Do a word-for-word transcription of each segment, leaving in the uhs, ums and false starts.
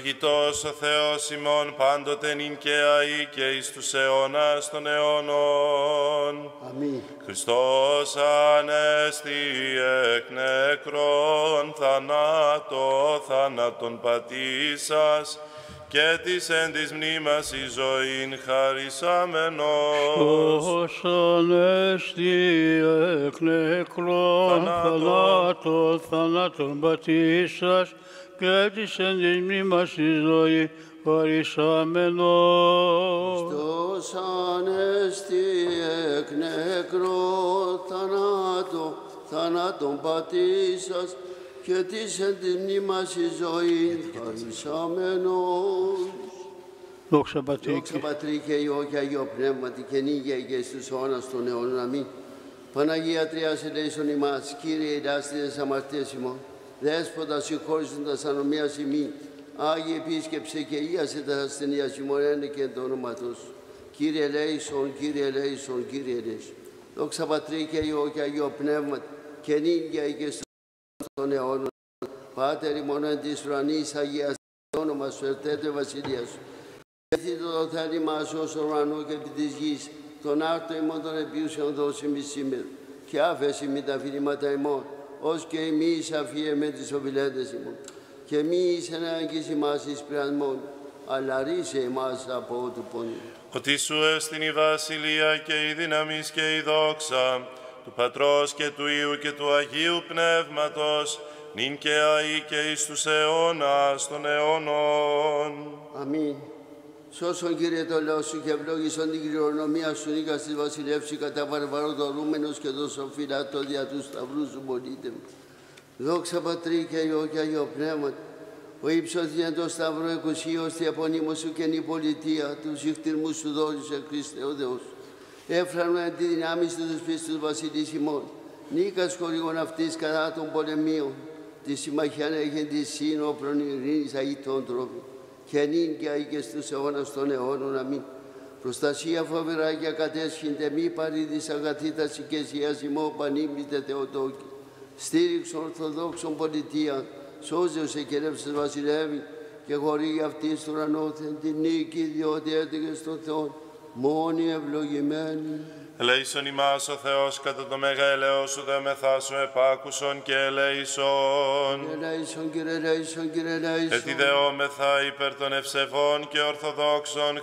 Ευλογητός ο Θεός ημών πάντοτε νυν και αεί και εις τους αιώνας των αιώνων. Αμήν. Χριστός ανέστη εκ νεκρών θανάτω θάνατον πατήσας και της εν της μνήμας η ζωήν χαρισάμενος. Χριστός ανέστη εκ νεκρών θανάτω θάνατον πατήσας και της εν της μνήμας η ζωή χαρισάμενος. Χριστός ανέστη εκ νεκρών θανάτω θάνατον πατήσας και της εν της μνήμας η ζωή χαρισάμενος. Δόξα Πατρί Δόξα Πατρί και Υιό και Αγίο Πνεύματι και νύγια και στους αιώνας των αιώνων. Αμήν. Παναγία Τριάς ελέησον ημάς, Κύριε ηλάστητες αμαρτίες ημών, Δέσποτα συγχώρησον τας ανομίας ημί, Άγιε επίσκεψε και ίασε τας ασθενείας ημών ένε και εν το όνομα Του. Κύριε ελέησον, Κύριε ελέησον, Κύριε ελέησον. Δόξα Πατρί και Υιό και Αγίο Πνεύματι και νύγια και στους αιώνας των αιώνων. Πάτερ ημών εν της ουρανής, Αγίας το όνομα Σου, ερτέτω η βασιλεία Σου. Εθίτω το θέλημά Σου ως ουρανού και επί της γης, τον άρτο ημών των επίουσεων δώσει μη σήμερα, και άφεση μη τα φιλήματα ημών, ως και εμείς αφιέμε τις οφειλέτες ημών. Και μη εις ενάγκης ημάς εις πειρασμόν, αλλά ρίσε ημάς από του πόνου. Ότι Σου εστιν η βασιλεία και η δύναμις και η δόξα του Πατρός και του Υιού και του Αγίου Πνεύματος, νυν και αεί και εις τους αιώνας των αιώνων. Αμήν. Σώσον, Κύριε, το λαό Σου και ευλόγησον την κληρονομία Σου, νίκας της βασιλεύση κατά βαρβαροδορούμενος και τόσο φυλάτο δια του σταυρού Σου πολίτε. Δόξα Πατρί και Υιό και Αγίο Πνεύματι, ο ύψωθεν το σταυρό εκουσίως τη απονείμω Σου και η πολιτεία, του συχτηρμού Σου δόρισε Χριστέ ο Θεός. Έφρανο εν τη δυνάμεις του τους πίστους βασιλείς ημών, νίκας χορηγών αυτής κατά των πολεμίων, τη συμμαχιάν έχεν τη σύνοπρον ειρήνης αητών τρόπων, και νυν και αεί και στους αιώνας των αιώνων. Αμήν. Προστασία φοβερά και ακατέσχυνται, μη παρήδης αγαθήτας οικεσίας ημών πανήμνητε Θεοτόκη. Στήριξον Ορθοδόξων πολιτεία, σώζεως εκερεύσες βασιλεύει, και χορήγει αυτήν στον ουρανόθεν την νίκη, διότι έτυχε στον Θεό, μόνοι ευλογημένοι. Ελέησον ημάς ο Θεός κατά το μέγα ελέος Σου, δε μεθά Σου επάκουσον και ελέησον. Ελέησον, Κύριε, ελέησον, Κύριε, ελέησον. Ετιδεόμεθα υπέρ των ευσεβών και ορθοδόξων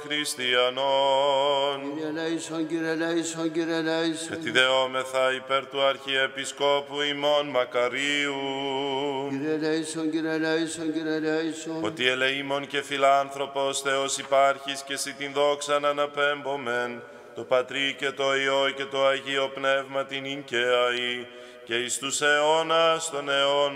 χριστιανών. Κύριε, ελέησον, Κύριε, ελέησον, Κύριε, ελέησον. Ετιδεόμεθα υπέρ του Αρχιεπισκόπου ημών Μακαρίου. Κύριε, ελέησον, Κύριε, ελέησον, Κύριε, ελέησον. Ότι ελεήμων και φιλάνθρωπος Θεός υπάρχεις και Συ την δόξαν αναπέμπομεν, το Πατρί και το Υιό και το Αγίο Πνεύμα την νυν και αεί και εις τους αιώνας των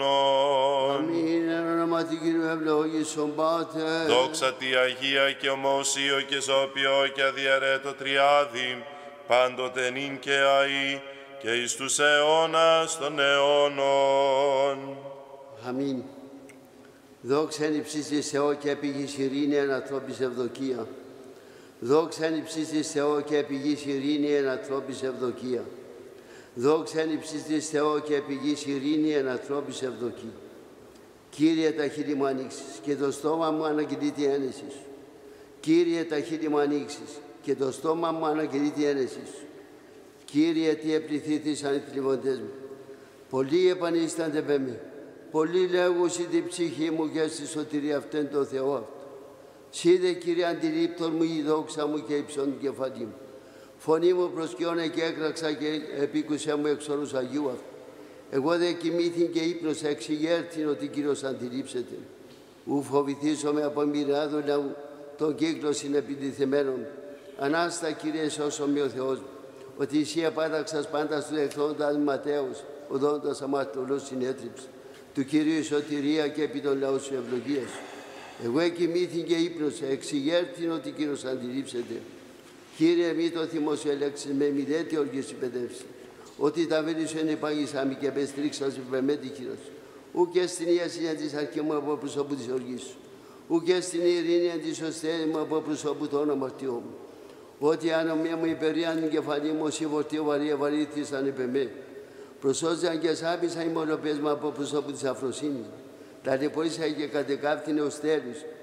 αιώνων. Αμήν. Εν ονόματι Κύριου ευλογήσον Πάτερ. Δόξα Τη Αγία και ομοουσίω και ζώπιο και αδιαιρέτω τριάδι, πάντοτε νυν και αεί και εις τους αιώνας των αιώνων. Αμήν. Δόξα εν υψίστης Θεό και επί γης ειρήνη εν ανθρώπης ευδοκία. Δόξα εν υψίστης Θεό και επί γης ειρήνη εν ανθρώπης ευδοκία. Δόξα εν υψίστης Θεό και επί γης ειρήνη εν ανθρώπης ευδοκία. Κύριε, τα χείλη μου ανοίξεις και το στόμα μου αναγγελεί τη ένεση Σου. Κύριε, τα χείλη μου ανοίξεις και το στόμα μου αναγγελεί τη ένεση Σου. Κύριε, τι επληθύθησαν οι θλιβοντές μου. Πολλοί επανίστανται με με. Πολλοί λέγουσι την ψυχή μου και στη σωτηρία αυτήν το Θεό αυτό. Σίδε, Κύριε, αντιλήπτον μου η δόξα μου και υψών την κεφαλή μου. Φωνή μου προσκιώνε και έκραξα και επίκουσέ μου εξ όρους Αγίου αυτού. Εγώ δε κοιμήθην και ύπνος εξηγέρθην ότι Κύριος αντιλήψεται. Ου φοβηθήσομαι από μοιράδου λαού τον κύκλο συνεπιτιθεμένων. Ανάστα, Κύριε, σώσον με ο Θεός μου, ότι εσύ απάταξας πάντα στους εχθρόντας Ματέους, οδόντας αμαρτωλός συνέτριψε. Του Κυρίου η σωτηρία και επί των λαών Σου ευλογία Σου. Εγώ εκοιμήθην και ύπνωσα, εξηγέρθην ότι Κύριος αντιλήψεται. Κύριε, μη το θυμό Σου ελέξεις με μηδέτη οργή Σου παιδεύσει. Ότι τα βέλη Σου είναι παγισάμι και πεστρίξα Σου με τη χείρα Σου. Ου και στην ιασία της αρχή μου από προσώπου της οργής Σου. Ου και στην ειρήνη της σωστέρη μου από προσώπου των αμαρτιών μου. Ότι ανομία μου υπερία την κεφαλή μου, όσοι φορτίο βαρύ βαρύθησαν επ' εμέ. Προσώζαν και σάπισαν οι μονοπές μου από προσώπου της αφροσύνης. Ταλαιπωρήσα και κατεκάφθηνε ως τέλους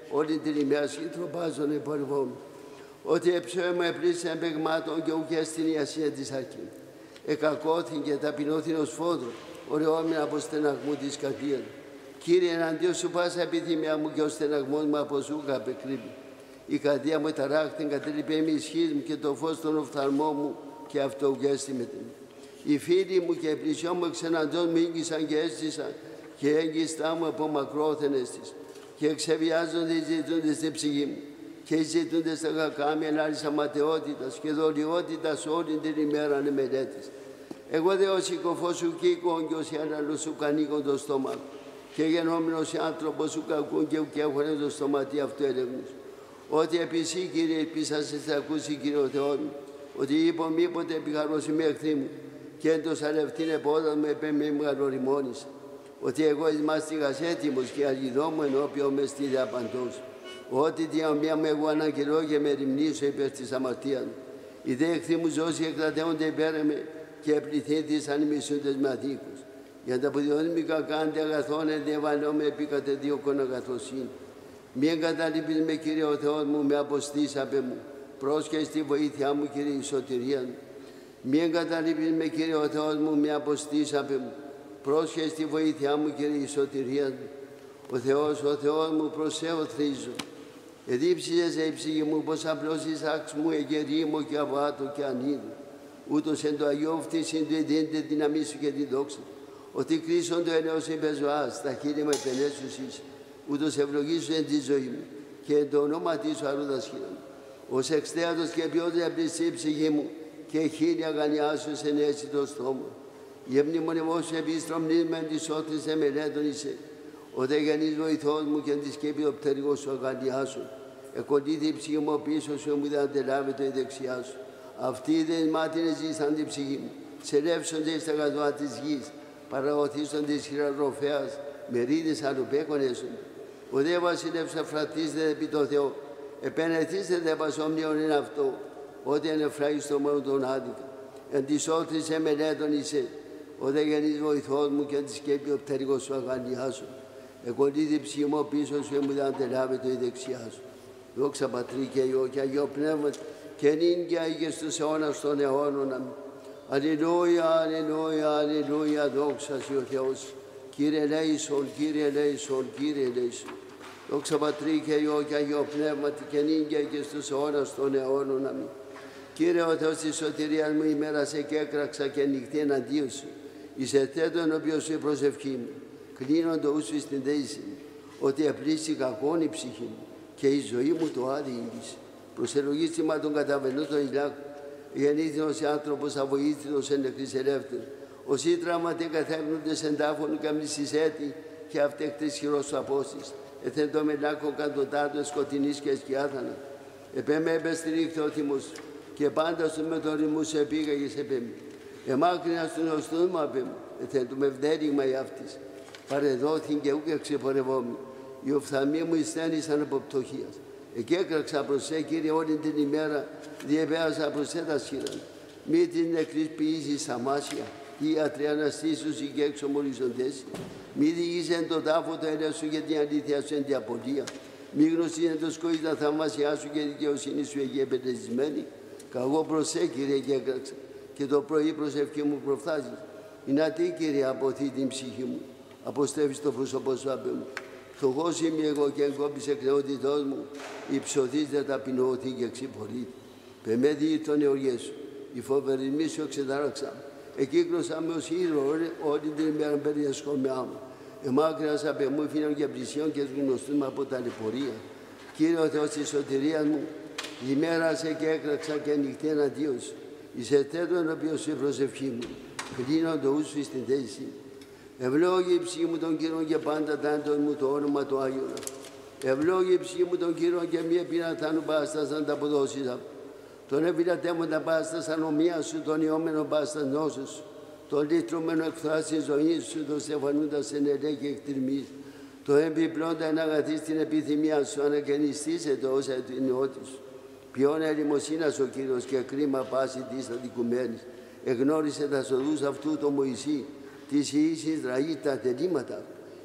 όλη την ημέρα συντροπάζον επορευόμουν. Ότι εψώμα επλήσε εμπεγμάτων και ουκέ στην ιασία της αρκή. Εκακώθην και ταπεινώθην ως φόδρο, ωραιόμην από στεναγμού της καρδίας. Κύριε, εναντίον σου πάσα επιθυμία μου και ο στεναγμός μου από σούκα απεκρύβει. Η καρδία μου ταράχτην, κατελειπέ με ισχύς μου και το φως των οφθαλμών μου και αυτό ουκέστη με την. Οι φίλοι μου και οι πλησιό μου εξεναντών μου ήγγισαν και έστησαν και έγκυστά μου από μακρόθενες της. Και εξεβιάζονται οι ζητούντες στην ψυχή μου. Και οι ζητούντες στα κακά με ενάρις ματαιότητας και δολιότητας όλη την ημέρα είναι μελέτης. Εγώ δε ως οικοφός σου κοίκον και ως άναλος σου κανίκον το στόμα. Και γενόμενος άνθρωπος σου κακούν και ουκ έχωνε το στοματί αυτού έλεγνους. Ότι επισή, Κύριε, ελπίσασαι θα ακούσει, Κύριε ο Θεός μου, ότι είπω μήποτε επικαρώσει με εχθρή μου και έντος αλευτήν επόδας μου επέμε μου γαλοριμόνησα. Ότι εγώ εις μάστιγας έτοιμος και αλγιδό μου ενώπιον με στη διαπαντός. Ότι τη ομοία μου εγώ αναγγελώ και με ρημνήσω υπέρ της αμαρτίας μου. Οι δε εχθροί μου ζώσοι εκρατέονται υπέρ με και επληθύντες ανημισούντες με αδίκους. Για τα πουδιώνυμοι κακάντε αγαθών ενδιαβαλώ με επί κατεδίωκον αγαθοσύνη. Μη εγκαταλείπεις με, Κύριε ο Θεός μου, με αποστήσαπε μου. Πρόσχε στη βοήθειά μου, Κύριε, η σωτηρία μου. Μη εγκαταλείπεις με, Κύριε ο Θεός μου, με αποστήσαπε μου. Πρόσχε στη βοήθειά μου, Κύριε, η σωτηρία μου. Ο Θεός, ο Θεός μου, προσέω θρίζω. Εδίψιζες η ψυχή μου, πως απλώς εις άξ μου εγερήμο και αβάτο και ανίδου. Ούτως εν το αγιόφτησιν του εδίντε δύναμή σου και τη δόξα. Ότι κρίσον το έλεος υπεζωάς, τα χείλη μου επενέσουσις. Ούτως ευλογήσου εν τη ζωή μου και εν το ονόματί σου αρούδας χείρον. Ως εξτέατος και ποιότητα πλησί η ψυχή μου και χείλη αγανιάσου σε νέση το στόμα. Η εμνημονευό σου επίστρομνής με εν τη σώτης εμελέτων είσαι. Ο δε γενής βοηθός μου και εν τη σκέπη ο πτερικός σου αγανιάσου. Εκολύθη η ψυχή μου πίσω σου μου δεν αντελάβει η δεξιά σου. Αυτοί δε μάτινες ζήσαν την ψυχή μου. Σελεύσονται στα γαδουά της γης. Παραγωθήσονται εις χειραρροφέας. Μερίδες αλλοπέκον έσονται. Ο δε βασιλεύς αφρατίζεται επί το Θεό. Επενεθήστε δε πασόμνιον εν αυτό. Ότι εν εφράγιστο μόνο τον άδικα. Εν της ότρης εμελέτων είσαι. Ο δε γενής βοηθός μου και εν τη σκέπη ο πτερικός σου αγανιάσου. Εκολύθη η ψυχή μου πίσω σου μου δεν αντελάβει η δεξιά σου. Δόξα Πατρί και Υιό και Αγίο Πνεύμα και νυν και αγίες τους αιώνας των αιώνων. Αλληλούια, αλληλούια, αλληλούια, δόξα σου ο Θεός. Κύριε ελέησον, Κύριε ελέησον, Κύριε ελέησον. Δόξα Πατρί και Υιό και Αγίο Πνεύμα και νυν και αγίες τους αιώνας των αιώνων. Αμήν. Κύριε ο Θεός της σωτηρίας μου, ημέρα σε και έκραξα και νυχτή εναντίον σου. Εις εθέτων οποίος σου η προσευχή μου. Κλείνον το ούσου στην θέση μου, ότι επλήσει κακόν η ψυχή μου και η ζωή μου το άδει ήγησε. Προσελογίστημα των καταβενούτων ηλάκων, γεννήθηνος άνθρωπος αβοήθητος εν νεκρής ελεύθερος. Όσοι τραυματέ καθέγνοντες εν τάφων καμνήσεις έτη και αυτέκτες χειρός του απόστης. Εθεν το μελάκο καντοτάτων σκοτεινής και σκιάθανα. Επέμε επεστηρίχθη ο θυμός και πάντα σου με τον ρημού σε πήγαγες επέμε. Εμάκρινα στον οστούν μου απέμε, εθεν το με ευδέριγμα η αυτής. Παρεδόθην και ούκ εξεπορευόμουν. Οι οφθαλμοί μου εισθένησαν από πτωχίας. Εκεί έκραξα προς σε, Κύριε, όλη την ημέρα διεπέασα προς σε τα σχήραν. Μη την νεκρής ποιήσεις αμάσια, ή ατριαναστήσους ή και εξομολυζοντές. Μη διηγήσεν το τάφο το έλεος σου και την αλήθεια σου εν τη απολία. Μη γνωστήσεν το σκόης τα θαυμάσια σου και δικαιοσύνη σου εκεί επετεσμένη. Καγώ προς σε, Κύριε, και έκραξα. Και το πρωί προσευχή μου προφθάζει. Είναι τι, Κύριε, αποθεί την ψυχή μου. Αποστρέφεις το πρόσωπό σου απ' μου. Φτωχός είμαι εγώ και εγκόπησε κρεότητός μου. Υψωθείς δε ταπεινωωθεί και ξυπολύτει. Πεμέδι τον εωριέ σου. Οι φοβερισμοί σου εξετάραξα. Εκύκλωσα με ως ήρωο όλη την ημέρα περιέσχω με άμμο. Εμάκρυνας απ' εμού φύνων και πλησιών και γνωστούν από ταλαιπωρία. Κύριε ο Θεός της σωτηρίας μου, ημέρασε και έκραξα και νυχτή εναντίον σου. Εις εθέτων οποίος σου η προσευχή μου. Κλείνω το ούσου στην θέση. Ευλόγη η ψυχή μου τον Κύριον και πάντα τάντων μου το όνομα του Άγιον. Ευλόγη η ψυχή μου τον Κύριον και μη επιναθάνου πάστας να τα αποδώσεις. Τον επιλατέμον τα πάστας ανομία σου, τον ιόμενο πάστας νόσος σου. Τον λύτρωμενο εκφράς της ζωής σου, τον στεφανούντας εν ελέ και εκτιρμής. Το επιπλώντα εν αγαθή στην επιθυμία σου, ανακαινιστήσετε όσα την νεότη σου. Ποιόν ελιμοσύνας ο Κύριος και κρίμα πάση της αδικουμένης. Εγνώρισε τα σοδούς αυτού το Μωυσή. Της Ιησής ραή τα τελήματα.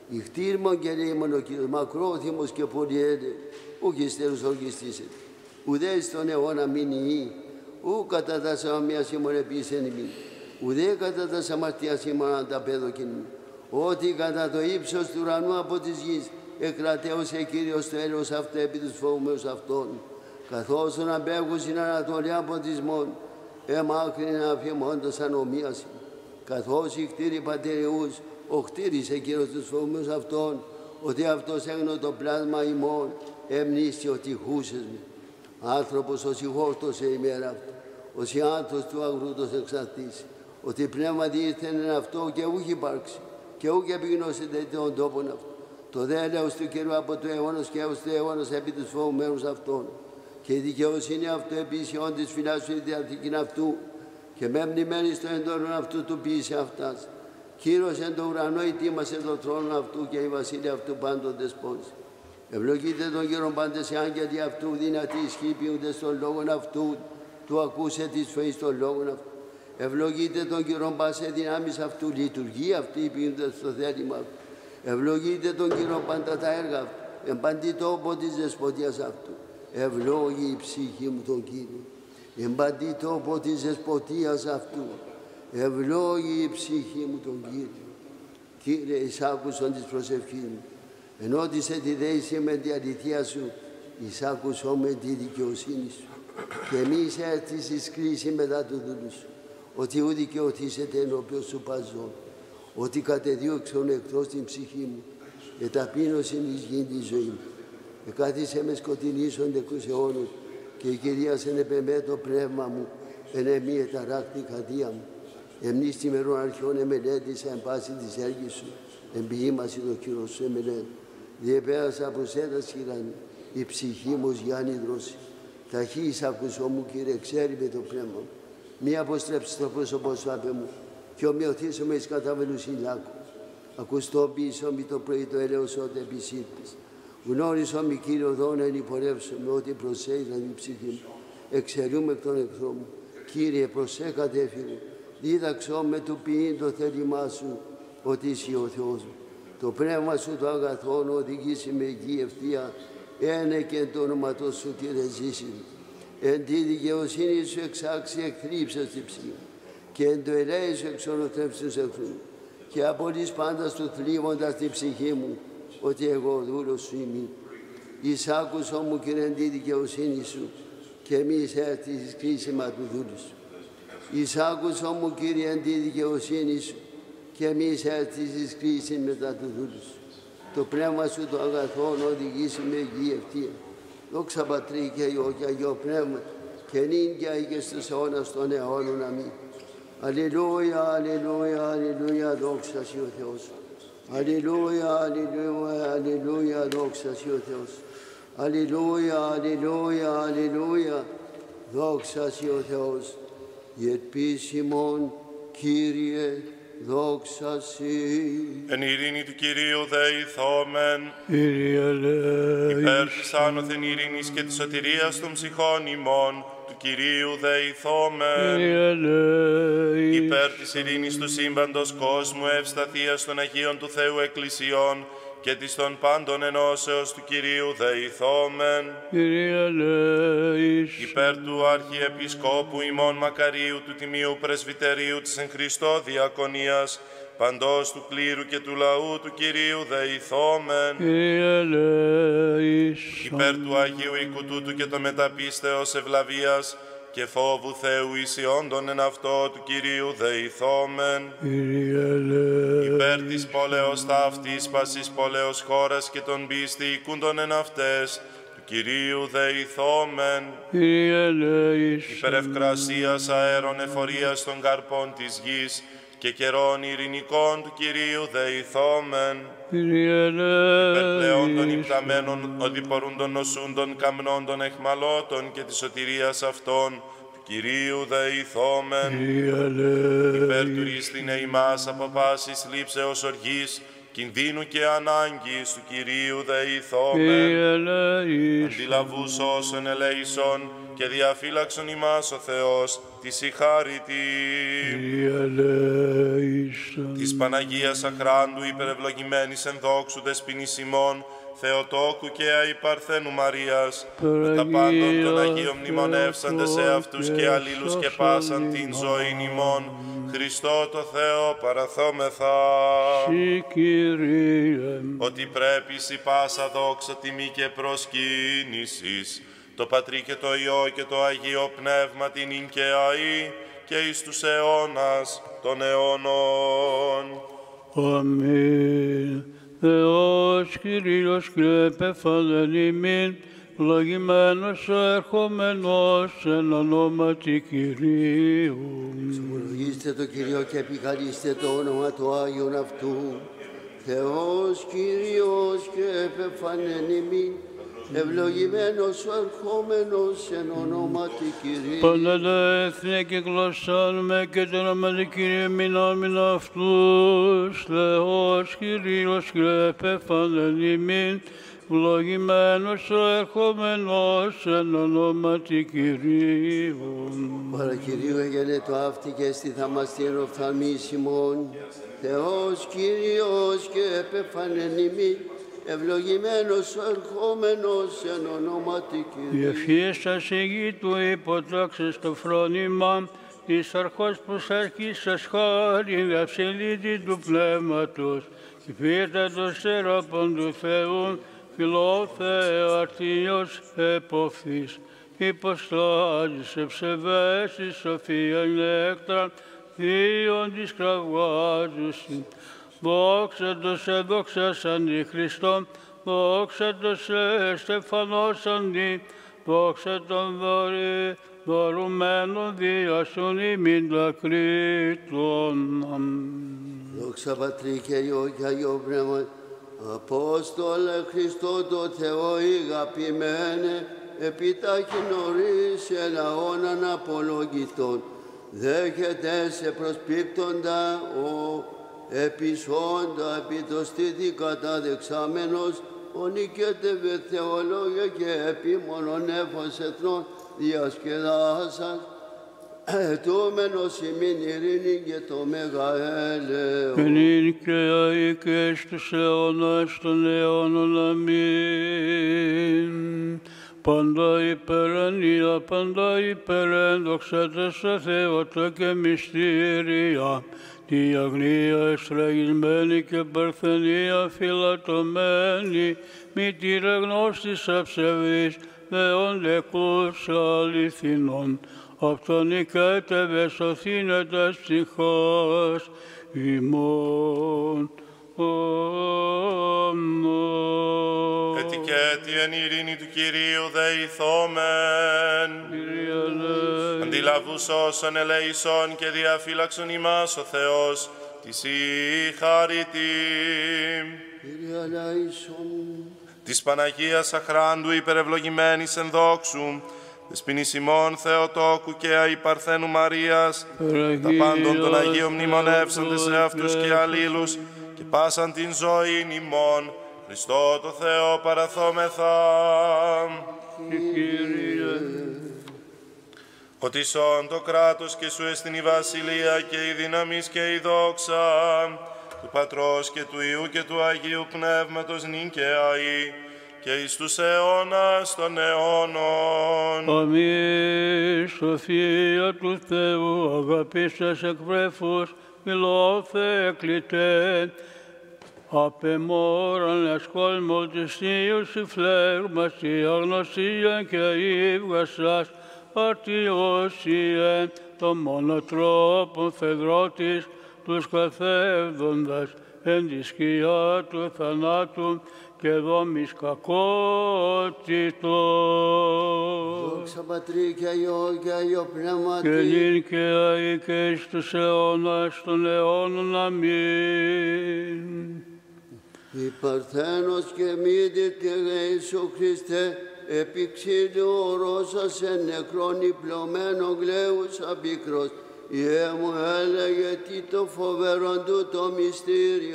Ιχτήρμον και λέημον ο Κύριος, μακρόθυμος και πολυέλε, ούκ υστερούς οργιστήσετε. Ουδέ στον αιώνα μην ιή, ου κατά τα σαμίας ημών επίσεν ημίν, ουδέ κατά τα σαμαρτίας ημών ανταπέδοκιν ημίν. Ότι κατά το ύψος του ουρανού από της γης, εκρατέωσε Κύριος το έλεος αυτό επί τους φοβούμενους αυτών, καθώς τον απέχουν στην Ανατολή από της μόν, εμάκρυνε αφημώντας ανομίαση. Καθώς οι κτήροι πατεριούς, ο κτήρισε Κύριος τους φοβούμενους αυτών, ότι αυτός έγνω το πλάσμα ημών, εμνήστη ο τυχούσες μου. Άνθρωπος ως ηχόρτωσε ημέρα αυτού, ως η άνθρωπος του αγρούτος εξαρτήσει, ότι πνεύματι ήρθεν εν αυτό και ούχ υπάρξει, και ούχ επιγνώσετε τον τόπον αυτού. Το δε έλεος του Κύριου από το αιώνος και έως το αιώνος επί τους φοβουμένους αυτών, και η δικαιοσύνη αυτού επίσιον της φυλάς σου η διαθήκην αυτού, και με μνημένη στο εντόρων αυτού του ποιήσε αυτάς. Κύριος εν το ουρανό ετοίμασε το θρόνο αυτού και η βασίλεια αυτού πάντων δεσπόζει. Ευλογείτε τον Κύριον πάντες οι άγγελοι αυτού, δυνατοί ισχύοι ποιούντες των λόγων αυτού, του ακούσε της φοής των λόγων αυτού. Ευλογείτε τον Κύριον πάσε δυνάμεις αυτού, λειτουργεί αυτοί ποιούντες στο θέλημα αυτού. Ευλογείτε τον Κύριον πάντα τα έργα αυτού, εν παντή τόπο της δεσποτείας αυτού. Ευλόγη η ψυχή μου τον Κύριο, εν παντή τόπο της δεσποτείας αυτού. Ευλόγη η ψυχή μου τον Κύριο. Κύριε, εισάκουσον της προσευχής μου. Ενώτισε τη δέηση με την αληθεία σου, εισάκουσον με τη δικαιοσύνη σου. Και μη έρθεις εις κρίση μετά του δούλου σου, ότι ου δικαιωθήσετε ενώπιον σου παζών, ότι κατεδίωξον εκτός την ψυχή μου, και ταπείνωσιν εις γην τη ζωή μου. Εκάθισε με σκοτεινήσον τεκούς αιώνους, και η Κυρία σε επεμέ το πνεύμα μου, εν εμή εταράκτη καρδία μου. Εμνίστη μερών αρχιών εμελέτησα εν πάση της έργης σου, εν ποιήμαση το Κύριος σου εμελέτη. Διεπέρασα προς έντας χειράνη, η ψυχή μου ως Γιάννη δρόση. Ταχύ εισάκουσό μου, Κύριε, ξέρει με το πνεύμα μου. Μη αποστρέψεις το πρόσωπό σου απ' μου, και ομοιωθήσω με εις καταβελουσιν λάκου. Ακουστό ποιησό μη το πρωί το έλεος ότε επισύρπης. Γνώρισό μη, Κύριο, δόνεν υπορεύσομαι, ότι προσέγγιζαν η ψυχή μου. Εξαιρούμε εκ των εχθρών μου. Κύριε, προσέ κατέφυγε. Δίδαξό με του ποιήν το θέλημά σου, ότι είσαι ο Θεός μου. Το πνεύμα σου το αγαθόν οδηγήσει με γη ευθεία, ένε και εν το όνοματό σου, Κύριε, ζήσει. Εν τη δικαιοσύνη σου εξάξει εκθλίψες τη ψυχή, και εν το ελέη σου εξολοθρεύσεις τους εχθρούς. Και απολύς πάντα του θλίβοντας τη ψυχή μου, ότι εγώ δούλος σου είμαι. Εισάκουσό μου, Κύριε, εν τη δικαιοσύνη σου, και μη έρθεις εις κρίσιμα του δούλου σου. Εισάκουσό μου, Κύριε, εν τη δικαιοσύνη σου, και μη έρθεις εις κρίση μετά του δούλου σου. Το πνεύμα σου το αγαθόν οδηγήσει με γη ευθεία. Δόξα Πατρί και Υιό και Αγιό Πνεύμα, και νυν και αεί και στους αιώνας των αιώνων. Αμήν. Αλληλούια, αλληλούια, αλληλούια, δόξα σοι ο Θεός. Αλληλούια, αλληλούια, αλληλούια, δόξα σοι ο Θεός. Αλληλούια, αλληλούια, αλληλούια, δόξα σοι ο Θεός. Η ελπίσιμον, Κύριε, δόξα σοι. Εν ειρήνη του Κυρίου δεηθόμεν, Κύριε ελέησον. υπέρ της άνωθεν ειρήνης και της σωτηρίας των ψυχών ημών, του Κυρίου δεηθόμεν. Κύριε ελέησον. Υπέρ της ειρήνης του σύμπαντος κόσμου, ευσταθίας των Αγίων του Θεού Εκκλησιών και της των πάντων ενώσεως του Κυρίου δεηθόμεν. Κύριε ελέησον. Υπέρ του Αρχιεπισκόπου ημών Μακαρίου του Τιμίου Πρεσβυτερίου της εν Χριστώ Διακονίας, παντός του κλήρου και του λαού του Κυρίου δεηθόμεν. Κύριε ελέησον. Υπέρ του Αγίου οίκου τούτου και το μεταπίστεως ευλαβίας και φόβου Θεού ισιόντων εν αυτό του Κυρίου δεηθόμεν. Κύριε ελέησον. Υπέρ της πόλεως ταύτης πάσης πόλεως χώρας και των πίστη οικούντων εν αυτές του Κυρίου δεηθόμεν. Κύριε ελέησον. Υπέρ ευκρασίας αέρων εφορίας των καρπών της γης και καιρών ειρηνικών του Κυρίου δεηθόμεν. Κύριε Υπέρ πλεόν των ελέησον. υπταμένων οδηπορούντων νοσούντων καμνών εχμαλώτων και της σωτηρίας αυτών του Κυρίου δεηθόμεν. Κύριε ελέησον. Υπέρ του ρίστην ημάς από πάσης λήψεως οργής κινδύνου και ανάγκης του Κυρίου δεηθόμεν. Κύριε ελέησον. Αντιλαβούς όσων ελέησον και διαφύλαξον ημάς ο Θεός της η χάρητη. Κύριε ελέησον. Της Παναγίας Αχράντου υπερευλογημένης εν δόξου δεσποινής ημών, Θεοτόκου και αϊπαρθένου Μαρίας, με τα πάντων των Αγίων μνημονεύσαντε σε αυτούς και αλλήλους και πάσαν την ζωήν ημών, Χριστό το Θεό παραθόμεθα. Συ Κύριε. Ότι πρέπει σοι πάσα δόξα τιμή και προσκύνησης, το Πατρί και το Υιό και το Αγίο Πνεύμα την ίν και αΐ και εις τους αιώνας των αιώνων. Αμήν. Θεός Κύριος και επεφανεν ημίν, ευλογημένος ο ερχόμενος εν ονόματι Κυρίου. Ευλογήστε το Κύριο και επικαλείστε το όνομα του Άγιον αυτού. Θεός Κύριος και επεφανεν ημίν, ευλογημένος ο ερχόμενος εν ονόματι Κυρίου. Πάντα έθνη και γλωσσάνουμε και το όνομα Κύριε μηνάμιν αυτούς. Θεός Κύριος και επέφανεν ημίν, ευλογημένος ο ερχόμενος εν ονόματι Κυρίου. Παρακυρίου έγινε το αύτη και στη θαμαστήν οφθαλμής ημών. Θεός Κύριος και επέφανεν ημίν, ευλογημένος ο ερχόμενος εν ονόματι Η Κυρίου. ευχή σας η γη του υποτάξεις το φρόνημα, εις αρχός προσαρχής σας χάριν αυσελίδη του πνεύματος, και πήρτατος θεράπων του Θεού, φιλόθεε αρτίος εποφής, υποστάζεις ευσεβές εις σοφία νέκτρα, θείον της κραυγάζουσιν. Δόξα το σε δόξας αντιχριστό, δόξα το σε στεφανός αντί, δόξα τον δωρή, δωρουμένων διάσουν ημίν δακρύτων. Δόξα Πατρί και Υιό και Αγίο Πνεύμα, Απόστολε Χριστό το Θεό ηγαπημένε, επιτάχει νωρίς ελαών αναπολογητών, δέχεται σε προσπίπτοντα ο επισόντα επί το στήθη καταδεξάμενος, ο νικέτευε θεολόγια και επίμονον έφος εθνών διασκεδάσας, ετούμενος ημίν ειρήνη και το μεγαέλεο. Ενήν και αεί και στους αιώνας των αιώνων. Αμήν. Πάντα υπερανία, πάντα υπερεν, δοξάτε σε Θεότο και μυστήρια, τη αγνία εστραγισμένη και παρθενία φυλατωμένη, μητήρα γνώστης αψευής, δεοντεκούς αληθινών, αυτόν οικέτευε σωθήνετας ψυχός ημών. Έτι και έτι εν ειρήνη του Κυρίου δεηθόμεν. Αντιλαβούς όσων ελεησόν και διαφύλαξον ημάς ο Θεός, της η χάρητη. Κύριε ελέησον. Της Παναγίας Αχράντου υπερευλογημένης εν δόξου, δεσποινής ημών Θεοτόκου και αϊπαρθένου Μαρίας, τα πάντων των Αγίων μνημονεύσαντε σε αυτούς και αλλήλους, και πάσαν την ζωήν ημών, Χριστό το Θεό παραθόμεθα. Ότι σών το κράτος και σου εστιν η βασιλεία και η δύναμις και η δόξα, του Πατρός και του Υιού και του Αγίου Πνεύματος νυν και αεί, και εις τους αιώνας των αιώνων. Αμήν. Σοφία του Θεού, αγαπήσας εκπρέφους, μιλώθε εκλητέ, απεμόραν εσκόλμο της Θείου η φλέγμα, η αγνωσία και ύβγασας, αρτιώσιε το μόνο τρόπο φεδρότης, τους καθεύδοντας εν τη σκιά του θανάτου και δόμης κακότητος. Δόξα Πατρί και Υιό και Αγίο Πνεύματι. Και νυν και αεί και εις τους αιώνας των αιώνων. Αμήν. Η Παρθένος και μύτη και Ιησού Χριστέ, επί ξύλου ορώσας εν νεκρόν υπλωμένο γλέους απίκρος, Ιε μου έλεγε τι το φοβερόν του το μυστήριο,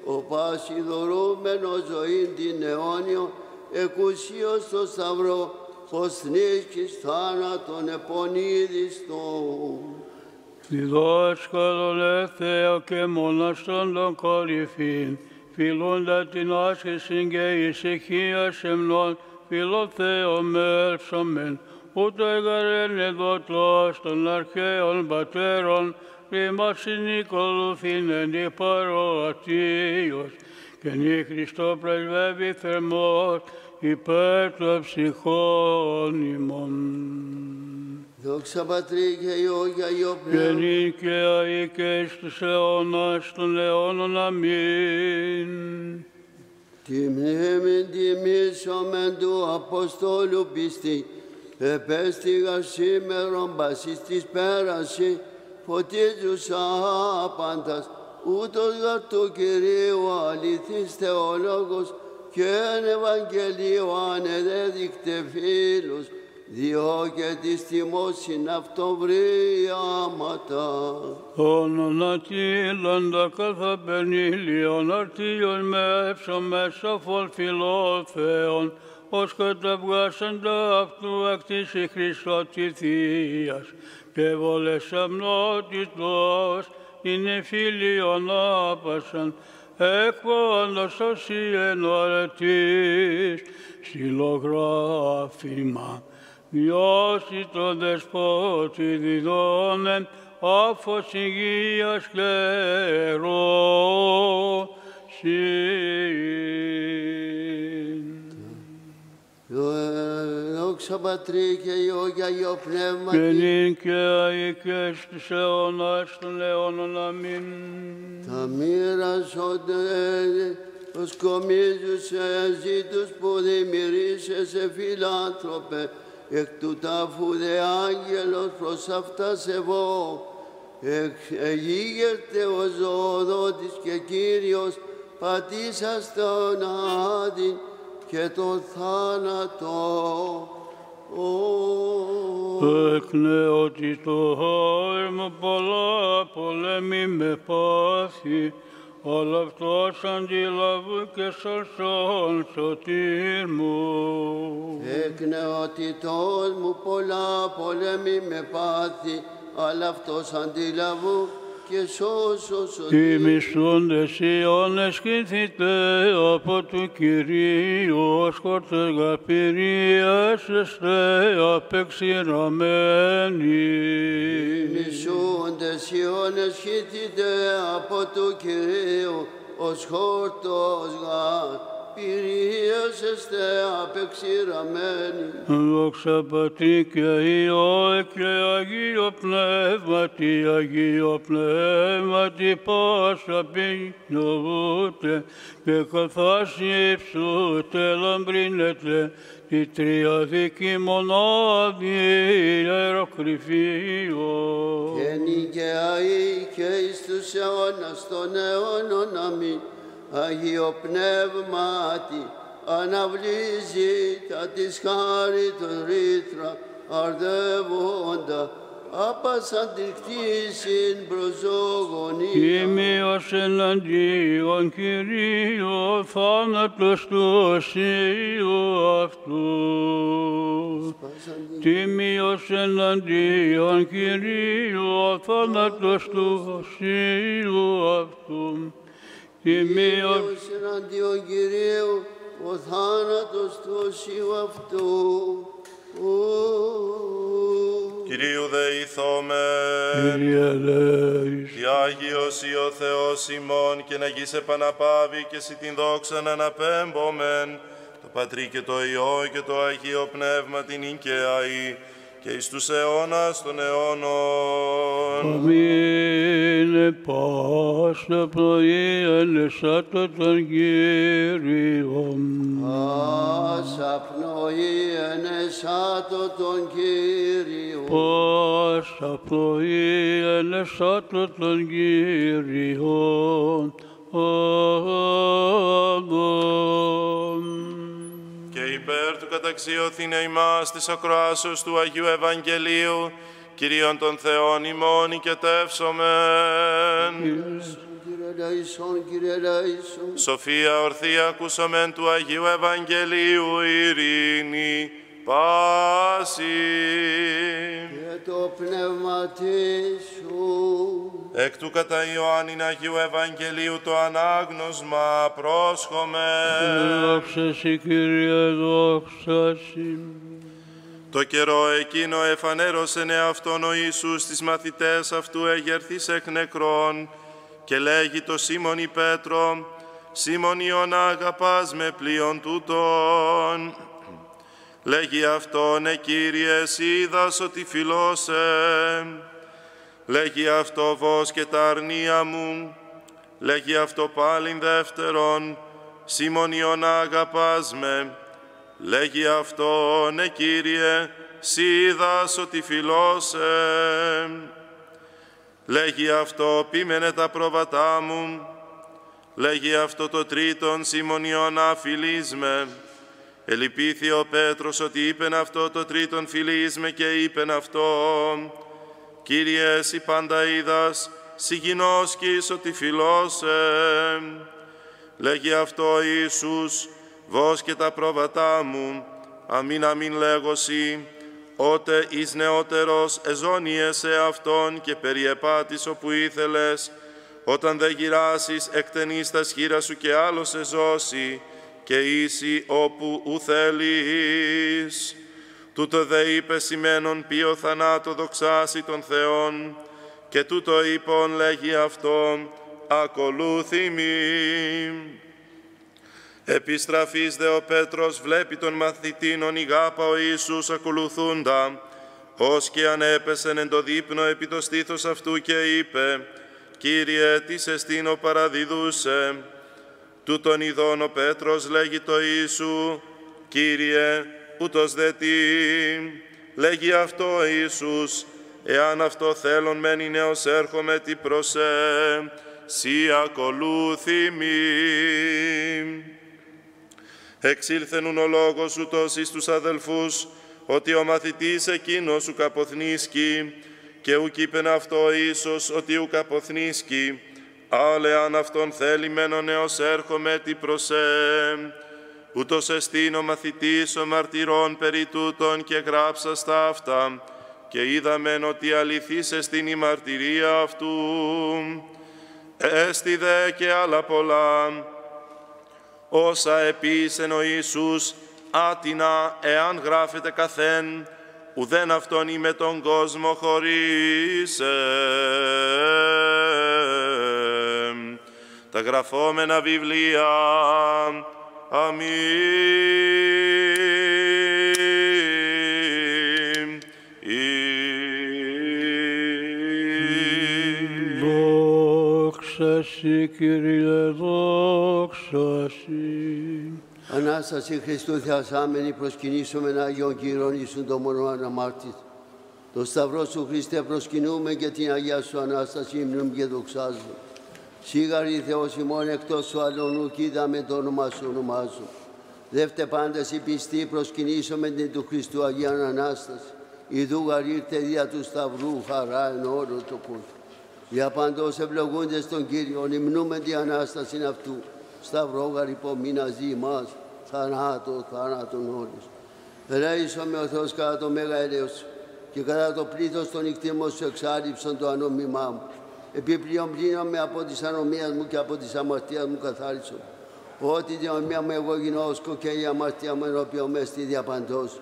ο πάση δωρούμενος ζωήν την αιώνιο, εκουσίως στο σταυρό, πως νίσκεις θάνατον επονίδιστον. Διδάσκαλον Θεό και μοναστών των κορυφήν, φιλούντα την άσκησιν και ησυχίας εμνών, φιλοθέο μέλσομεν, ούτω εγαρέν εδωτός των αρχαίων πατέρων, ρήμασιν οικολουθήν εν υπαροατίος, και νη Χριστό πρεσβεύει θερμός, υπέρ των ψυχών ημών. Δόξα Πατρί και Υιό και Αγίο Και Πνεύμα. νυν και αεί και εις τους αιώνας των αιώνων. Αμήν. Τη μνήμη τιμήσομεν του Αποστόλου πιστή, επέστηγα σήμερον πασίς της πέραση, φωτίζουσα άπαντας, ούτως γαρ του Κυρίου αληθής θεολόγος και εν Ευαγγελίου ανεδέδεικτε φίλους, διό και της τιμός συναυτοβρίαματα. Όνον ατήλαντα καθ' πενήλιον αρτίον με εύσομε σοφών φιλόθεων, ως καταβγάσαντα αυτού εκ της η Χριστότη Θείας, και βολες αμνότητος είναι φίλιον άπασαν, εκπώντας όσοι εν αρετής συλλογράφημα. Διώσει το δεσπότη διδώνεν, άφος υγείας κλερό Δόξα Πατρί και Υιό και Αγίο Πνεύμα. και νυν και αεί και στους αιώνας των αιώνων. Αμήν. Τα μοίρασονται ως κομίζουσε ζήτους που δημιουργήσεσαι φιλάνθρωπε, εκ του τάφου δε άγγελος προς αυτά σεβώ. Εγίγερτε ο ζωοδότης και Κύριος, πατήσας τον Άδη και τον θάνατο. Εκ νεότητος μου πολλά πολέμη με πάθη, αλλά αυτός αντιλαβού και σωσόν σωτήρ μου. Εκ νεότητός μου πολλά πολέμη με πάθη, αλλά αυτός αντιλαβού και σώσο σωτήρ. Τιμησούντες Ιώνες κινθείτε από του Κυρίου, ως χορτές γαπηρίας εστε απεξηραμένοι. Μισούντες Ιώνες χύτητε από του Κυρίου, ως χόρτος γαπηρίας εστε απεξηραμένοι. Δόξα Πατρί και Υιό και Αγίο Πνεύματι, Αγίο Πνεύματι, πάσα πινιωβούτε και καθώς υψούτε λαμπρίνετε τη τριαδική μονάδη ιεροκρυφείο. Και νικαιαεί και εις τους αιώνας των αιώνων. Αμήν. Αγίο Πνεύματι, αναβλύζει τα της χάριτος ρήθρα, αρδεύοντα, άπασαν την κτήσιν προσωγωνία. Τίμιος εναντίον Κυρίου, θάνατος του οσίου αυτού. Τίμιος εναντίον Κυρίου, θάνατος του οσίου αυτού. Τίμιος εναντίον Κυρίου, ο θάνατος του οσίου αυτού. Κυρίου δεηθόμεν, Κύριε ελέης. Τι Άγιος ή ο Θεός ημών και να γης επαναπάβει και σοι την δόξα να αναπέμπομεν, το Πατρί και το Υιό και το Αγίο Πνεύμα την ικαιαή και εις τους αιώνας των αιώνων. Αμήν. Πάσα πρωί ελεσάτω τον Κύριον. Πάσα πνοή ενεσάτω τον Κύριο. Πάσα πρωί ελεσάτω τον Κύριον. Αμήν. Και υπέρ του καταξιώθηνε ημάς της ακροάσεως του Αγίου Ευαγγελίου, Κυρίων των Θεών ημών οικετεύσομεν. Κύριε ελέησον, Κύριε ελέησον. Σοφία ορθή ακούσομεν του Αγίου Ευαγγελίου ειρήνη πάση. Και το πνεύμα σου. Εκ του κατά Ιωάννην Αγίου Ευαγγελίου το ανάγνωσμα πρόσχομαι. Δόξα σοι, Κύριε, δόξα σοι. Το καιρό εκείνο εφανέρωσεν εαυτόν ο Ιησούς στις μαθητές αυτού εγερθείς εκ νεκρών και λέγει το Σίμωνη Πέτρο, Σίμων Ιωνά αγαπάς με πλοίον τούτον. Λέγει αυτόν, ε Κύριε, εσύ είδας ότι φιλώσαι. Λέγει αυτό, βος και τα αρνία μου. Λέγει αυτό πάλιν δεύτερον, Σίμων Ιωνά αγαπάς με. Λέγει αυτό, ναι Κύριε, σοι είδας ότι φιλώσαι. Λέγει αυτό, πίμενε τα πρόβατά μου. Λέγει αυτό το τρίτον, Σίμων Ιωνά φιλείς με. Ελυπήθη ο Πέτρος ότι είπεν αυτό το τρίτον φιλείς με και είπεν αυτό, Κύριε, εσύ πάντα είδας, σοι γινώσκεις ότι φιλώσαι. Λέγει αυτό Ιησούς, βος και τα πρόβατά μου, αμήν αμήν λέγωσι, ότε εις νεότερος εζώνιεσαι αυτόν και περιεπάτης όπου ήθελες, όταν δε γυράσεις εκτενείς τα σχήρα σου και άλλος εζώσει, και ίσι όπου ου θέλεις. Τούτο δε είπε σημαίνον ποιο θανάτο δοξάσει των Θεών, και τούτο είπον λέγει αυτό, ακολούθη μη. Επιστραφής δε ο Πέτρος βλέπει τον μαθητήνον ηγάπα ο Ιησούς ακολουθούντα, ως και ανέπεσεν εν το δείπνο επί το στήθος αυτού και είπε, Κύριε, τι σε στήνω παραδιδούσε. Τούτον ειδών ο Πέτρος λέγει το Ιησού, Κύριε, ούτως δε τι. Λέγει αυτό ο Ιησούς, εάν αυτό θέλον μένει νέος έρχομαι τι προσέ, σοι ακολούθη μη. Εξήλθενουν ο λόγος ούτως εις τους αδελφούς, ότι ο μαθητής εκείνος ουκ αποθνίσκει, και ουκ είπεν αυτό ίσως ότι ουκ αποθνίσκει, άλλε αν αυτόν θέλει μένω νέος έρχομαι τι προσέ. Ούτως εστίν ο μαθητής ο μαρτυρών περί τούτων και γράψα στα αυτά, και είδαμεν ότι αληθής εστίν η μαρτυρία αυτού. Έστι δε και άλλα πολλά, όσα επίσεν ο Ιησούς, άτινα εάν γράφεται καθέν, ουδέν αυτόν ή με τον κόσμο χωρίσε. Τα γραφόμενα βιβλία, αμήν. Δόξα σοι, Κύριε, δόξα σοι. Ανάσταση Χριστού θεασάμενη προσκυνήσουμε Άγιον Κύριον Ιησούν το μόνο αναμάρτητο. Το Σταυρό σου Χριστέ προσκυνούμε και την Αγία σου Ανάσταση υμνούμε και δοξάζουμε. Σίγαρη Θεός ημών εκτός σου αλλονού κι είδαμε το όνομα σου ονομάζω. Δεύτε πάντες οι πιστοί προσκυνήσουμε την του Χριστού Αγίαν Ανάσταση. Ιδού γαρ ήρθε δια του Σταυρού χαρά εν όλο το κόσμο. Για παντός ευλογούνται στον Κύριο, υμνούμε την Ανάσταση αυτού. Σταυρόγαρ υπομείναζεί μας, θανάτω, θάνατον όλους. Ελέησον με ο Θεός κατά το μέγα έλεος σου και κατά το πλήθος των νυχτήμων σου εξάλληψον το ανόμημά μου. Επιπλέον πλήνομαι από της ανομίας μου και από της αμαρτίας μου καθάρισον. Ότι την ομοία μου εγώ γινώσκω και η αμαρτία μου ενώπιον με στη διαπαντός.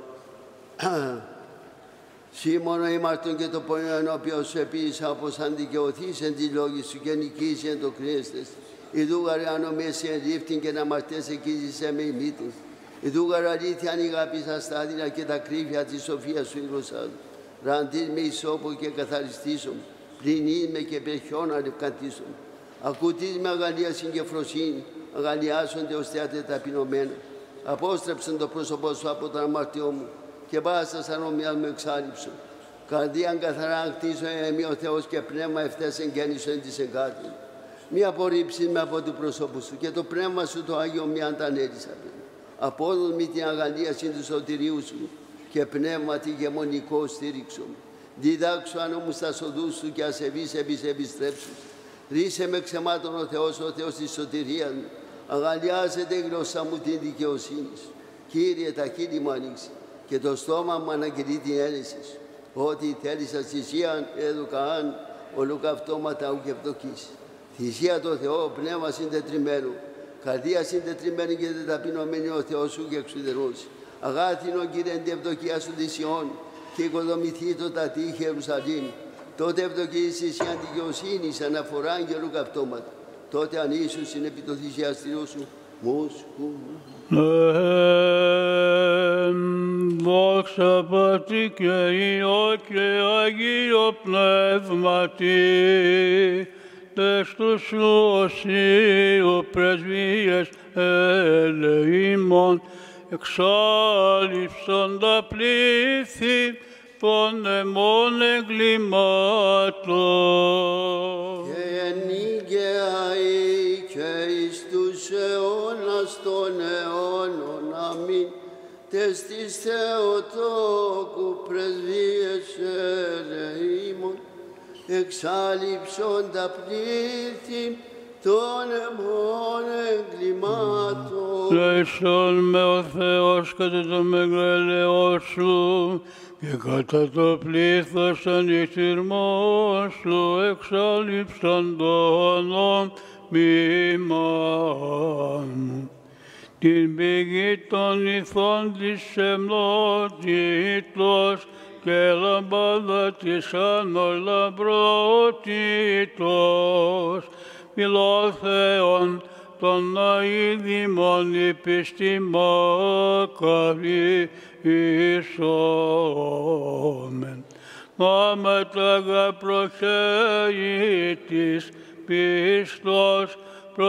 Σύ μόνο ημαρτών και το πονηρό ενώπιον σου επίησα όπως αν δικαιωθείς εν τη λόγη σου και νικήσει εν το κρίστες. Ιδού γαρε ανομίες εν ρίφτην και να αμαρτές εκείζησέ με ημίτην. Ιδού γαρε αλήθεια αν ηγάπησα στα άδεινα και τα κρύφια της σοφίας σου ηγροσάζω. Ραντής με ισόπο και καθαριστήσω μου. Πληνείς με και πεχιόν αλευκαντήσω μου. Ακουτείς με αγαλίαση και φροσύνη. Αγαλιάσονται ως θέατε ταπεινωμένα. Απόστρεψαν το πρόσωπό σου από τον αμαρτιό μου και πάσα σαν ομοιά μου εξάλληψω. Καρδίαν καθαρά κτίσω εμεί ο Θεός και πνεύμα ευθές εγγέννησο εν της εγκάρτην. Μη απορρίψεις με από του προσώπου σου και το πνεύμα σου το Άγιο μη αντανέλησα. Απόδον μη την αγαλίαση του σωτηρίου σου και πνεύμα τη γεμονικό στήριξο μου. Διδάξου αν όμως τα σοδούς σου και ασεβείς επιστρέψους. Ρίσε με ξεμάτων ο Θεός, ο Θεός της σωτηρίας μου. Αγαλιάζεται η γλώσσα μου την δικαιοσύνη σου. Κύριε, τα χείλη μου ανοίξει και το στόμα μου αναγγελεί την έλεση σου. Ό,τι θέλεις θυσίαν εδουκαάν, ολοκαυτώματα ουκ ευδοκείς. Θυσία το Θεό, πνεύμα συντετριμένο. Καρδία συντετριμένη και ταπεινωμένη ο Θεός σου και εξουδερώσει. Αγάθινο Κύριε την ευδοκία σου της Ιών και οικοδομηθεί το τα τείχη Ιερουσαλήμ. Τότε ευδοκείς εσύ αντικαιοσύνης αναφορά αγγελού καυτώματα. Τότε αν Ιησούς είναι επί το θυσιαστήριο σου, μουσκου. Δόξα Πατρί και Υιό και Αγίο Πνεύματι, τες τους οσίου πρεσβείες ελεήμων, εξάλληψαν τα πλήθη των αιμών εγκλημάτων. Και ενίκαιαοι και εις τους αιώνας των αιώνων, αμήν. Τες της Θεοτόκου πρεσβείες ελεήμων, εξάλληψον τα πλήθη των αιμών εγκλημάτων. Λέησον με ο Θεός κατά το μεγαλείο σου και κατά το πλήθος των νυχτηρμών σου εξάλληψαν το νόμιμά μου. Την πηγή των ηθών της εμνότητος και λαμπάδα της ανολαμπρότητος, μιλώ Θεόν των αηδημών επιστημάκαρίσομεν. Να μεταγα προχέη της πίστος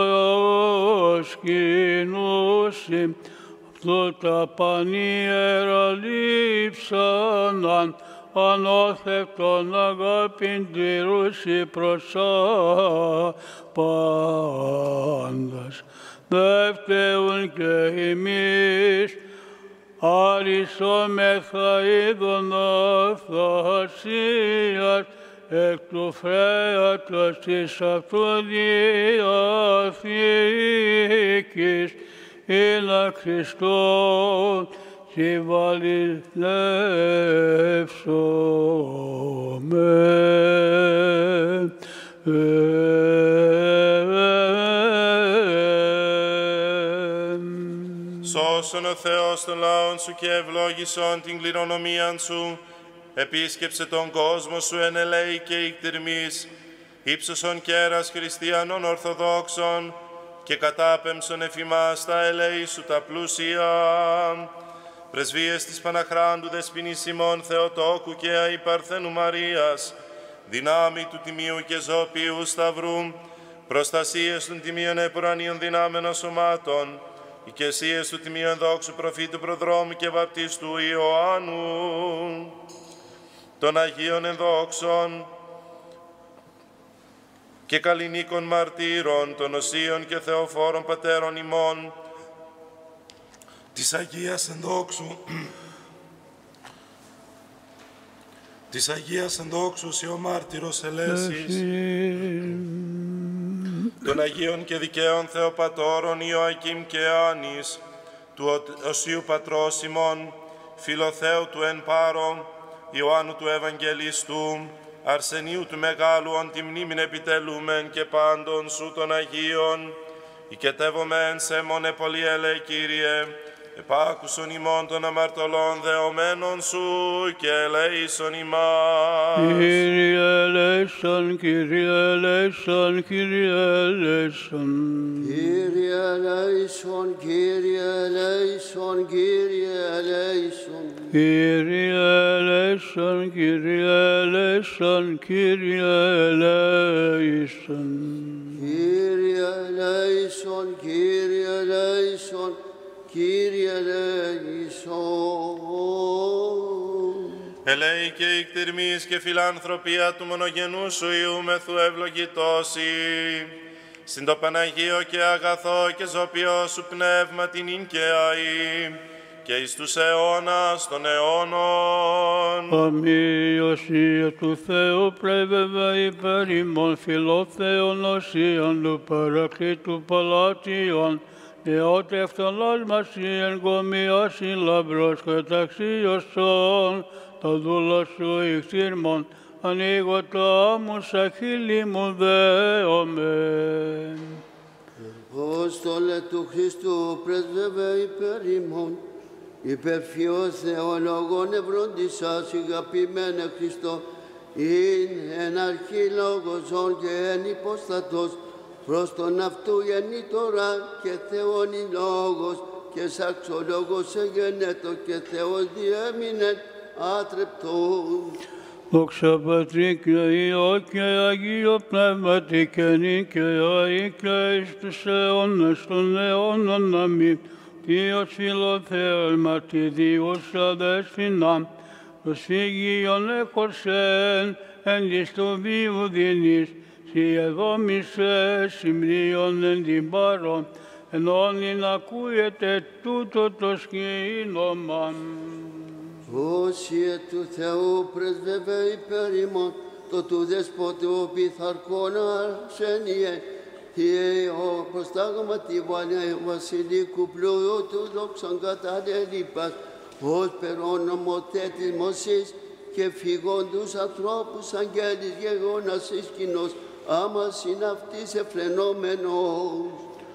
προσκυνούσι, αυτό τα πανιέρα λείψαναν, ανώθευτον αγάπην τηρούσι προσάπαντας. Δεύτερον και εμείς, άρισόμεθα είδων αυθασίας, εκ του φρέατος της αυτού διαθήκης, είναι Χριστό συμβαλιστεύσομεν. Σώσον ο Θεός των λαών σου και ευλόγησον την κληρονομίαν σου. Επίσκεψε τον κόσμο σου εν ελέη και ικτηρμής, ύψωσον κέρας χριστιανών ορθοδόξων και κατάπεμψον εφημάς τα ελέη σου τα πλούσια. Πρεσβείες της Παναχράντου Δεσποινής ημών Θεοτόκου και Αϊπαρθένου Μαρίας, δυνάμει του Τιμίου και Ζώπιου Σταυρού, προστασίες των Τιμίων Επουρανίων δυνάμενων σωμάτων, οικεσίες του Τιμίου Ενδόξου Προφήτου Προδρόμου και Βαπτίστου Ιωάννου, των Αγίων Ενδόξων και καλλινίκων μαρτύρων, των Οσίων και Θεοφόρων Πατέρων ημών, της Αγίας Ενδόξου, της Αγίας Ενδόξου ο μάρτυρος Ελέσης, των Αγίων και Δικαίων Θεοπατώρων Ιωακήμ και Άνης, του Οσίου Πατρός ημών, Φιλοθέου του εν πάρο, Ιωάννου του Ευαγγελιστού, Αρσενίου του Μεγάλου, ον τη μνήμην επιτελούμεν και πάντων σου των Αγίων, οικετεύομεν σε μόνε πολυέλε Κύριε, επάκουσον ημών των αμαρτωλών δεωμένων σου και ελέησον ημάς. Κύριε ελέησον, Κύριε ελέησον, Κύριε ελέησον. Κύριε ελέησον, Κύριε ελέησον, Κύριε ελέησον. Κύριε ελέησον, Κύριε ελέησον, Κύριε ελέησον. Κύριε ελέησον, Κύριε ελέησον, Κύριε ελέησον. Ελέη και ικτηρμής και φιλανθρωπία του μονογενού σου Ιούμεθου ευλογητώσει, συν το Παναγίο και αγαθό και ζωπιό σου πνεύμα την ίνκαιαη, και εις τους αιώνας των αιώνων. Αμοιωσία του Θεού πρέβευε υπέρ ημών φιλόθεων οσίων του Παρακλήτου Παλάτιον, νεότε ευτονός μας η εγκομιάς η λαμπρός καταξίωσον, τα δούλα σου ηχθήρμον, ανοίγω το άμμους αχίλη μου δέομεν. Απόστολε του Χριστού πρέσβευε υπέρ ημών, υπερφιός θεολόγων ευρόντισας αγαπημένε Χριστό, ειν εν αρχή λόγος και εν υποστατός, προς τον αυτού γεννήτωρα και Θεόν η λόγος, και σαξολόγος εγενέτο και Θεός διέμεινε άτρεπτος. Δόξα Πατρί και Υιό και Αγίο Πνεύματι και νικαιαί και εις τους αιώνας των αιώνων αμήν. Διός φιλοθέωματι Διούς αδέσφοινα, προσφύγιον έχωσεν εν της του βίου δινής, σοι εδόμησες συμμνίον εν την πάρον, εν όνειν ακούεται τούτο το σκήνωμα. Όσιε του Θεού πρεσβεύε υπέρ ημών, το του δεσπότου ο πειθαρχόν αρσένιε, Θεέ ο προστάγματι βασιλικού πλούου του δόξαν κατανέλειπας, ως περόνομο τέτοις Μωσής και φυγών τους ανθρώπους αγγέλης γεγόνας εις κοινός, άμα συναυτής εφρενόμενος.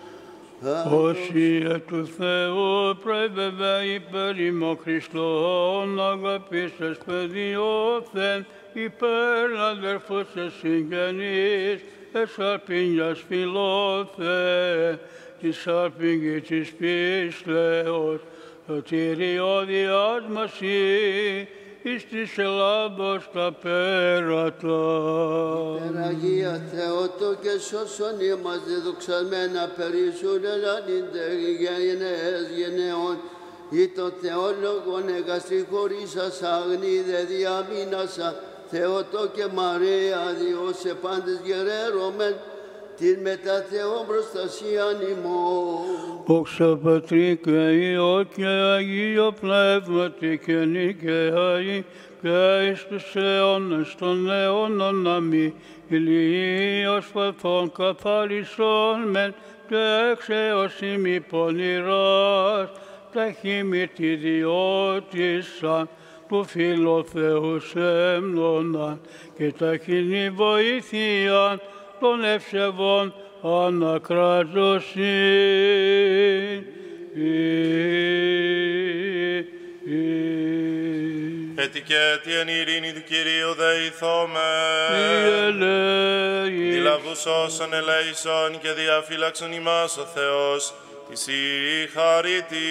Όσια του Θεού πρέβευε υπέρ ημών Χριστόν, αγαπήσας παιδιώθεν, υπέρ αδερφούς συγγενείς, εσαρπίνιας φιλόθε, της αρπήγη της πίστεως, το τυριώδιας μασί, εις της Ελλάδος τα πέρατα. Υπεραγία Θεότο και σώσον είμαστε δοξασμένα περίσσουν ελανίντε γενναίες γενναιών, ή το Θεόλογον εγκαστριχωρήσας αγνίδε διαμήνασα, Θεότο και Μαρία διώσε πάντες γερέρωμεν, την μετά Θεόν προστασίαν ημών. Δόξα Πατρί και Υιό και Αγίο Πνεύματι και νικαιαί και εις τους αιώνας των αιώνων αμήν. Ηλίος φαθών καθάρισον μεν και έξεως ημί πονηράς, ταχύμη τη διώτησα του φιλοθεού σέμνωνα και ταχύνη βοήθειαν των ευσεβών ανακράτωσιν. Έτι και έτι εν ειρήνη του Κυρίου δεηθόμεν. Δηλαβούς όσων ελέησον και διαφύλαξον ημάς ο Θεός, της η χαρίτη.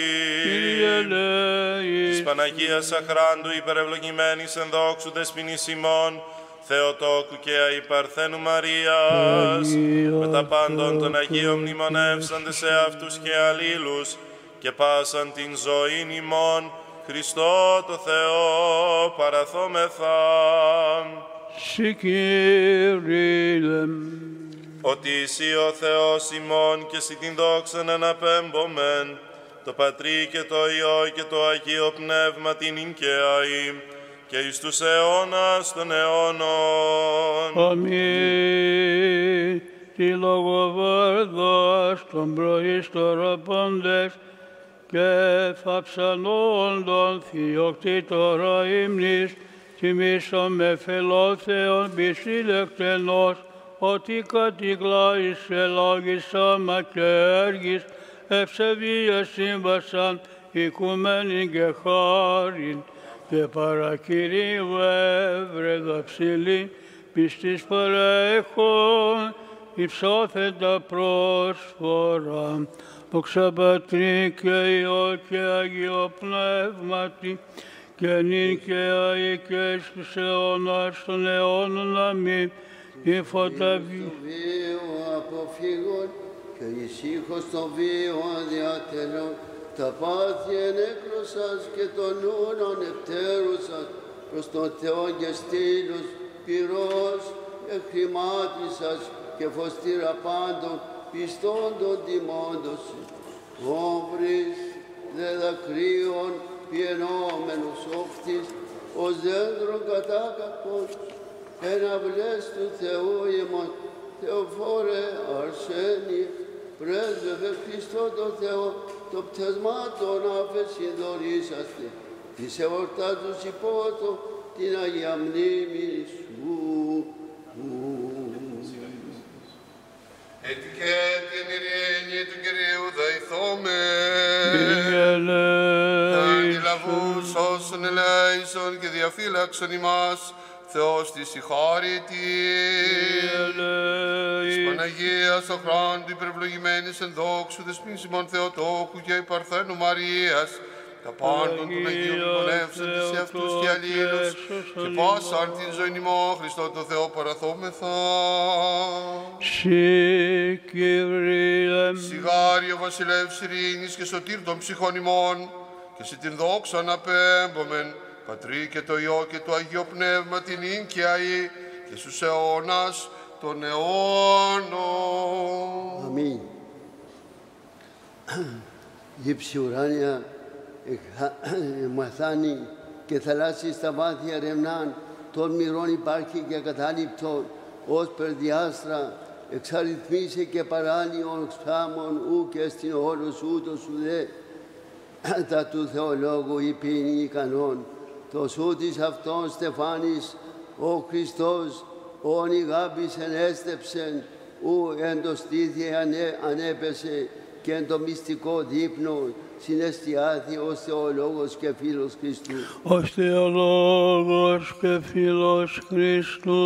Της Παναγίας Αχράντου υπερευλογημένης εν δόξου δεσποινής ημών, Θεοτόκου και αϊπαρθένου Μαρίας, με τα πάντων των Αγίων μνημονεύσαντες σε αυτούς και αλλήλους, και πάσαν την ζωήν ημών, Χριστό το Θεό παραθόμεθα. Συ Κύριε, ότι εσύ ο Θεός ημών και εσύ την δόξαν αναπέμπομεν, το Πατρί και το Υιό και το Αγίο Πνεύμα την νικαιαή, και εις τους αιώνας των αιώνων. αμήν. Τη λογοβάρδας των προϊστοραπώντες και θαψανόντων θειοκτήτωρα ύμνης, τιμήσαμε φιλόθεον πισίλεκτενός, ότι κατηγλά εις ελόγισαμα και έργης, ευσεβίας σύμβασαν οικουμένην και χάριν, και παρακυρίου έβρεδα ψηλή, πιστής παρέχον, υψώθεντα πρόσφορα. Δόξα Πατρί και Υιό και Αγίο Πνεύματι, και νυν και αεί και εις τους αιώνας των αιώνων αμήν. Η φωταβή Το βίο αποφύγων και εις ήχος το βίο αδιατελών, τα πάθη ενέκρωσας και τον ούνων ευτέρουσας, προς τον Θεό και στήλους πυρός εχρημάτισας και φωστήρα πάντων πιστών των τιμώντος. Όβρις δε δακρύων πιενόμενος όφτης, ως δέντρον κατάκακος, εναυλές του Θεού ημών, Θεοφόρε Αρσένη, πρέσβευε Χριστό το Θεό, το πτεσμά των άφεσιν δωρήσαστε, της εορτάζους υπότο, την Αγία Μνήμη σου. Έτσι και την ειρήνη του Κυρίου δεηθώμε. Κύριε Αγγελαβούς όσων ελέησον και διαφύλαξον ημάς, Θεός της συγχώρητη. Της Παναγίας ο χρόνου υπερευλογημένης εν δόξου δεσπίνης ημών Θεοτόκου και η Παρθένου Μαρίας, τα πάντων των Αγίων πονεύσαντες σε αυτούς και αλλήλους και πάσαν την ζωή ημών Χριστό το Θεό παραθόμεθα. Συ, Κύριε, Σιγάριο βασιλεύς ειρήνης και σωτήρ των ψυχών ημών, και σε την δόξα αναπέμπομεν, Πατρί και το Υιό και το Αγίο Πνεύμα την ίνκαιαη και στους αιώνας των αιώνων. Αμήν. Γύψη ουράνια μαθάνει και θαλάσσι στα βάθια ρεμνάν, των μυρών υπάρχει και ακατάληπτον, ως περδιάστρα εξαριθμίσε και παράλιον ξάμων ου και στην όλος ούτως ουδέ τα του Θεολόγου υπήνει ικανόν. Το σου της αυτόν στεφάνης ο Χριστός όν ηγάπης ενέστεψεν ου εν το στήθι ανέ, ανέπεσε και εν το μυστικό δείπνο συναισθιάθη ως Θεολόγος και φίλος Χριστού. ως Θεολόγος και φίλος Χριστού.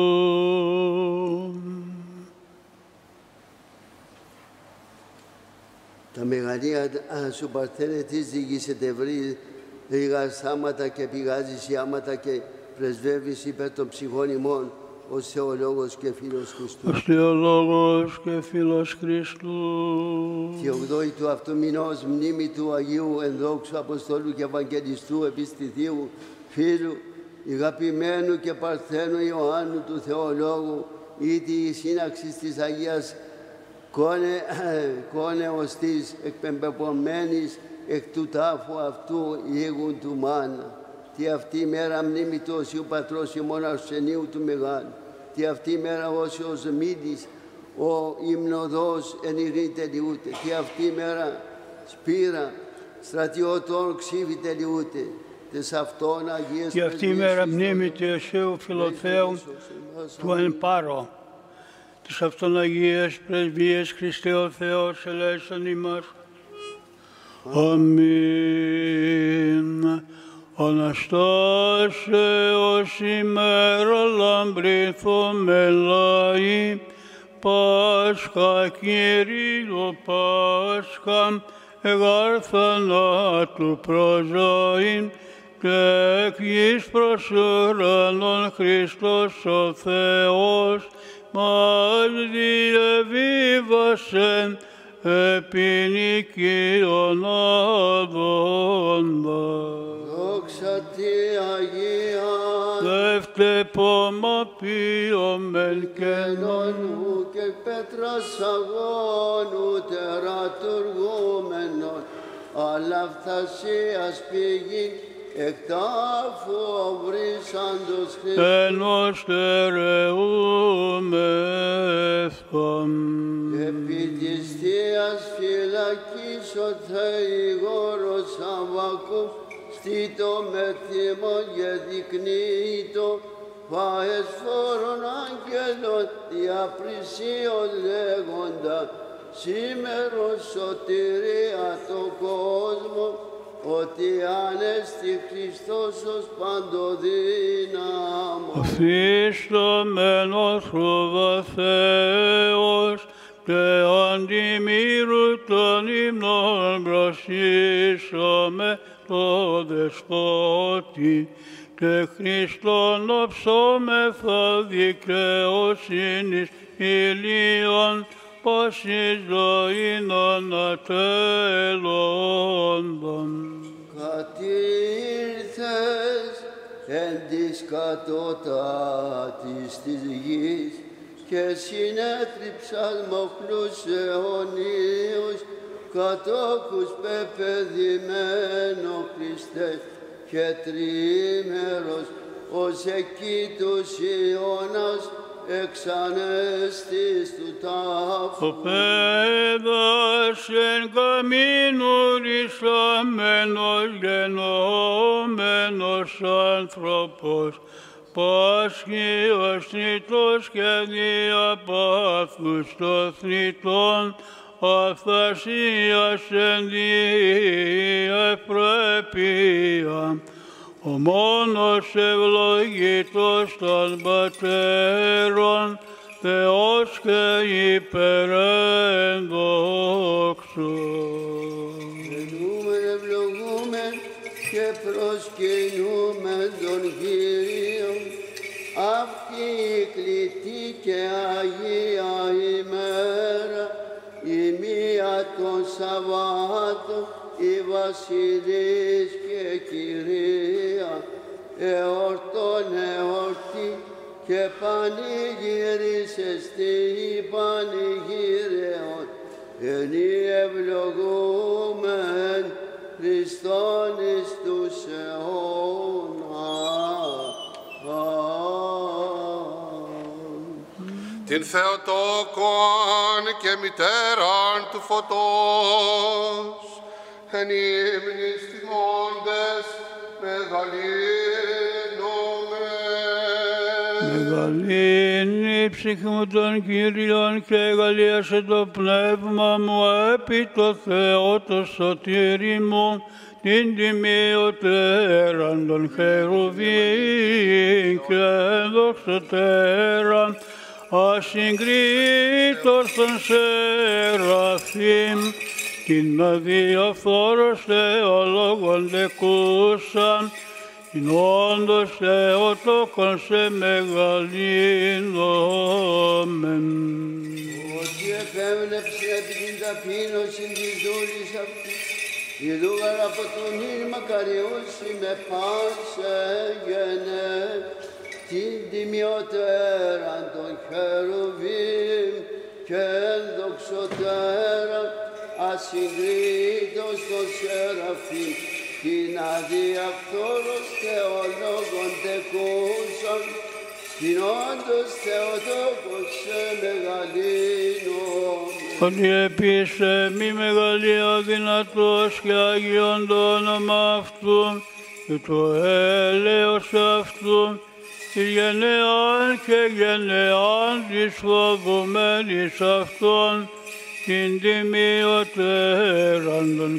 Τα μεγαλεία σου παρθένε της διηγήσετε ευρύ ρίγα σάματα και πηγάζεις ιάματα και πρεσβεύεις υπέρ των ψυχών ημών ως Θεολόγος και φίλος Χριστού. ως Θεολόγος και φίλος Χριστού. Τη ογδόη του αυτού μηνός μνήμη του Αγίου ενδόξου Αποστόλου και Ευαγγελιστού επιστηθίου φίλου ηγαπημένου και παρθένου Ιωάννου του Θεολόγου ήτι η σύναξη της Αγίας κόνε, κόνε ως της εκπεμπεπωμένης εκ του τάφου αυτού ήγουν του μάνα. Τι αυτή η μέρα μνήμη του Οσίου Πατρός ημών Αρσενίου του Μεγάλου. Τι αυτή η μέρα όσιος μύτης ο υμνοδός εν ειρήνη τελειούται. Τι αυτή η μέρα σπήρα στρατιωτών ξύβη τελειούται. Τες αυτών Αγίες Και αυτή η μέρα μνήμη του Ιωσίου Φιλοθέου του εν πάρο. Τις αυτών Αγίες πρεσβείες Χριστέ ο Θεός ελέησον ημάς. Αμήν. Αναστάσεως ημέρα λαμπρήθωμε λαοί, Πάσχα Κύριο Πάσχα, εγάρ θανάτου προζωήν, και εκ γης προς ουρανόν Χριστός ο Θεός, μας διεβίβασεν επί νικίων άδοντα. Δόξα τη Αγία, δεύτερο ποιομεν καινόν, ου και πέτρας αγώνου τερατουργούμενον, αλλά φτασίας πηγή εκ τάφου βρήσαντος Χριστού. ενός στερεούμεθον. Επί της Θείας φυλακής ο Θεηγόρος Σαββακού, στήτο με θυμόν και δεικνύητο, φάες φόρων άγγελων διαπρισίων λέγοντα, σήμερον σωτηρία το κόσμο, ότι ανέστη Χριστός ως παντοδύναμος. Αφίστομενος προβαθέως και αντιμήρου των ύμνων προσήσαμε το Δεσπότη και Χριστόν οψόμεθα δικαιοσύνης ηλίων πάσης ζωήν ανατέλλοντων. Κατήρθες εν της κατώτατης της γης και συνέτριψας μοχλούς αιωνίους κατόχους πεπαιδημένο Χριστέ και τρίμερος ως εκεί τους Ιώνας εξανέστης του τάφου. Ο πέδας εν καμίνου ρισαμένος γενόμενος άνθρωπος, πάσχει ως θνητός και διαπάθους το θνητόν, αυθασίας εν διευπρέπεια. Ο μόνος ευλογητός των πατέρων, Θεός και υπερένδοξος. Ευλογούμεν, ευλογούμεν και προσκυνούμεν τον Κύριον, αυτή η κλητή και Αγία ημέρα, η μία των Σαββάτων, η Βασιλής και Κυρία, εορτών εορτή και πανηγυρίσεστη πανηγύρεων, ενή ευλογούμεν Χριστόν εις τους αιώνας. Την Θεοτόκον και μητέραν του φωτός, εν ύμνης τιμώντες μεγαλύνομεν. Μεγαλύνει η ψυχή μου των Κύριων και εγαλίασε το πνεύμα μου επί το Θεό το σωτήρι μου, την τιμιωτέραν των Χερουβίμ και δοξωτέραν, ασυγκρίτως των Σεραφείμ, την αδιαφόρος Θεολόγων δεκούσαν, την όντως Θεοτόκον σε μεγαλύνομεν. Ότι επέβλεψε επί την ταπείνωση της δούλης αυτής, ειδούγαρ από τον ήλ μακαριούσι με πάσε γενέ, την τιμιωτέραν των Χερουβίμ και ενδοξωτέραν, ασυγκρίτως των Σεραφείμ, την αδιαφθόρος Θεολόγων τεκούσαν, την όντως Θεοτόκος σε μεγαλύνομεν. Ότι επίσε μη μεγαλεία δυνατός και Άγιον το όνομα Αυτού και το έλεος Αυτού, τη γενεάν και γενεάν της φοβουμένης Αυτών, την τιμιωτέραν των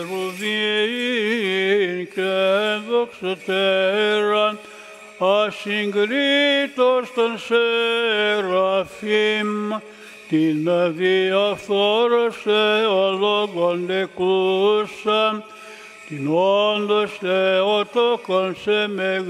Χερουβίμ και δοξωτέραν, ασυγκρίτως των Σεραφείμ, την αδιαφόρος Θεολόγων δεκούσαν, την όντως Θεοτόκον σε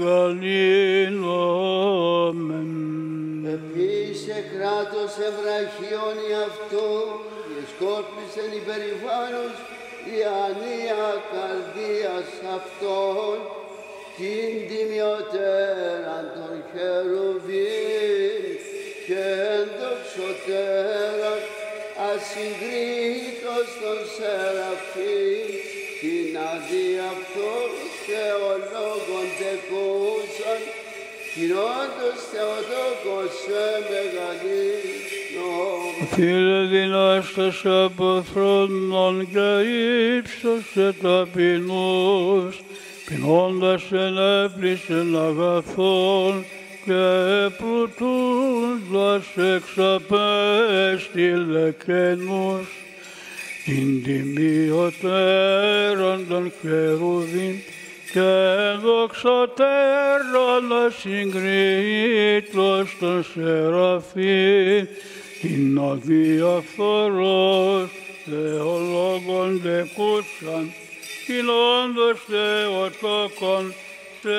μεγαλύνομεν. Επίσε κράτος ευραχίων αυτού, διεσκόρπισεν υπερηφάνους η ανία καρδίας αυτών, την τιμιωτέραν των Χερουβίμ και ενδοξωτέραν, ασυγκρίτως των Σεραφείμ, την αδιαφθόρους Θεολόγων τεκούσαν, την όντως Θεοτόκος σε μεγαλύνομεν. Φίλε δυνάστας από θρόνων και ύψωσε ταπεινούς, πεινώντας ενέπλησεν αγαθών και πλουτούντας εξαπέστειλε καινούς, την τιμιωτέραν των Χερουβίμ και δοξωτέραν ασυγκρίτως των Σεραφείμ, την αδιαφθορός Θεολόγων δεκούσαν, την όντως Θεοτόκον σε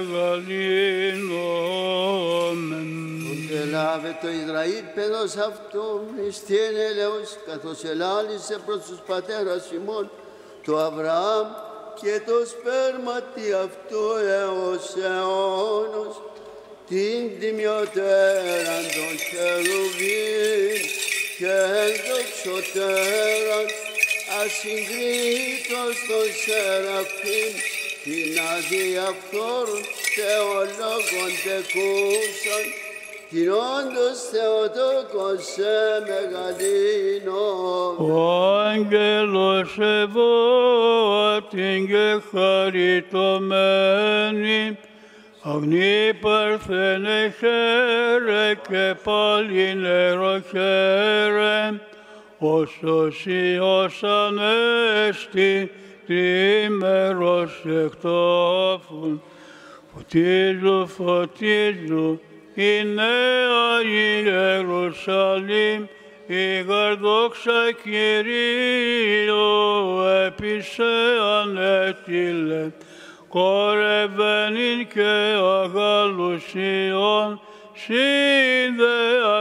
μεγαλύνομεν. Και λάβε το Ισραήλ παιδός αυτού, εις την έλεος, καθώς ελάλησε προς τους πατέρας ημών, το Αβραάμ και το σπέρματι αυτού έως αιώνος, την τιμιωτέραν των Χερουβίμ και ενδοξωτέραν, ασυγκρίτως των Σεραφείμ, την αδιαφθόρουν θεολόγων τεκούσαν, την όντως Θεοτόκος σε μεγαλύνων. Ο άγγελος ευώτην και χαριτωμένη, αγνή παρθένε χαίρε και πάλι νερό χαίρε, όσος Υιός ανέστη τρίμερος εκτόφουν. Φωτίζω, φωτίζω, η νέα Ιερουσαλήμ, η γαρδόξα Κυρίω έπεισε ανέτειλε, κορευαίνειν και αγαλουσιών, σύνδε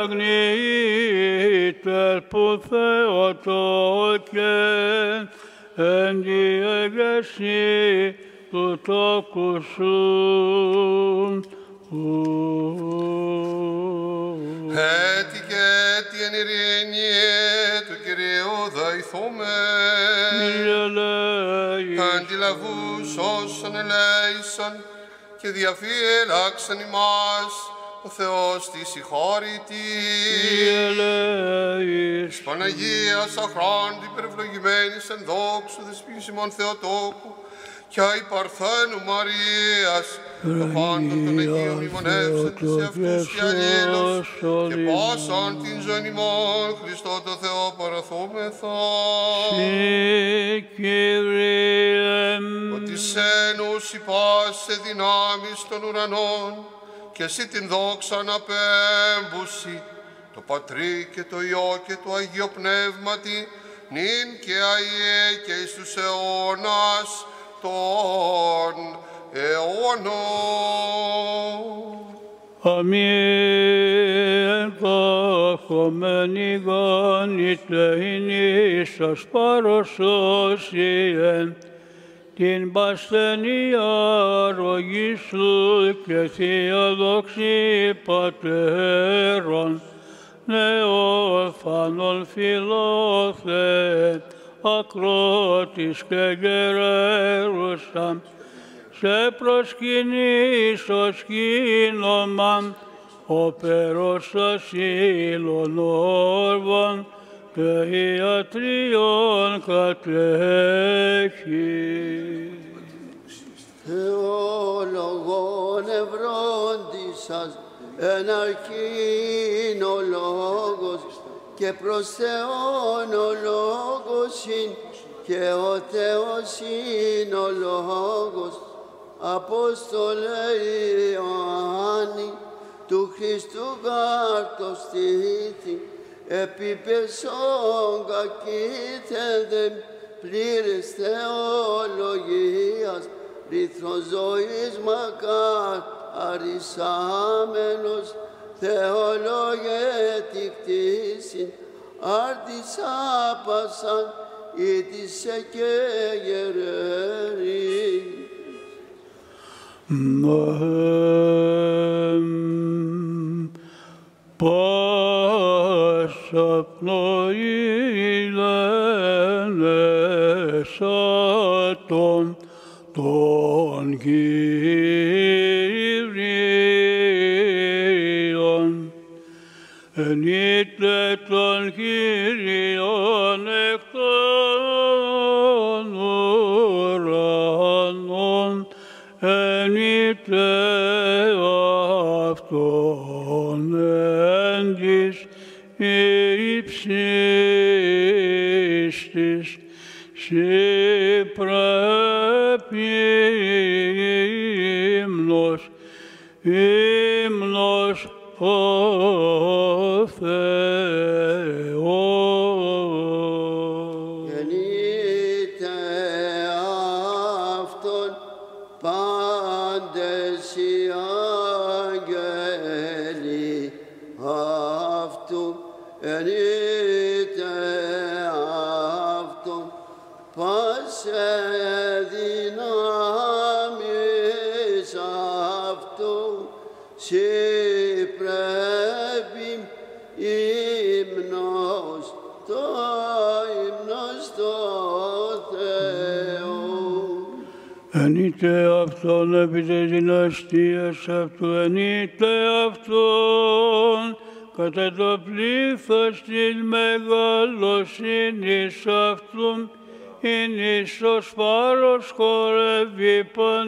αγνήτερ που Θεοτόκε, εν τη εγεσή του τόκου σου. Έτι και έτι εν ειρήνη του Κυρίου δεηθούμε, αντιλαβούς όσων ελέησαν και διαφύλαξαν ημάς ο Θεός της συγχώρητη. Της Παναγίας αχράντου υπερευλογημένης εν δόξου δεσποίσιμον Θεοτόκου και η Παρθένου Μαρίας, το πάντων των Αγίων μνημονεύσαν της εαυτούς και αλλήλους και πάσαν την ζωή ημών Χριστό το Θεό παραθούμεθα. Συ Κύριε, ότι σένους υπάσε δυνάμεις των ουρανών και εσύ την δόξα να πέμπουσι, το Πατρί και το Υιό και το Αγίο Πνεύματι, νυν και αΐε και εις τους αιώνας των αιώνων. Αμήν. Καχωμένη γόνητε ειν ίσως παροσώσιεν, την πασθενία αρρωγή σου και θεία δόξη πατέρων, νεόφανον φιλόθε, ακρότης και γερέρουσα, σε προσκυνήσω σκήνωμαν, ο περός ασύλων όρβων και ιατρίων κατέχει. Θεόλογον ευρώντισας, εν αρχήν ο λόγος, και προς Θεόν ο λόγος ειν, και ο Θεός είναι ο λόγος. Απόστολε Ιωάννη, του Χριστού γάρτος στήθη, επιπεσόν κακήθενδε πλήρες θεολογίας, ρήθρος ζωής μακάρ αρισάμενος, θεολόγε τη κτήσιν, άρτης άπασαν, ήτησε και γερέρη. Πάσα πνοή λένεσατον των Κύριων, ενείτε των Κύριων εκ των ουρανών, ενείτε αυτόν εν της υψής της, σοι πρέπει ύμνος, ύμνος ο Θεός. Γεννείτε αυτόν πάντες οι άγγελοι αυτού, γεννείτε αυτόν πάσε δυνάμεις αυτού, σοι πρέπει ύμνος το ύμνος το Ενείτε αυτόν επί της δυναστείας αυτού, ενείτε αυτόν κατά το πλήθος της μεγαλοσύνης αυτού, είναι ίσως φάρος χορεύει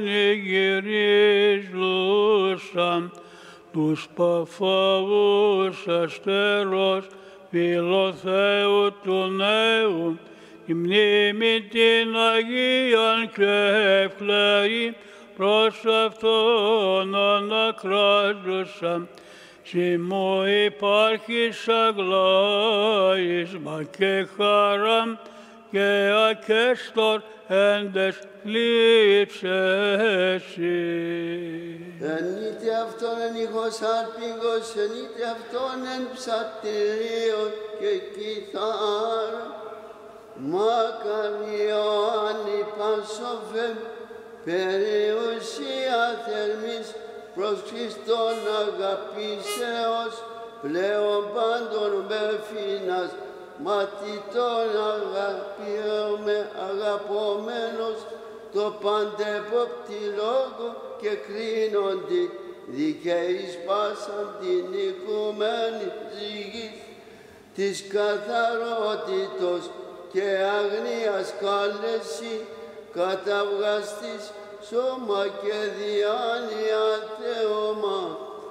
πανηγυρίζουσαν τους παφαούς αστέρος φιλοθέου του νέου, η μνήμη την Αγίαν και ευλαίη προς αυτόν ανακράζουσαν. Σημού υπάρχεις αγλάισμα και χαρά και ακέστορ έντες λείψες. Ενείτε αυτόν εν ηχος άρπηγος, ενείτε αυτόν εν ψατήριο και κιθάρα. Μακαριάνι πασόφεμ, περιουσία θερμής προς Χριστόν αγαπήσεως, πλέον πάντων μεφήνας, μαθητών αγαπιόμε αγαπωμένος, το παντεπόπτη λόγο και κρίνοντι, δικαίης πάσαν την οικουμένη ζυγής, της καθαρότητος και αγνίας κάλεση, καταυγαστής σώμα και διάνοια Θεόμα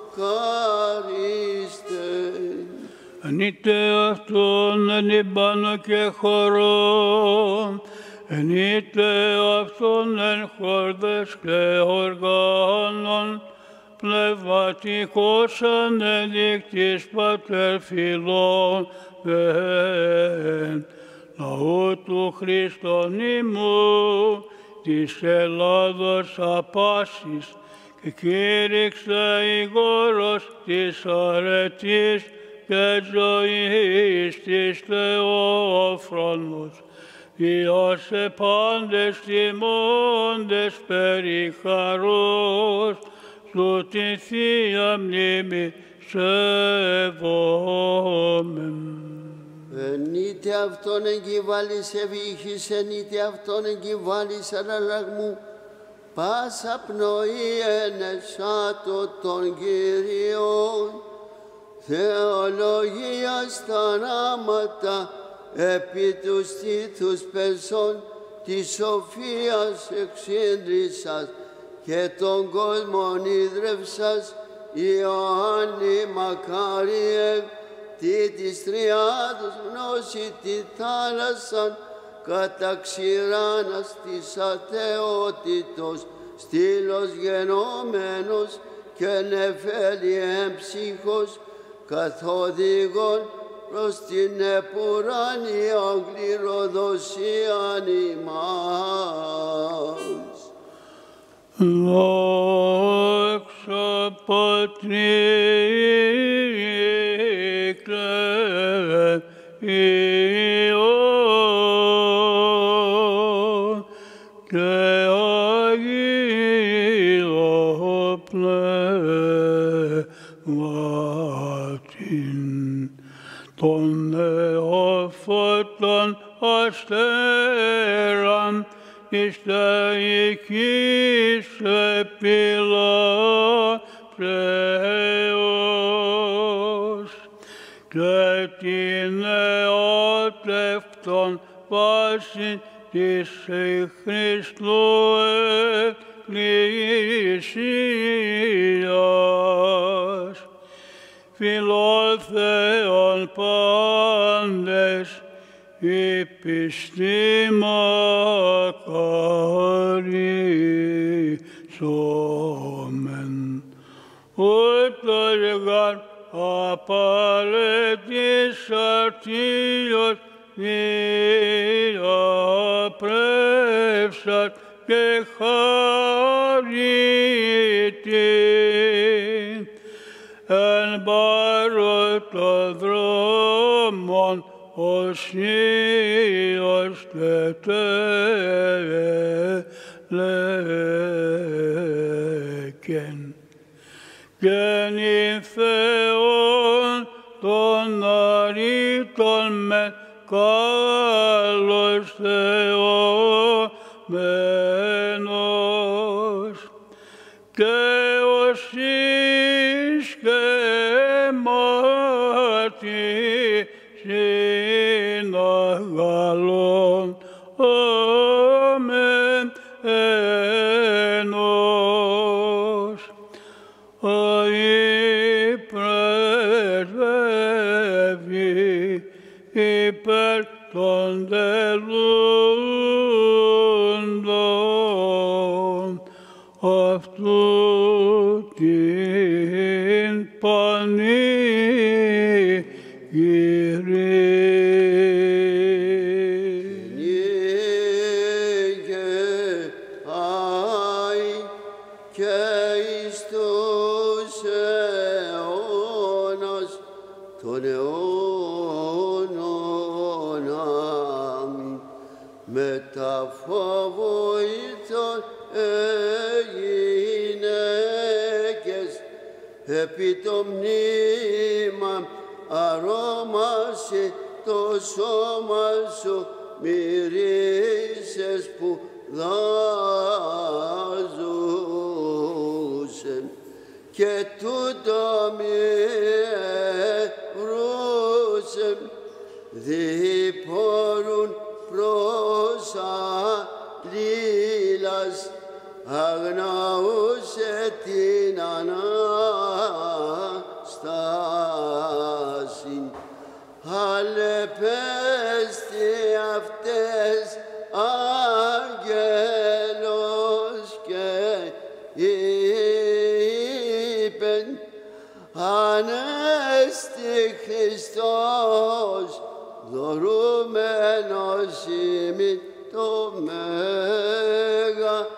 χαρίστε. Ενείτε αυτόν εν υπάνω και χορό, ενείτε αυτόν εν χόρδες και οργάνων, πνευματικός ανεδείκτης πατέρ φιλών εν λαού του Χριστόν ημού, της Ελλάδος απάσης, και κήρυξε ηγόρος της αρετής και ζωής της Θεόφρονος, διώσε πάντες τιμώντες περί χαρός, σου τη Θεία μνήμη σεβόμεν. Ενείτε αυτόν εγκυβάλεις ευήχης, ενείτε αυτόν εγκυβάλεις αναλλαγμού, πάσα πνοή ενεσάτω των Κυρίων, θεολογία στα νάματα, επί τους στήθους πεσών, της σοφίας εξήντρησας και των κόσμων ίδρευσας, Ιωάννη Μακάριε, τι της τριάδος γνώση τη θάλασσαν, κατά ξηράνας της αθεότητος, στήλος γενόμενος και νεφέλη εμψύχος, καθοδηγών προς την επουράνιον κληροδοσίαν ημάς. Δόξα Πατρί και Υιό και Αγίο Πνεύματιν, των νεοφώτων αστέραν της θεϊκής επιλάψεως και την νεότευτον βάση της Χριστού Εκκλησίας, φιλόθεον πάντες επιστήμα χαρίσομεν, ούτως γαρ απαλέτης αρτίος διαπρέψαν και χαρίτη εν παρότο δρόμον οσίως τελέκεν, και νυν Θεόν των αρήτων με καλός Θεόμενος, μάτι συναγαλών αμεν ενός. Αη πρεσβεύει υπέρ των τελούντων αυτού την πανηγυρή. Μεταφοβοήθων εγγυναίκες επί το μνήμα αρώμασε το σώμα σου μυρίσες που δάζουσεν και τούτο μη ευρούσεν διπόρουν προς αλλήλας αγνοούσε την Ανάσταση. Αλεπέστη αυτές άγγελος και είπεν Ανέστη Χριστός δωρούμενος ημί το μέγα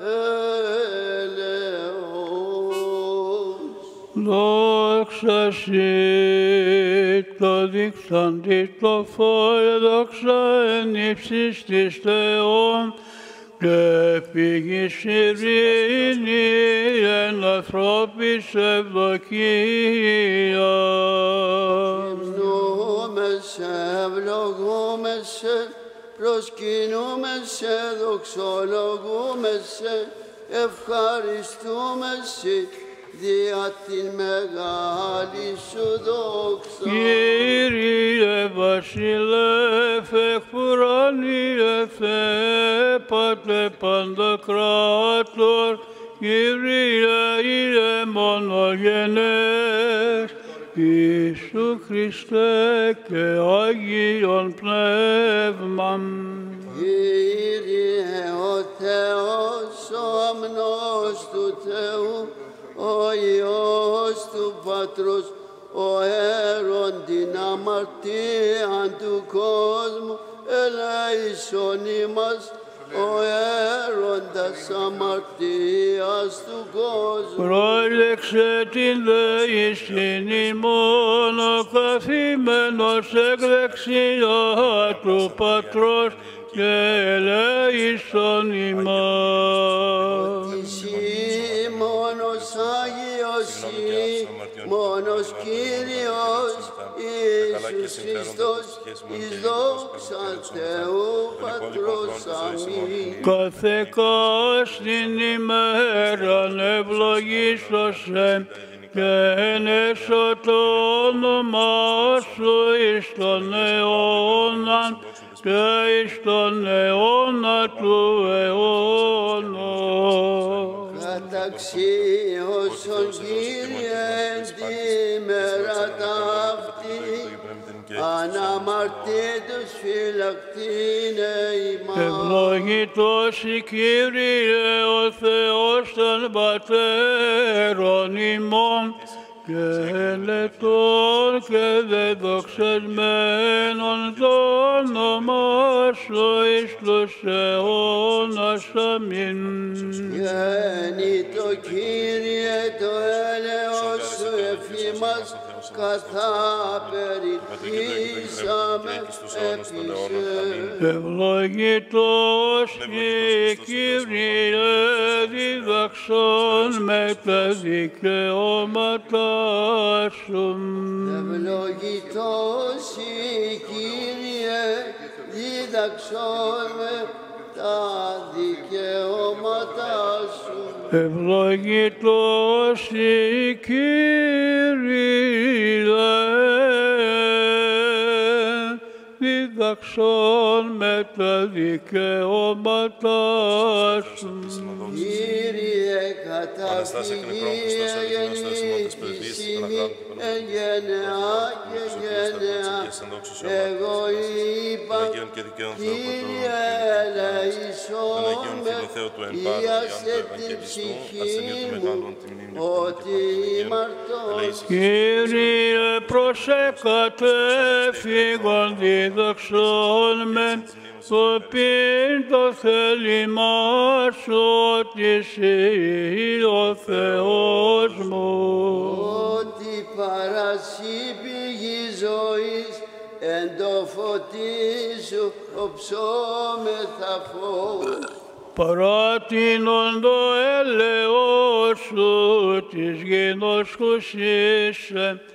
έλεος. Δόξα σοι το δείξαντι το φως, δόξα εν ύψης της Θεόν, και φύγης ειρήνη εν ανθρώπης ευδοκία. Γυμνούμεσαι, ευλογούμεσαι, προσκυνούμεσαι, δοξολογούμεσαι, ευχαριστούμεσαι δια την μεγάλη σου δόξα. Κύριε βασιλεύ, εκ ουρανίου Θεέ, Πάτε παντοκράτορ, Κύριε Ιε μονογενές, Ιησού Χριστέ και Άγιον Πνεύμαν. Κύριε ο Θεός, ο αμνός του Θεού, ο Υιός του Πατρός, ο αίρον την αμαρτίαν του κόσμου, ελέησον ημάς, ο αίροντας αμαρτίας του κόσμου. Πρόλεξε την δεήσιν ημών, ο καθημένος εκ δεξιά του Πατρός, και ελέησον ημάς. Μόνος Άγιος Υ, μόνος Κύριος Ιησούς Χριστός, εις δόξα Θεού Πατρός αμήν. Κάθε κάστην ημέραν ευλογήσωσε και ενέσω το όνομά σου εις τον αιώναν και εις τον αιώνα του αιώνος. Καταξίωσον Κύριε τη μέρα ταύτη, αναμαρτήτως φυλακτήνε ημάς. Ευλογητός η Κύριε ο Θεός των πατέρων ημών, και ελετών και δεδοξασμένων το όνομά σου εις τους αιώνας. Αμήν. Γέννητο Κύριε το έλεος σου εφήμας, καθά περιθύσαμε επίσε. Ευλογητός η Κύριε διδαξών με τα δικαιώματα σου. Ευλογητός η Κύριε διδαξών με τα δικαιώματα σου. Ευλογητός η Κύριε διδαξών με τα δικαιώματά σου. Κύριε, καταφυγή γεννήσιμη, εν γενεά και γενεά, εγώ είπα, Κύριε ελεησόν με, ίασε την ψυχή μου, ότι ημαρτώ. Κύριε, προσεκατέφυγον διδαξών με, το πίν το θέλημά σου, ότι εσύ ο Θεός μου. Ότι παρασύ πηγή ζωής, εν το φωτί σου οψόμεθα φως. Παράτηνον το έλεος σου της γενοσχουσής,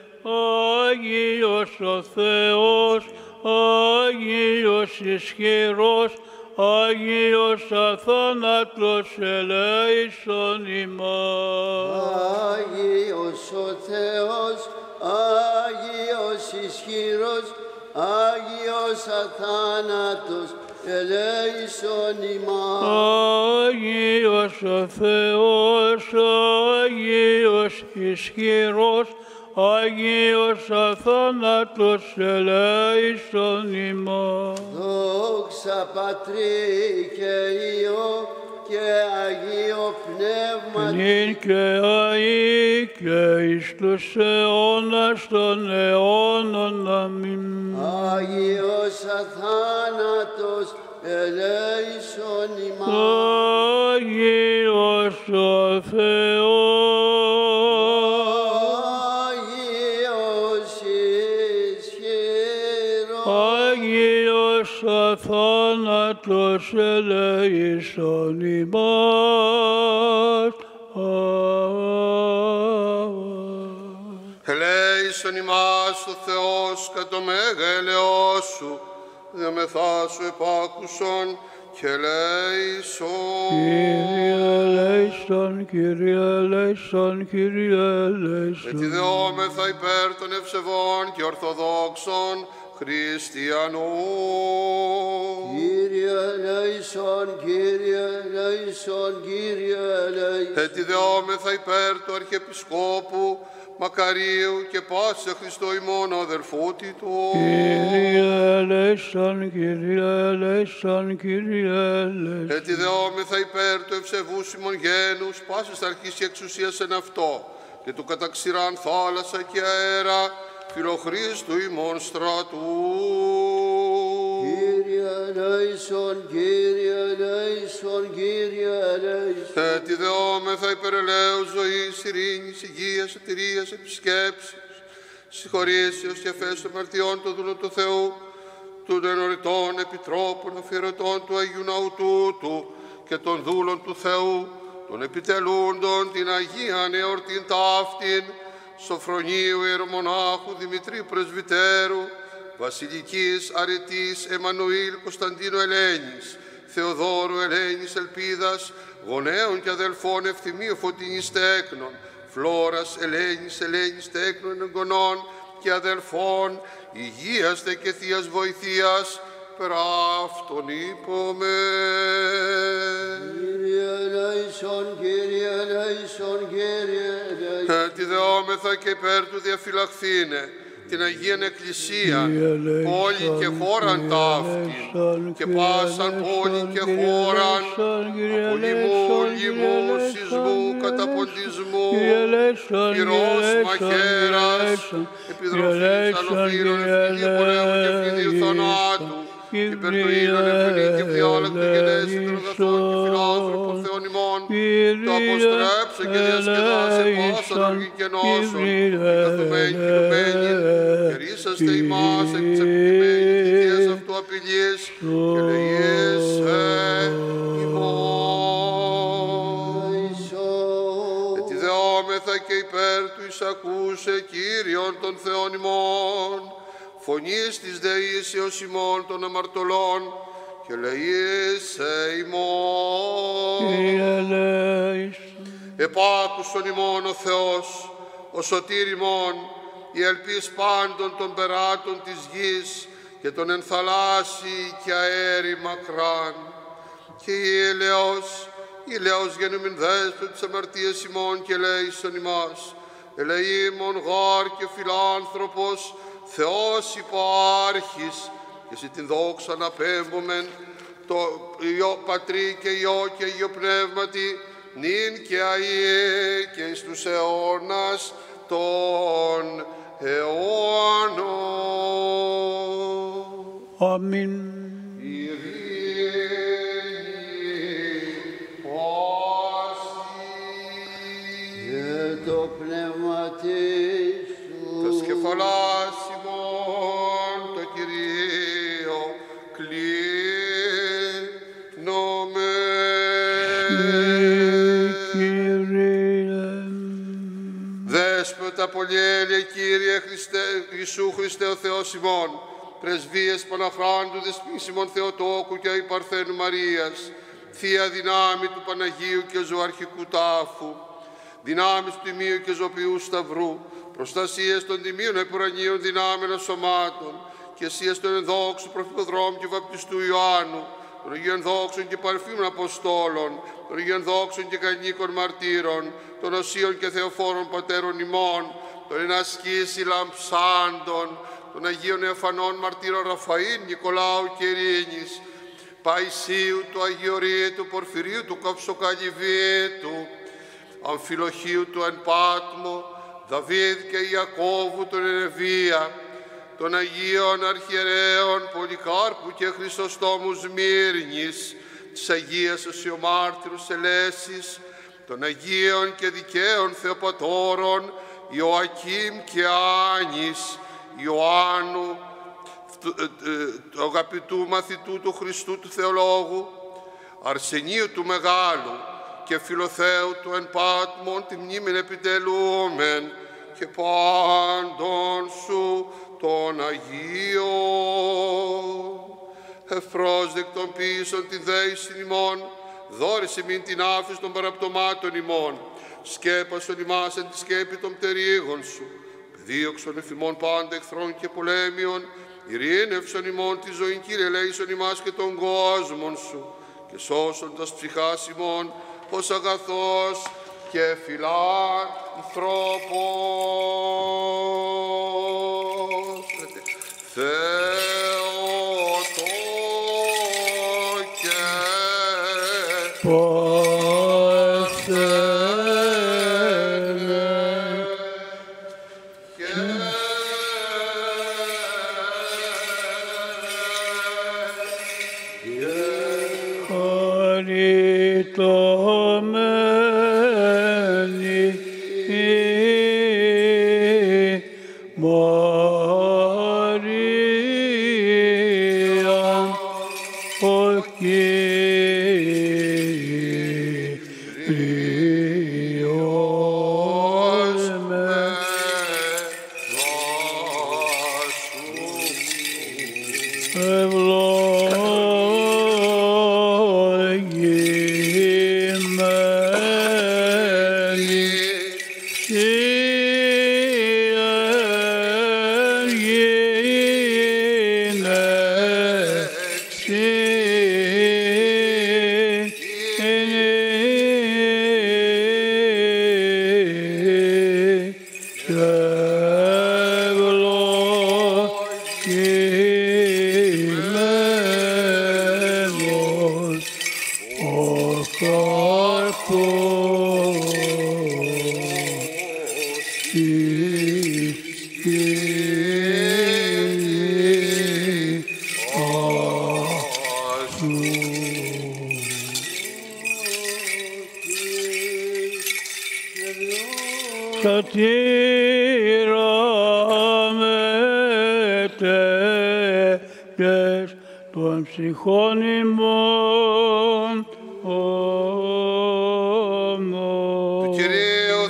Άγιος ο Θεός, Άγιος ισχυρός, Άγιος αθάνατος ελέησον ημάς. Άγιος ο Θεός, Άγιος ισχυρός, Άγιος αθάνατος ελέησον ημάς. Άγιος ο Θεός, Άγιος ισχυρός, Άγιος αθάνατος ελέησον ημάς. Δόξα Πατρί και Υιό και Αγίο Πνεύμα, νυν και αεί και εις τους αιώνας των αιώνων. Αμήν. Άγιος αθάνατος ελέησον ημάς. Άγιος ο Θεός, Άγιος ισχυρός, Άγιος αθάνατος ελέησον ημάς. Ελέησον ημάς ο Θεός κατ' το μέγα ελεός σου, διαμεθά σου επάκουσον και ελέησον. Κύριε ελέησον, Κύριε ελέησον, Κύριε ελέησον. Ετιδεόμεθα υπέρ των ευσεβών και ορθοδόξων χριστιανών. Κύριε ελέησον, Κύριε ελέησον, Κύριε ελέησον. Ετιδεόμεθα υπέρ του Αρχιεπισκόπου Μακαρίου και πάσε Χριστό ημών αδελφότητο. Κύριε ελέησον, Κύριε ελέησον, Κύριε ελέησον. Ετιδεόμεθα υπέρ του ευσεβούς ημών γένους, πάσης αρχής και εξουσίας εν αυτό, και του καταξηράν θάλασσα και αέρα, φιλοχρίστου ημών στρατού. Κύριε ελέησον, Κύριε ελέησον, Κύριε ελέησον. Ετιδεόμεθα υπέρ ελέους ζωής, ειρήνης, υγείας, ετηρίας, επισκέψης, συγχωρήσεως και αφές των μαρτιών των δούλων του Θεού, των ενωριτών επιτρόπων αφιερωτών του Αγίου Ναού τούτου και των δούλων του Θεού, των επιτελούντων την Αγίαν εορτήν ταύτην, Σοφρονίου Ιερομονάχου Δημητρίου Πρεσβυτέρου, Βασιλικής Αρετής Εμμανουήλ Κωνσταντίνου Ελένης, Θεοδόρου Ελένης Ελπίδας, γονέων και αδελφών Ευθυμίου Φωτεινής Τέκνων, Φλόρας Ελένης Ελένης Τέκνων εγγονών και αδελφών, υγείας δε και θείας βοηθείας, πράφτον είπαμε. Κύριε ελέησον, Κύριε ελέησον, Κύριε ελέησον. Ετιδεόμεθα και υπέρ του διαφυλαχθήνε την Αγίαν Εκκλησία, πόλη και χώραν ταύτην, και πάσαν πόλη και χώραν, από λοιμού, λοιμού, σεισμού, καταποντισμού, πυρός, μαχαίρας, επιδροφής, αλοφύρων, ευθυνή πολέμου και ευθυνίου θανάτου, υπέρ του ήλιον ευγενή και διάλεκτο γενέστη των αγαθών και φιλάνθρωπων Θεών ημών, το αποστρέψε και διασκεδάσε πάσα λογή και νόσων, οι καθομένοι κυλουμένοι, και ρίσαστε ημάς εκ της επιτυχημένης θητείας αυτού απειλής, και λεγείσαι ημών. Ετιδεόμεθα και υπέρ του εισακούσε Κύριον των Θεών ημών, φωνής της δεήσεως ημών των αμαρτωλών, και λαΐσε ημών. Επάκουσον ημών ο Θεός, ο σωτήρ ημών, η ελπίς πάντων των περάτων της γης, και τον ενθαλάσσι και αέρι μακράν. Και η ελαιός, η ελαιός γενομην δέσπο της αμαρτίας ημών και ελέησον ημάς. Ελεήμων γάρ και φιλάνθρωπος, Θεός υπάρχεις, και εσύ την δόξα να πέμπομεν, το Υιό Πατρί και Υιό και Υιό Πνεύματι, νυν και αΐε και εις τους αιώνας των αιώνων. Αμήν. Το πνεύμα της σου. Τα σκεφαλάς ημών το Κυρίο κλείνομαι. Δέσποτα πολυέλεια Κύριε Χριστέ, Ιησού Χριστέ ο Θεός ημών, πρεσβείες Παναχράντου Δεσποίνης ημών Θεοτόκου και η Παρθένου Μαρίας, Θεία δυνάμει του Παναγίου και ζωαρχικού τάφου, δυνάμεις του Τιμίου και Ζωπιού Σταυρού, προστασίες των Τιμίων Εκουρανίων δυνάμεων σωμάτων, και εσίας των ενδόξου προφητοδρόμου και βαπτιστού Ιωάννου, των Αγίων Δόξων και Παρφήμων Αποστόλων, των Αγίων Δόξων και Κανίκων Μαρτύρων, των Οσίων και Θεοφόρων Πατέρων ημών, των ενασκήσει λαμψάντων, των Αγίων Εφανών Μαρτύρων Ραφαήλ, Νικολάου και Ειρήνης, Παϊσίου του Αγιορείτου, Πορφυρίου του Καψοκαλυβίτου, Αμφιλοχίου του εν Πάτμο, Δαβίδ και Ιακώβου τον Ερεβία, των Αγίων Αρχιερέων Πολυκάρπου και Χρυσοστόμου Σμύρνης, της Αγίας Οσιομάρτυρους Ελέσης, των Αγίων και Δικαίων Θεοπατώρων Ιωακήμ και Άνης, Ιωάννου, του αγαπητού μαθητού του Χριστού του Θεολόγου, Αρσενίου του Μεγάλου και Φιλοθέου του εν Πάτμον τη μνήμην επιτελούμεν, και πάντων σου των Αγίων. Ευπρόσδεκτον πίσων την δέησιν ημών, δώρησε μην την άφηση των παραπτωμάτων ημών, σκέπασον ημάς εν τη σκέπη των πτερίγων σου, παιδίωξον εφημών πάντα εχθρών και πολέμιων, ειρήνευσον ημών τη ζωή, Κύριε, ελέησον ημάς και των κόσμων σου, και σώσοντας ψυχάς ημών, ως αγαθός και φιλάνθρωπος. Θεοτόκε των ψυχών ημών, του Κυρίου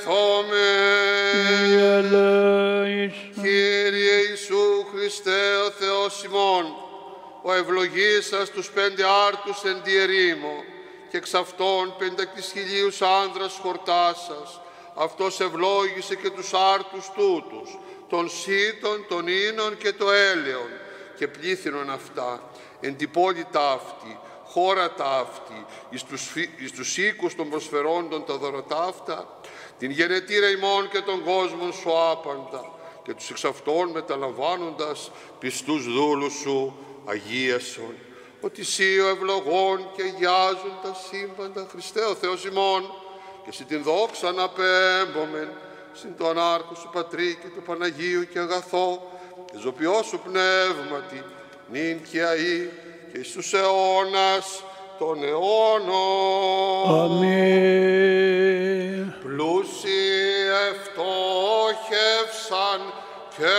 δεηθόμεν. Κύριε Ιησού Χριστέ ο Θεός ημών, ο ευλογήσας τους πέντε άρτους εν τη ερήμο, και εξ αυτών πεντακις χιλίους άνδρας χορτάσας, αυτός ευλόγησε και τους άρτους τούτους, των σύτων, των ίνων και το έλεον, και πλήθυνον αυτά, εν την πόλη ταύτη, χώρα ταύτη, εις τους, εις τους οίκους των προσφερόντων τα δωροταύτα, την γενετήρα ημών και των κόσμων σου άπαντα, και τους εξ αυτών μεταλαμβάνοντας πιστούς δούλους σου αγίασον, ότι σύ ο ευλογών και γιάζουν τα σύμπαντα, Χριστέ ο Θεός ημών, και συ την δόξα αναπέμπομεν, συν το ανάρχο σου Πατρί και του Παναγίου και αγαθό, και ζωπιό σου πνεύματι, νυν και αεί, και εις τους αιώνας των αιώνων. Αμήν. Πλούσιοι ευτόχευσαν και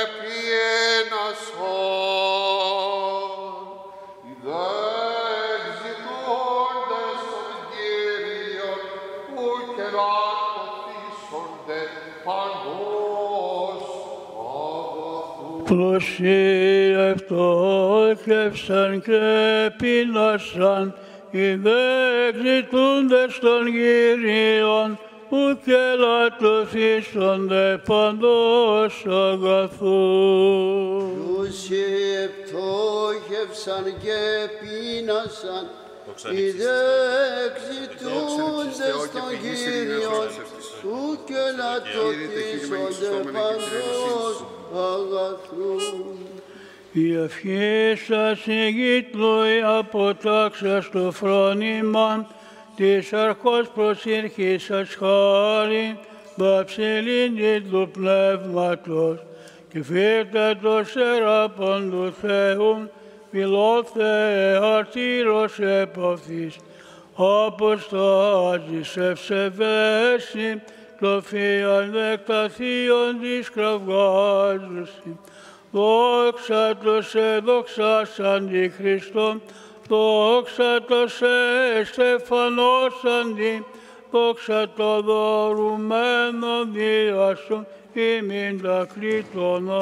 πιένασαν, οι δε εξητώντες των Κύριων, ου και λατωθήσονται παντός αγαθού. Πλούσιοι ευτόχευσαν και πείνασαν, οι δε εξητούντες των Κύριων, ου και λατωθήσονται παντός αγαθού. Πλούσιοι επτόχευσαν και πείνασαν, οι δε εξητούντες των Κύριων, ου και λατωθήσονται παντός αγαθού. Η ευχή σας ηγήτλοι αποτάξας το φρόνημα, της αρχός προσήρχης σας χάρη, βαψιλίνη του πνεύματος, και φύρτατος εράπων του Θεού, φιλόθε αρτήρος επαφής, αποστάζεις ευσεβέση, το φίαν δεκταθείον της κραυγάζουσι. Δόξα το σε δόξας αντί Χριστό, δόξα το σε στεφανός αντί, δόξα το δωρουμένο δια σου, ημίν τα κλήτωνα.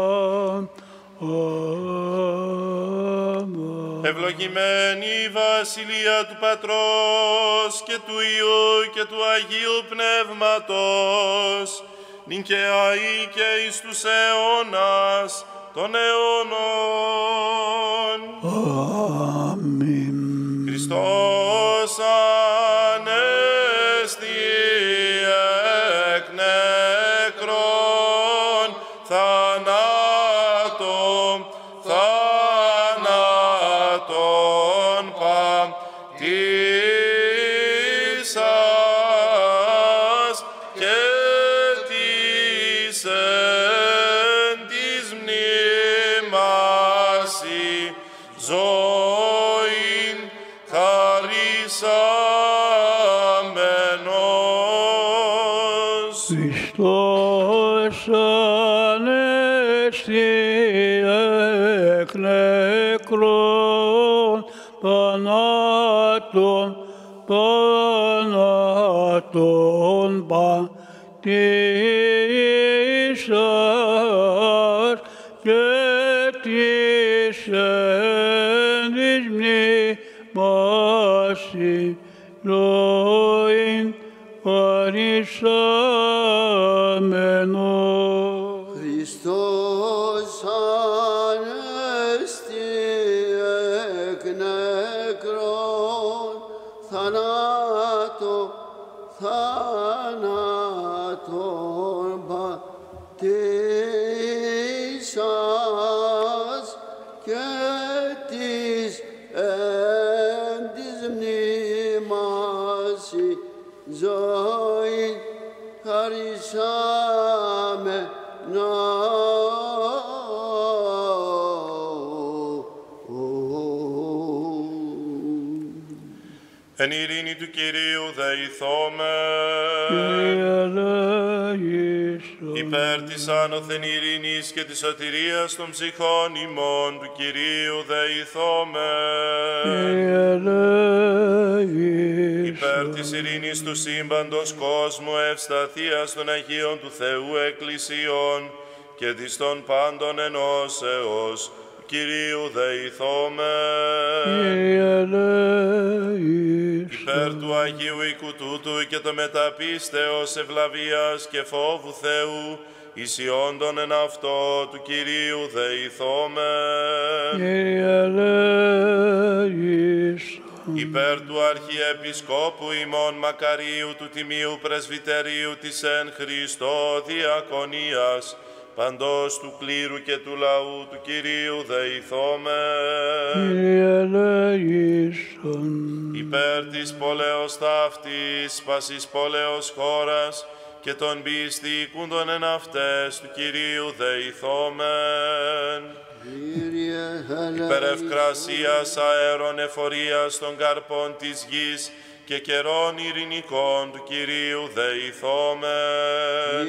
Ευλογημένη η βασιλεία του Πατρός και του Υιού και του Αγίου Πνεύματος, νυν και αεί και εις τους αιώνας των αιώνων. Αμήν. Χριστός ανέστη εκ νεκρών, θανάτων, θανάτων πατήσας και της εν της μνήμασι ζωήν χαρισάμενος. Χριστός ανέστη εκ νεκρών, θανάτων, θανάτων πατήσας και της εν της μνήμασι ζωήν χαρισάμενος. Χριστός ανέστη εκ νεκρών, θανάτω, θανάτων πατήσας και της εν της μνήμασι ζωήν χαρισάμενος. Εν ειρήνη του Κυρίου δεηθώμε. Υπέρ της άνωθεν ειρήνης και της σωτηρίας των ψυχών ημών του Κυρίου δεηθώμε. Υπέρ της ειρήνης του σύμπαντος κόσμου, ευσταθίας των Αγίων του Θεού Εκκλησιών και της των πάντων ενώσεως του Κυρίου δεηθώμε. Υπέρ του Αγίου οίκου τούτου και το μεταπίστεως ευλαβίας και φόβου Θεού Ισιόντων εν αυτό του Κυρίου δεηθόμεν. Κύριε ελέησον. Υπέρ του Αρχιεπισκόπου ημών Μακαρίου του Τιμίου Πρεσβυτερίου της εν Χριστώ Διακονίας, παντός του κλήρου και του λαού του Κυρίου δεηθόμεν. Κύριε ελέησον. Υπέρ της πόλεως ταύτης, πάσης πόλεως χώρας, και των πιστικούντων εν αυτές του Κυρίου δεηθόμεν. Υπέρ ευκρασίας αέρων εφορίας των καρπών της γης και καιρών ειρηνικών του Κυρίου δεηθόμεν.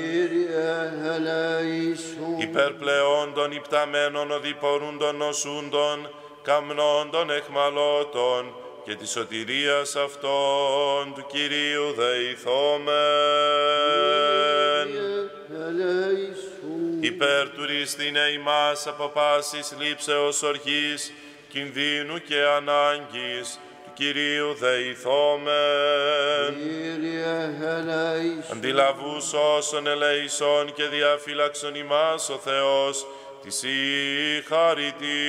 Υπέρ πλεών των υπταμένων οδηπορούντων νοσούντων, καμνών εχμαλώτων και της σωτηρίας αυτών του Κυρίου δεηθόμεν. Υπέρ τουρίστην ημάς από πάσης λήψεως οργής, κινδύνου και ανάγκης του Κυρίου δεηθόμεν. Αντιλαβούς όσων ελεησών και διαφύλαξον ημάς ο Θεός, της η χαριτή.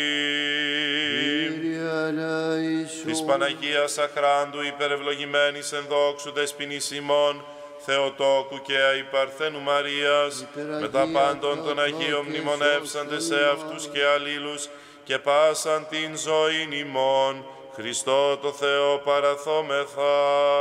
Της Παναγίας Αχράντου υπερευλογημένης εν δόξου δεσποινής ημών, Θεοτόκου και αϊπαρθένου Μαρίας, με τα πάντων των Αγίων μνημονεύσαντες σε αυτούς και αλλήλους και πάσαν την ζωήν ημών, Χριστό το Θεό παραθόμεθα.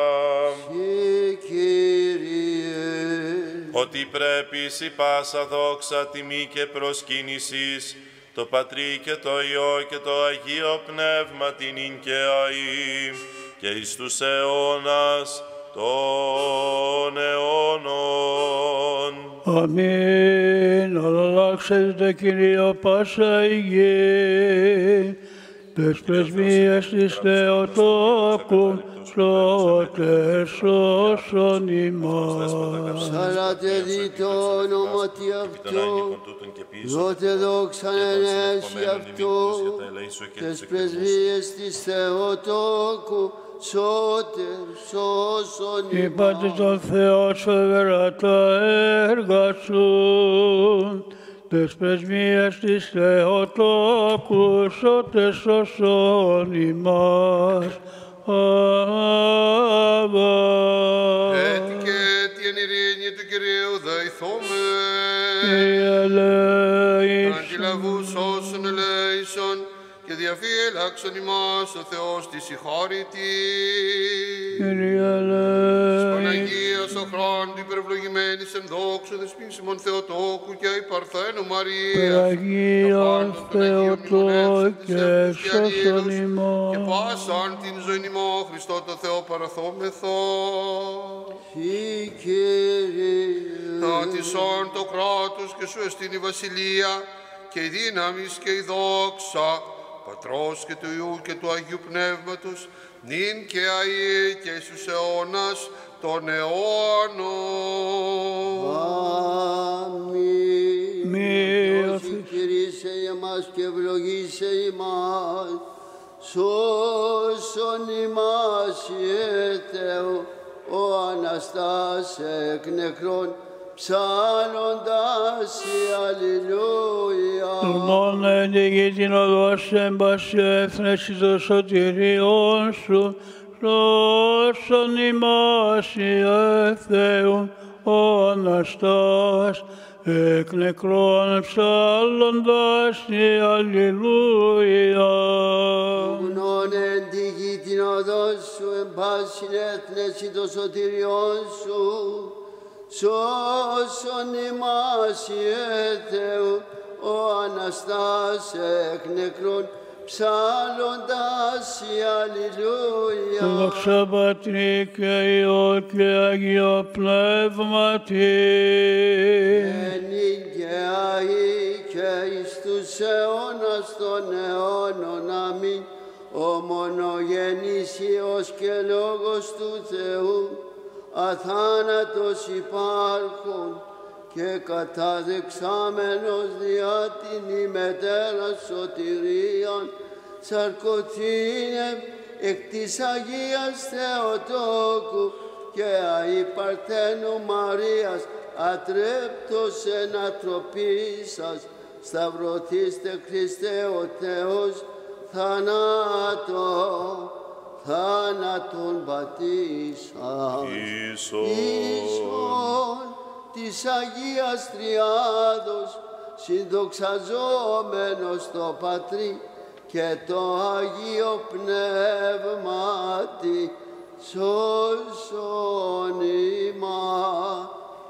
Ότι πρέπει η πάσα δόξα, τιμή και προσκύνησης, το Πατρί και το Υιό και το Αγίο Πνεύμα την ειν και αεί, και εις τους αιώνας των αιώνων. Αμήν. Αλλάξετε Κύριο πάσα η γη, τες πρεσβείες της Θεοτόκου, σώτες όσων ημάς. Ψαλάτε δι' το όνοματι αυτού, δότε δόξαν ενέσει αυτού, τες πρεσβείες της Θεοτόκου, σώτερ όσων ημάς. Είπατε τον Θεό σοβερά τα έργα σου, τες πρεσβείες της Θεοτόκου, σώτες όσων ημάς. Αβα. Έτσι και έτσι εν ειρήνη του Κυρίου δεηθόμεν. Κύριε ελέησον. Αντιλαβούς όσων ελέησον και διαφύλαξον ημάς ο Θεός της συγχώρητη. Κύριε ελέησον. Παναγίας ο χρόνου υπερευλογημένης εν δόξου δεσποινήσιμον Θεοτόκου και αϊπαρθένου Μαρίας, Αγίον Θεοτόκου και σώσον ημάς. και πάσαν την ζωήν ημών Χριστό το Θεό παραθόμεθο. Θάτησον το κράτος και σου εστίν η βασιλεία και η δύναμις και η δόξα Πατρός και του Υιού και του Αγίου Πνεύματος, νυν και αεί και εις τους αιώνας των αιώνων. Αμήν. Συγχειρήσε εμάς και ευλογήσε εμάς, σώσον ημάς Ιε Θεό, ο Αναστάς εκ νεκρών, ψάλλοντας η Αλληλούια. Τουρνών εντυγεί την οδός εμπάση έθνεση των σωτηριών σου, σώσον ημάς Ιε Θεού, ο Αναστάς εκ νεκρών, ψάλλοντας η Αλληλούια. Τουρνών εντυγεί την οδός σου εμπάση έθνεση των σωτηριών σου, σώσον ημάς Ιε Θεού, ο Αναστάς εκ νεκρών, ψάλλοντας η Αλληλούια. Δόξα Πατρί και Υιό και Αγίο Πνεύματι. Ενή και αεί και εις τους αιώνας των αιώνων. Αμήν. Ο μονογενής Υιός και Λόγος του Θεού, αθάνατος υπάρχων και καταδεξάμενος διά την ημετέρα σωτηρίαν, σαρκωθήνε εκ της Αγίας Θεοτόκου και αη Παρθένου Μαρίας ατρέπτος εν ατροπήσας, σταυρωθήστε Χριστέ ο Θεός, θανάτω, θάνατον πατήσας. Ίσον. Ίσον της Αγίας Τριάδος, συνδοξαζόμενος το Πατρί και το Αγίο Πνεύματι, σώσον ημάς.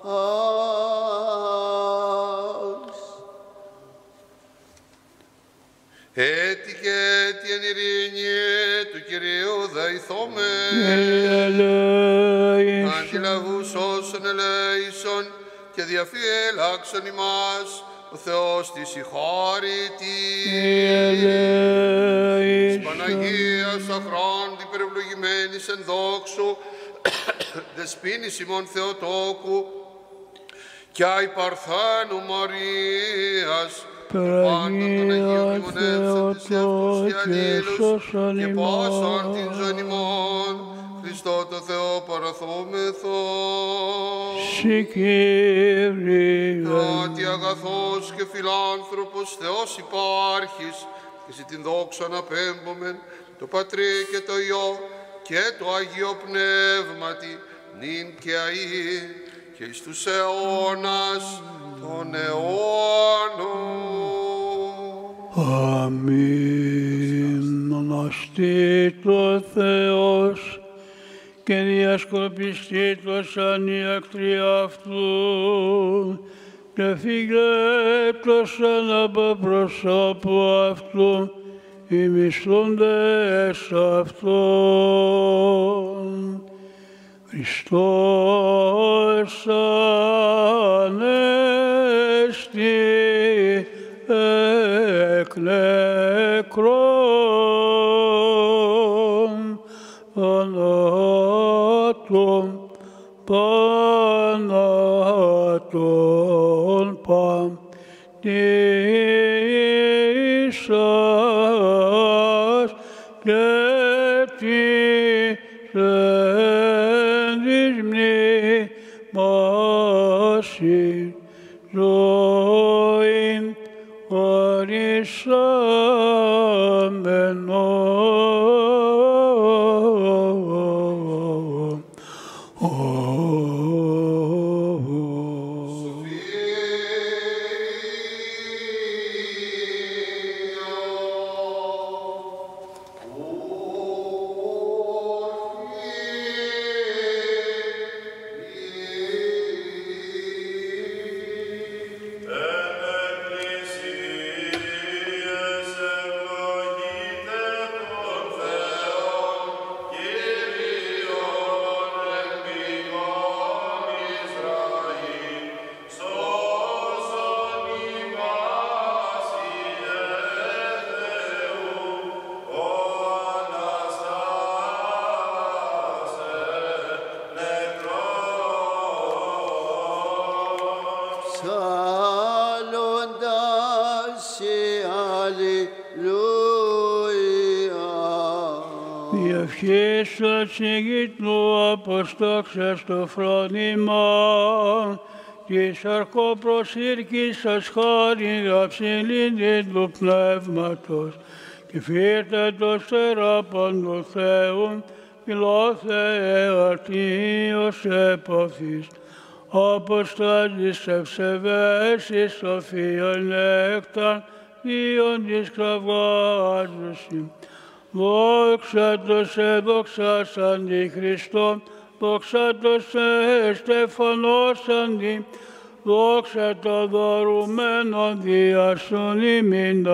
Έτι και έτι εν ειρήνη του Κυρίου δεηθόμεν. Αντιλαβούς όσων ελέησον και διαφύλαξον ημάς ο Θεός της συγχώρητης. Της Παναγίας αχρόντη περιευλογημένης εν δόξου, δεσποίνης ημών Θεοτόκου και αι Παρθένου Μαρίας, πάντων των Αγίων μνημονεύσαν της εαυτούς και αλλήλους και πάσαν την ζωήν ημών, Χριστό το Θεό παραθόμεθο. Συ Κύριε. Ότι αγαθός και φιλάνθρωπος Θεός υπάρχεις και σε την δόξα απέμπομεν το Πατρί και το Υιό και το Αγίο Πνεύματι νυν και αεί και εις τους αιώνας των αιώνων. Αμήν. Οναστεί το Θεός και διασκορπιστεί το σαν η ακτρία αυτού και φύγε το σαν από προσώπου αυτού οι μισθούντες αυτόν. Χριστός ανέστη εκ νεκρών, θανάτων θανάτων παντήσας και της εν της μνήμασιν ζωήν χαρισάμενον. Ευχής του αποστόξας το φρόνημα της αρχοπροσύρκησας χάριν αψιλήνη του πνεύματος και φύρτε το στεράπον του Θεού φιλόθεε αρτίος επόθης αποστάζεις ευσεβέσεις σοφίων έκταν θείων της κραυγάζουσιν. Δόξα το σε δοξάσαντι Χριστό, δόξα το σε στεφανώσαντι, δόξα το δωρουμένο διάσον ημίν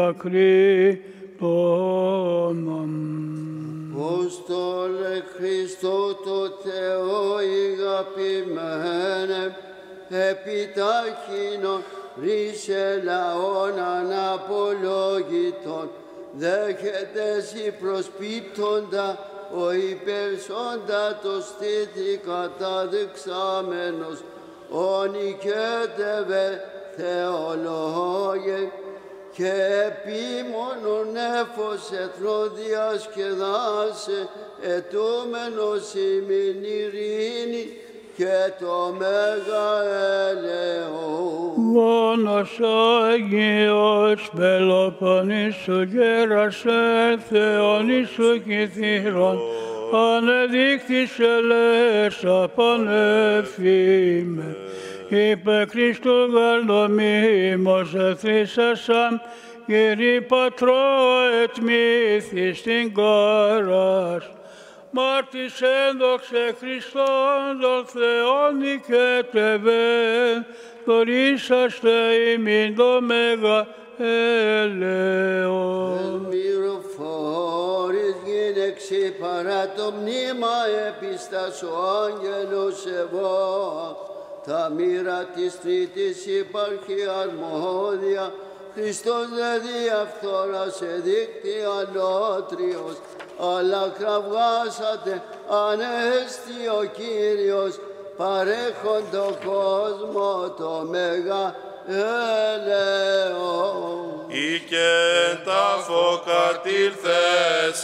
δακρύτωνον. Αποστόλε Χριστό το Θεό ηγαπημένε, επιτάχυνον ρίσε λαών αναπολόγητον, δέχεται εσύ προσπίπτοντα, ο υπερσόντα το στήθη καταδειξάμενος, ο νικέτευε Θεολόγε, και επίμονον έφος εθνό διασκεδάσε, ετούμενος ημιν ειρήνη, και το Μέγα Έλεος. Μόνος Άγιος Πελοποννήσου γέρας Θεονήσου Κιθήρων, ανεδείχθης ελέσα πανεφήμε. Είπε Χριστού γαλδομήμος εθρίσασαν, Κύριε Πατρό ετμήθης την κάρας. Μάρτης ένδοξε Χριστόν τον Θεόν νικέτευε, θωρήσαστε ημίν το Μέγα Έλεος. Μυροφόρης γυναίξη παρά το μνήμα επίστας ο άγγελος εγώ. Τα μοίρα της τρίτης υπάρχει αρμόδια, Χριστός δε διαφθοράς εδείχθη αλότριος, αλλά κραυγάσατε ανέστη ο Κύριος, παρέχον το κόσμο το Μέγα Έλεος. Ή και τάφο κατήλθες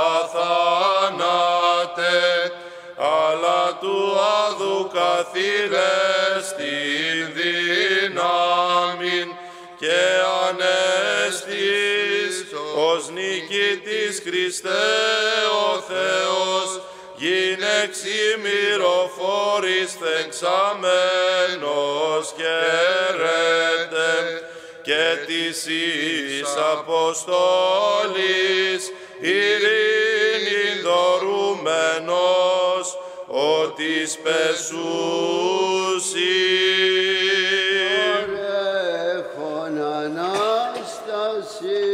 αθανάτε, αλλά του άδου καθήλες την δύναμην και ανέστης ως νικητής Χριστέ ο Θεός, γυναίξη μυροφόρης θεξαμένος χαιρέτε, και της εις Αποστόλης ειρήνην δωρούμενος, ότι σπεσούσι. Παρέχον Ανάσταση.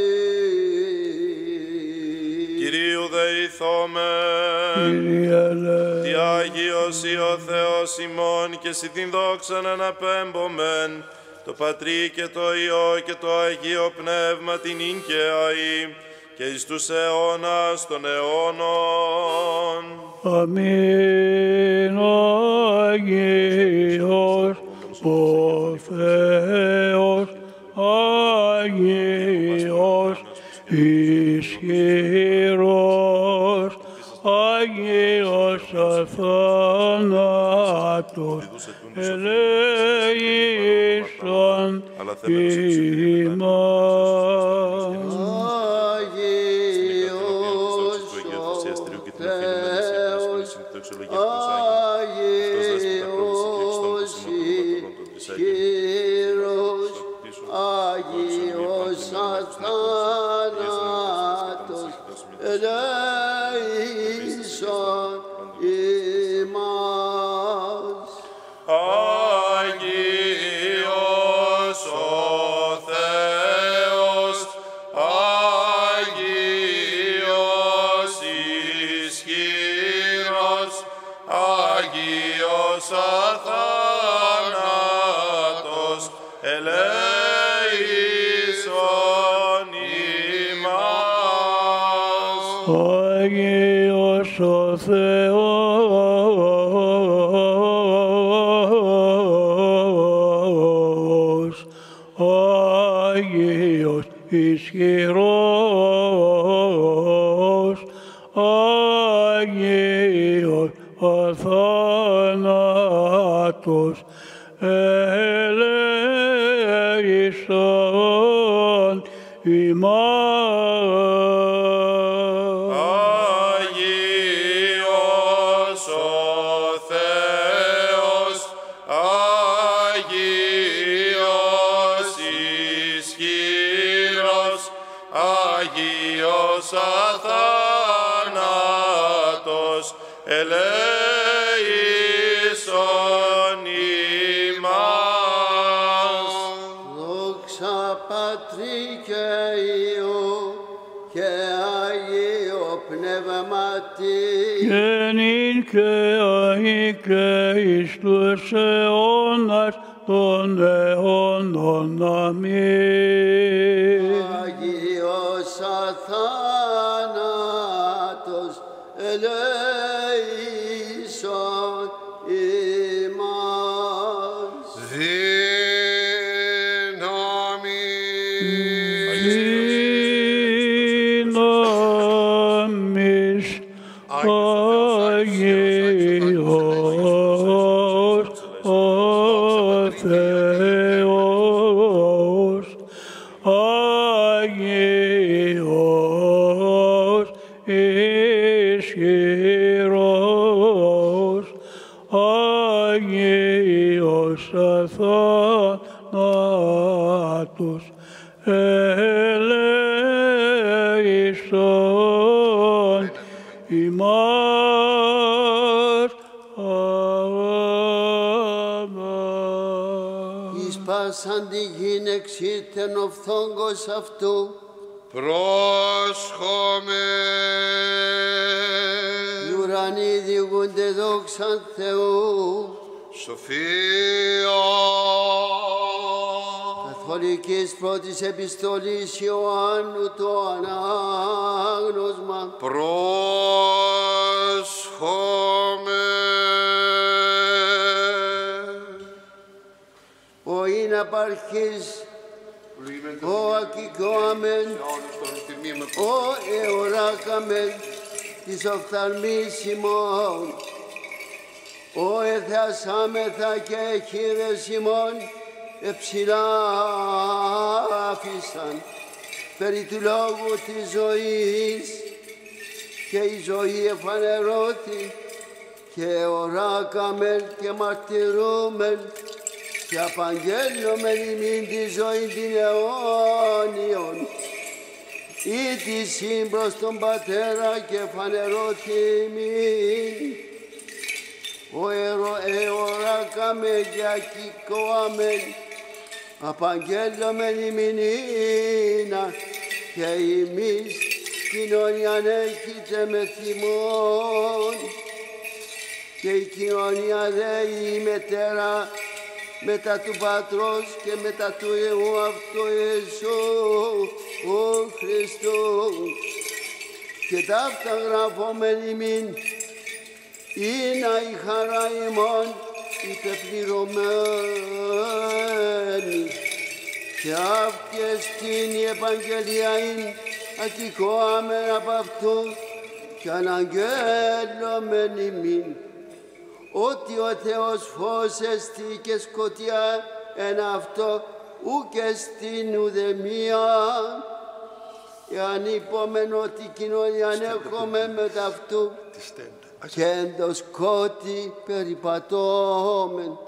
Κυρίου δεηθόμεν, τι Άγιος ή ο Θεός ημών, και σοι την δόξαν αναπέμπομεν, το Πατρί και το Υιό και το Αγίο Πνεύμα την ίνκαιαη, και εις τους αιώνας των αιώνων. Αμήν. Αγίος ο Θεός, Αγίος ισχυρός, Αγίος αθάνατος, ελέησον ημάς. Άγιος αθάνατος, ελέησον ημάς. Άγιος ο Θεός, Άγιος ισχυρός, Άγιος αθάνατος, ελέησον ημάς. Άγιος ο Θεός, Άγιος ισχυρός, Άγιος αθάνατος, ελέησον ημάς. Άγιος ο Θεός, Άγιος ισχυρός, Άγιος αθάνατος, ελέησον ημάς. Δόξα Πατρί και Υιό και Αγίο Πνεύματι, και νυν και αεί και εις τους αιώνας των αιώνων. Αμήν. Άγιος αθάνατος, ελέησον ημάς. Δύναμις Αγίος Άγιος ισχυρός, Άγιος αθάνατος, ελέησον ημάς. Αμήν. Εις πάσαν τη γην εξήρθεν ο φθόγκος αυτού, Πρόσχομαι. οι ουρανοί διηγούνται δόξαν Θεού. Σοφία. Καθολικής πρώτης επιστολής Ιωάννου το ανάγνωσμα. Πρόσχομαι. Ο είναι απαρχής, ο ακικόαμεν, ο εωράκαμεν της οφθαλμής ημών, ο εθεασάμεθα και εχείρες ημών εψηλά άφησαν περί του λόγου της ζωής, και η ζωή εφανερώθη και οράκαμεν και μαρτυρούμεν και απαγγέλνομεν ημίν τη ζωή την αιώνιον, ή τη σύμπρος τον Πατέρα και φανερώθη ημίν. Ο εωράκαμε και ακικόαμεν, απαγγέλνομεν ημίν ήνα, και ημείς κοινωνιαν έχετε με θυμόν, και η κοινωνία δε η μετέρα μετά του Πατρός και μετά του Υιού αυτού Ιησού ο Χριστού, και ταύτα γραφόμεν ημίν, είναι η χαρά ημών υπεπληρωμένη, και αυτή εστίν η επαγγελία ειν ακικόαμεν απ' αυτού, και αναγγέλλομεν ημίν, ότι ο Θεός φως εστι και σκοτειά εν αυτό, ουκ εστιν ουδεμία. Εάν είπομεν ότι κοινωνιαν έχομεν με ταυτού, και εν το σκότι περιπατώμεν,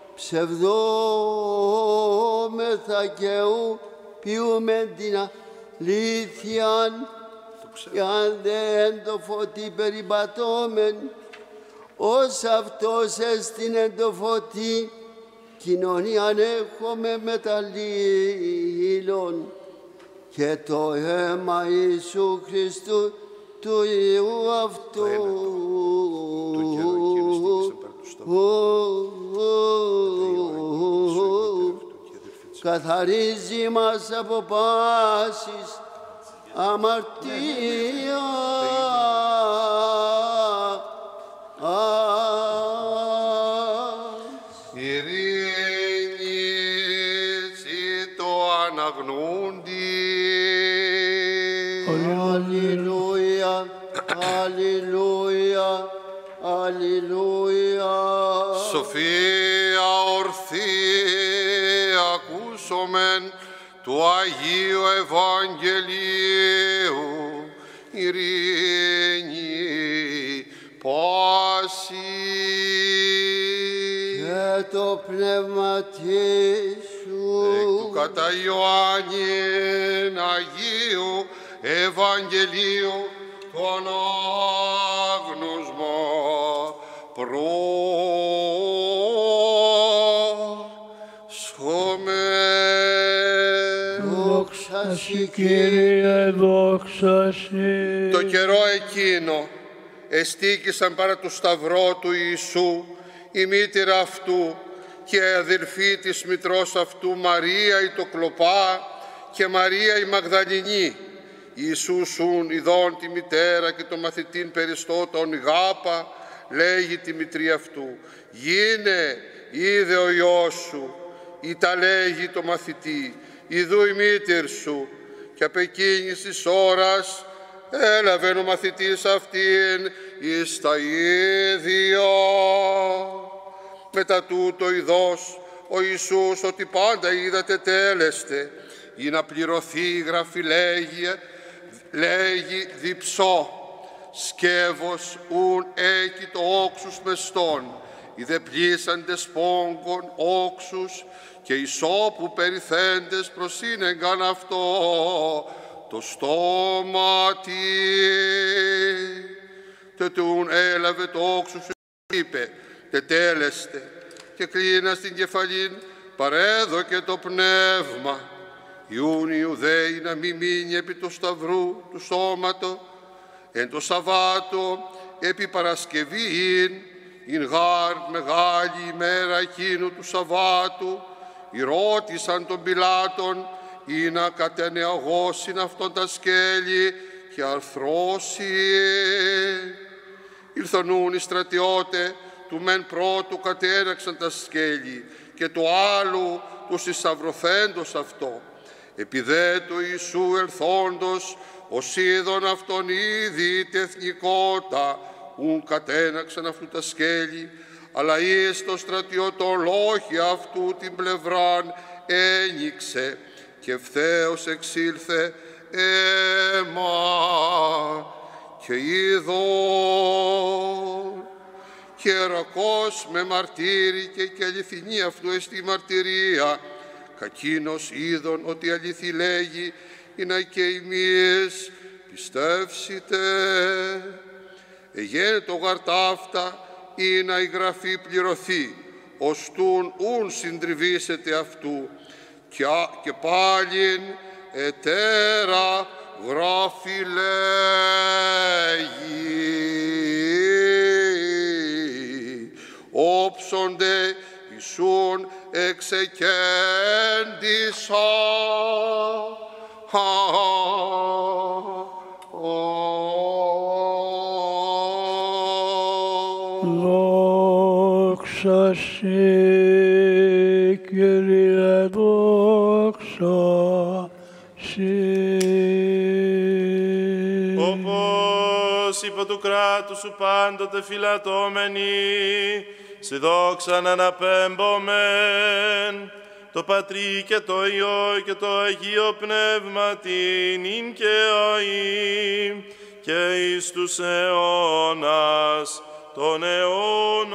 ψευδόμεθα και ου ποιούμεν την αλήθειαν, εάν δε εν το φωτί περιπατώμεν, ως αυτός εστιν εν το φωτί, κοινωνίαν έχομαι μεταλλήλων, και το αίμα Ιησού Χριστού του Υιού αυτού καθαρίζει μας από πάσης αμαρτία. Αλληλούια, αλληλούια, αλληλούια. Σοφία ορθή ακούσομεν του Αγίου Ευαγγελίου, ειρήνη πάση και το πνεύματι σου. Εκ του κατά Ιωάννην Αγίου Ευαγγελίου το ανάγνωσμα πρόσχομαι. Δόξα Συ, Κύριε, δόξα Συ. Το καιρό εκείνο εστίκησαν παρά του σταυρό του Ιησού η μήτηρα αυτού και η αδελφή της μητρός αυτού, Μαρία η το κλοπά και Μαρία η Μαγδαληνή. Ιησούσουν ειδών τη μητέρα και το μαθητήν Περισσό τον γάπα, λέγει τη μητρή αυτού, γίνε, είδε ο Υιός σου, ή τα λέγει το μαθητή, ειδού η μήτηρ σου, και απ' εκείνης της ώρας έλαβε ο μαθητής αυτήν εις τα ίδια. Μετά τούτο ειδός ο Ιησούς ότι πάντα είδατε τέλεστε, ή να πληρωθεί η γραφή λέγει, λέγει διψώ, σκεύος ουν έκει το όξους μεστών, οι δε πλήσαντες πόγκων όξους και ισόπου περιθέντες προσύνεγκαν αυτό το στόματι. Τετούν έλαβε το όξους είπε, τετέλεστε και κλείνα στην κεφαλήν παρέδωκε το πνεύμα. Ιούν οι Ιουδαίοι να μη μείνει επί του σταυρού του σώματο, εν το Σαββάτο επί Παρασκευήν, ειν γάρ μεγάλη ημέρα εκείνου του Σαββάτου, ρώτησαν τον Πιλάτων ή να κατενεαγώσιν αυτόν τα σκέλη και αρθρώσει. Ήλθονούν οι στρατιώτε του μεν πρώτου κατέραξαν τα σκέλη και του άλλου τους εισαυρωθέντος αυτό. Επί δε του Ιησού ελθόντος, ως είδον αυτόν ήδη τεθνικότα, ουν κατέναξαν αυτού τα σκέλη, αλλά εις το στρατιωτολόγι αυτού την πλευράν ένιξε και ευθέως εξήλθε αίμα και είδον. Και Ιερακός με μαρτύρηκε και αληθινή αυτού εστί μαρτυρία, κακίνος είδον ότι αληθή λέγει, είναι και ημείς πιστεύσετε. Εγένετο γαρτάφτα ή να η γραφή πληρωθεί, ωστούν ουν συντριβήσετε αυτού, και, και πάλιν ετέρα γράφει λέγει, όψονται Ιησούν εξεκέντησα. Δόξα σε, Κύριε, δόξα σε. Όπως υπό του κράτου σου πάντοτε φυλατώμενοι, σε δόξαν αναπέμπομεν, το Πατρί και το Υιό και το Αγίο Πνεύμα την ίν και αΐ και εις τους αιώνας των αιώνων.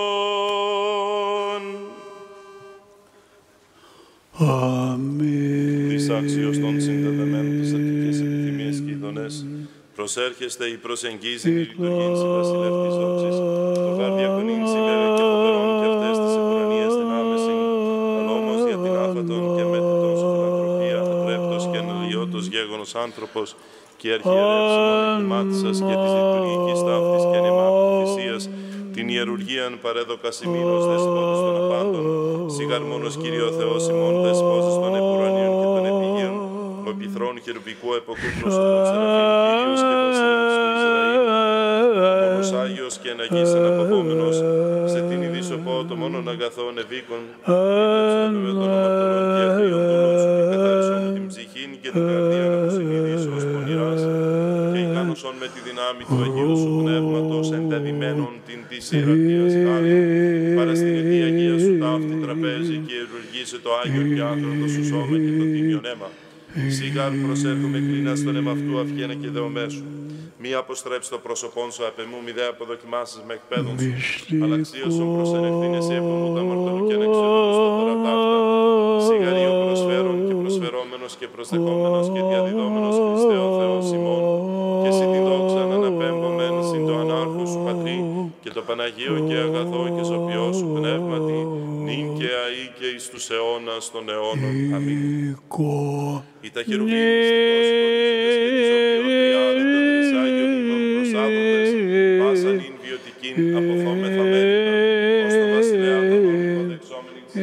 Αμήν. Της άξιος των συνδεδεμένων τις αρχικές επιθυμίες και ειδονές, προσέρχεστε η προσεγγίζην η λειτουργήν σε βασιλεύτης δόξης, το γάρ διακονήν σήμερα και φοβερών και αυτές τις επουρανίες την άμεσιν, αλλά όμως για την άφατον και μέτρητον σου φιλανθρωπία, ατρέπτος και ανελιώτος γέγονος άνθρωπος, και η αρχιερεύση μονεκυμάτισσας και της λειτουργικής ταύτης και ανεμάπτου θυσίας, την ιερουργίαν παρέδοκα ημίνος δεσπότος των απάντων, σιγάρ μόνος Κύριο Θεός ημών δεσπότος των επουρανίων και των επιγείων, ο επιθρόν χερουβικού εποκούκλος των Σεραφείμ Κύριος και βασιλεύς του Ισραήλ, ο μόνος Άγιος και εναγής αναπαυόμενος, σε την ειδήσοπό το μόνον αγαθόν ευήκον, δίδεψε με τον αμαρτωλόν και αγρίον του νου σου, και καθάρισον με την ψυχήν και την καρδία να μου συνειδήσω ως πονηράς, και ικάνωσον με τη δυνάμει του Αγίου σου Πνεύματος εντεδημένον την της ιεραρχίας χάρη, παραστηνετή Αγία σου ταύτη τραπέζι και ιερουργήσε το Άγιο και άκροτο σου σώμα και το τίμιον αίμα. Σιγάρ προσέρχομαι κλίνας στον αίμα αυτού αυγένα και δεομέσου. Μη αποστρέψει το πρόσωπόν σου απ' εμού, μη δε αποδοκιμάσεις με εκπαίδων σου, αλλά αξίωσον προς εν ευθύνες εύχομαι τα μαρτωλού και ανεξιότητος το παρατάφτα. Σιγαρίο προσφέρον και προσφερόμενος και προσδεχόμενος και διαδιδόμενος Χριστέ ο Θεός ημών, και εσύ την δόξα να αναπέμπομεν συν το ανάρχο σου Πατρί και το Παναγίο και αγαθό και σωπιό σου πνεύματι, νυν και αεί και εις τους αιώνας των αιώνων. Αμήν. Η τα χερουβίμ μυστικός υποδείξοντες και της οποιότητας των τρισάγιων ημών προσάδοντες, πάσαν ειν βιωτικήν αποθόμεθα μέρητα, ως το βασιλέα των υποδεξόμενοι της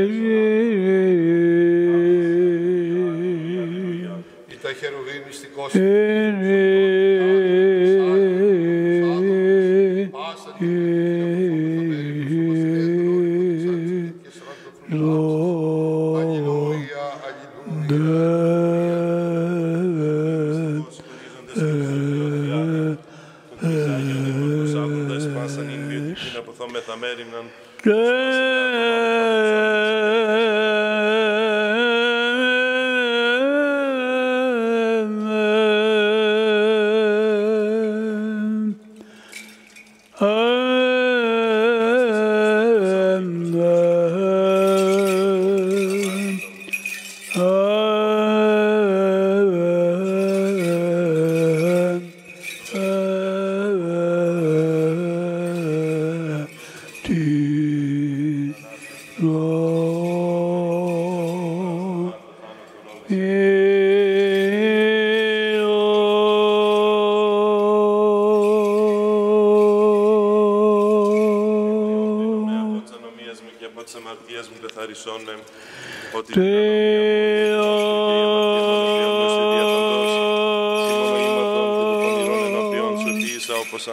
Αλληλούια. Η τα χερουβίμ μυστικός μεθαμέριμναν και ότι την όπως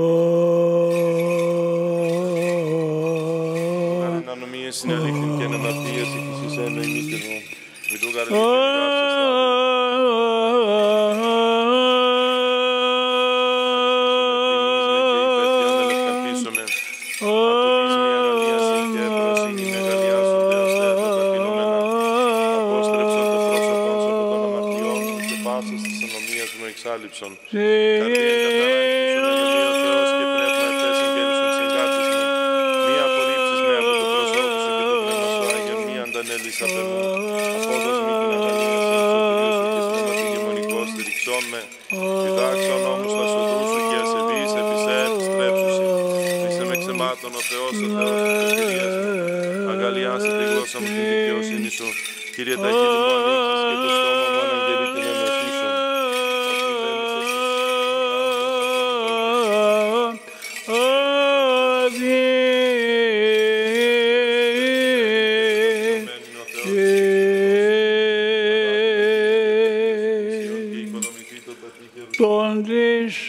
αντικείμενο. Να νομίες είναι αλήθεια και να μαρτύρες εκείς εσένα η μύστης μου. Μη του γαρδί και γράψες τα εξάλληψον. Καρδία καθαρά ο Θεός και πνεύμα ευτέσιν και έλυσον της εγκάρτης μου. Μία απορρίψεις με από το πρόσωπο σου και το πνεύμα σου Άγιον, μία αντανέλης απ' εμού. Απόδος μη την αγαλία σου, εξωτηρίου σου και πνευματή γεμονικό στηριξών με. Διδάξον όμως τα σωτού σου και ασεβείς επισέ επιστρέψουσι. Είσαι με ξεμάτων ο Θεός, ο Θεός της ευκαιρίας μου. Αγαλιάσε τη γλώσσα μου την δικαιοσύνη σου. Κύριε τα χείλη μου ανοίξεις και το στόμα μου αναγγελεί την εμεσίσου. Τον της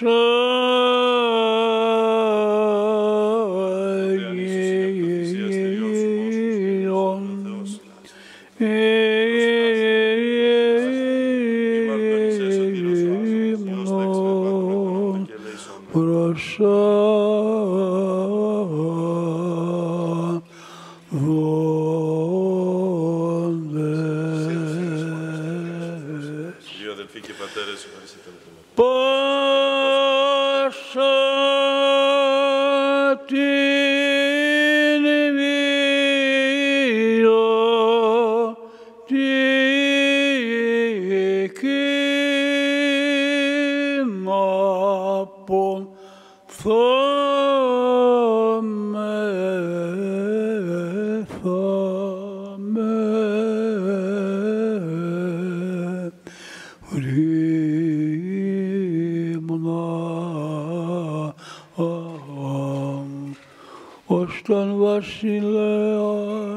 ως τον βασιλέα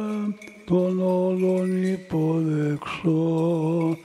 των όλων υποδεξόμενοι.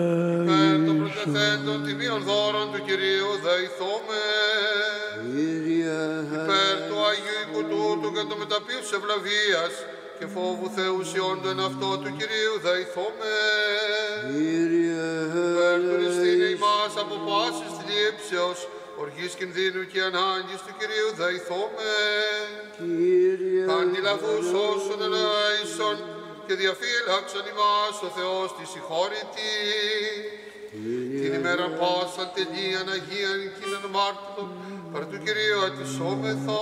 Κύριε για το μεταπίου της ευλαβίας και φόβου Θεού σιών το εν αυτό του Κυρίου δεηθώμε. Κύριε, Υπέρ του ρηστήνε ημάς από πάσης θλίψεως, οργής κινδύνου και ανάγκης του Κυρίου δεηθώμε. Κύριε, Αντιλαβούς όσων ελέησον και διαφύλαξον ημάς ο Θεός τη συγχώρητη. Την ημέρα πάσαν τελείαν Αγίαν κείναν μάρτυρων, παρά του Κυρίου ατισόμεθα.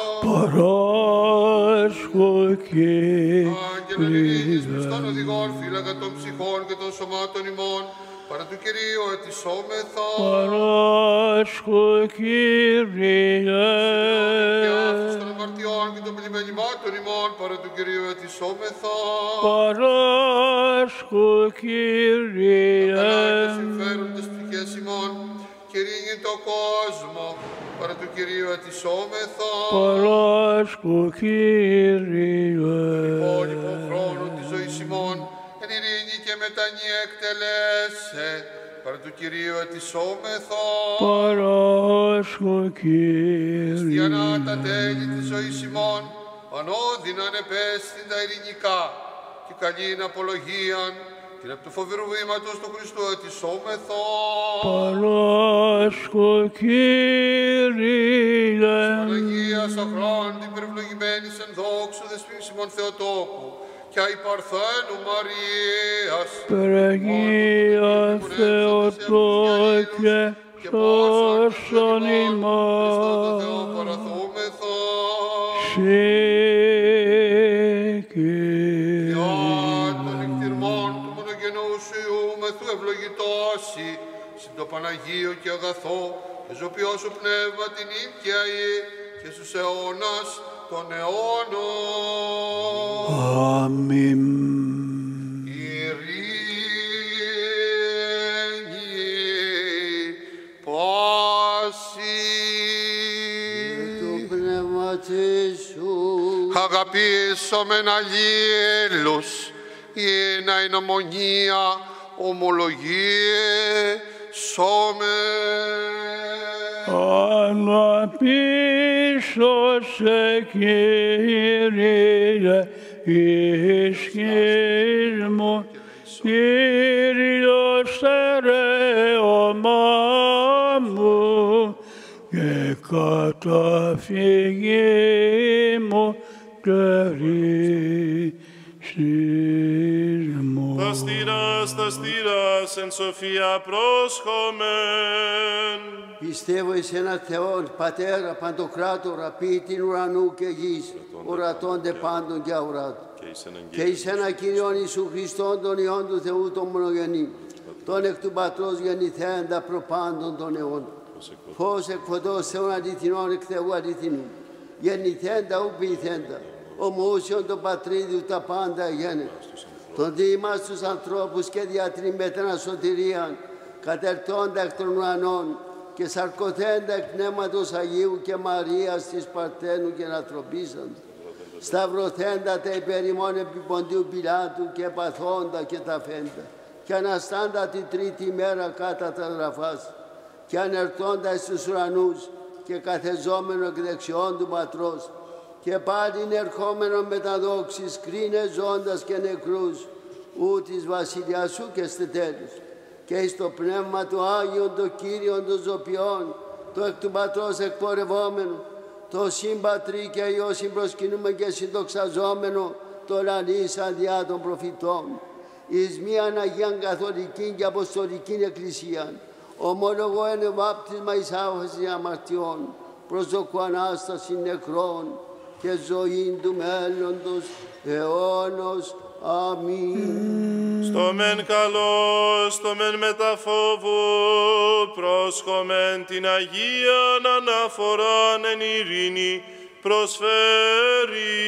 Παράσχω Άγγελον ειρήνης Κύριε, πιστών οδηγών, φύλακα των ψυχών και των σωμάτων ημών, παρά του Κυρίου ατισόμεθα. παράσχω Κύριε, Και άφης των αμαρτιών και των πλημελημάτων ημών, παρά του Κυρίου ατισόμεθα. παράσχω Κύριε, Καλά και συμφέρον τις ψυχές ημών, και ρίγει το κόσμο, παρά του Κυρίου ατισόμεθα. παράσχω Κύριε, Υπόλοιπο χρόνο της ζωής ημών, εν ειρήνη και μετανία εκτελέσε, παρά του Κυρίου ατισόμεθα. παράσχω Κύριε, Χριστιανά τα τέλη της ζωής ημών, ανώδυναν επέστην τα ειρηνικά και καλήν απολογίαν, την απ' του φοβερού βήματος του Χριστού ατισόμεθα. παράσχω Κύριε, Παναγίας αχράντη υπερευλογημένης εν δόξου δεσπίσιμον Θεοτόκου και αϊ Παρθένου Μαρίας, Παναγία Θεοτόκε, σώσον ημάς. Θεό παραθούμεθα. Συ Κύριε, Για των εκτιρμών του μονογενού σου Υιού μεθού ευλογητώσει, συν το Παναγίο και αγαθό, και ζωπιό σου πνεύμα την ίγκαια ή, και στους αιώνας των αιώνων. αμήν. Ειρήνη, πάση, το πνεύμα σου, αγαπήσομεν αλλήλους, η ένα εν ομονία ομολογίε σώμεν. Αναπίσω σε Κύριε, ισχύς μου, Κύριος στερέωμά μου και καταφυγή μου και ρίξεις μου. Τα στήρας, τα στήρας, εν σοφία πρόσχομεν. πιστεύω εις έναν Θεόν, Πατέρα, Παντοκράτορα, ποιητήν ουρανού και γης, ορατώνται πάντων και αουράτων. Και εις έναν Και εις ένα Κύριον Ιησού Χριστόν, τον Υιόν του Θεού, τον μονογενή, τον εκ του Πατρός γεννηθέντα προπάντων των αιών. Φως εκ φωτός Θεών αληθινών εκ Θεού αληθινού, γεννηθέντα ου ποιηθέντα, ομοούσιον τον Πατρίδιου τα πάντα γένετο. Τον διήμας στους ανθρώπους και διατριμέτρα σωτηρίαν, κατερτώντα εκ των ουρανών και σαρκωθέντα εκ Πνεύματος Αγίου και Μαρίας της Παρθένου και ανθρωπίσαν. Σταυρωθέντα τα υπερημών επί Ποντίου Πιλάτου και παθώντα και τα φέντα. Και αναστάντα την τρίτη μέρα κάτα τα γραφάς. Και ανερθώντα στους ουρανούς και καθεζόμενο εκ δεξιών του Πατρός. Και πάλι ερχόμενο με τα δόξης κρίνε ζώντας και νεκρούς. Ου της βασιλιάς σου και στετέλους. Και εις το πνεύμα του Άγιον το Κύριον των Ζωπιών, το εκ του Πατρός εκπορευόμενο, το συμπατρί και Υιό συμπροσκυνούμε και συντοξαζόμενο, το λαλήσαν διά των προφητών. Εις μίαν Αγίαν Καθολική και Αποστολική Εκκλησία, ομολογώ εν βάπτισμα εις άφαση αμαρτιών, προσδοκώ Ανάσταση νεκρών και ζωή του μέλλοντος αιώνος. Αμήν. Στο μεν καλό, στο μεν μεταφόβου, πρόσχομεν την Αγίαν αναφοράν εν ειρήνη προσφέρει.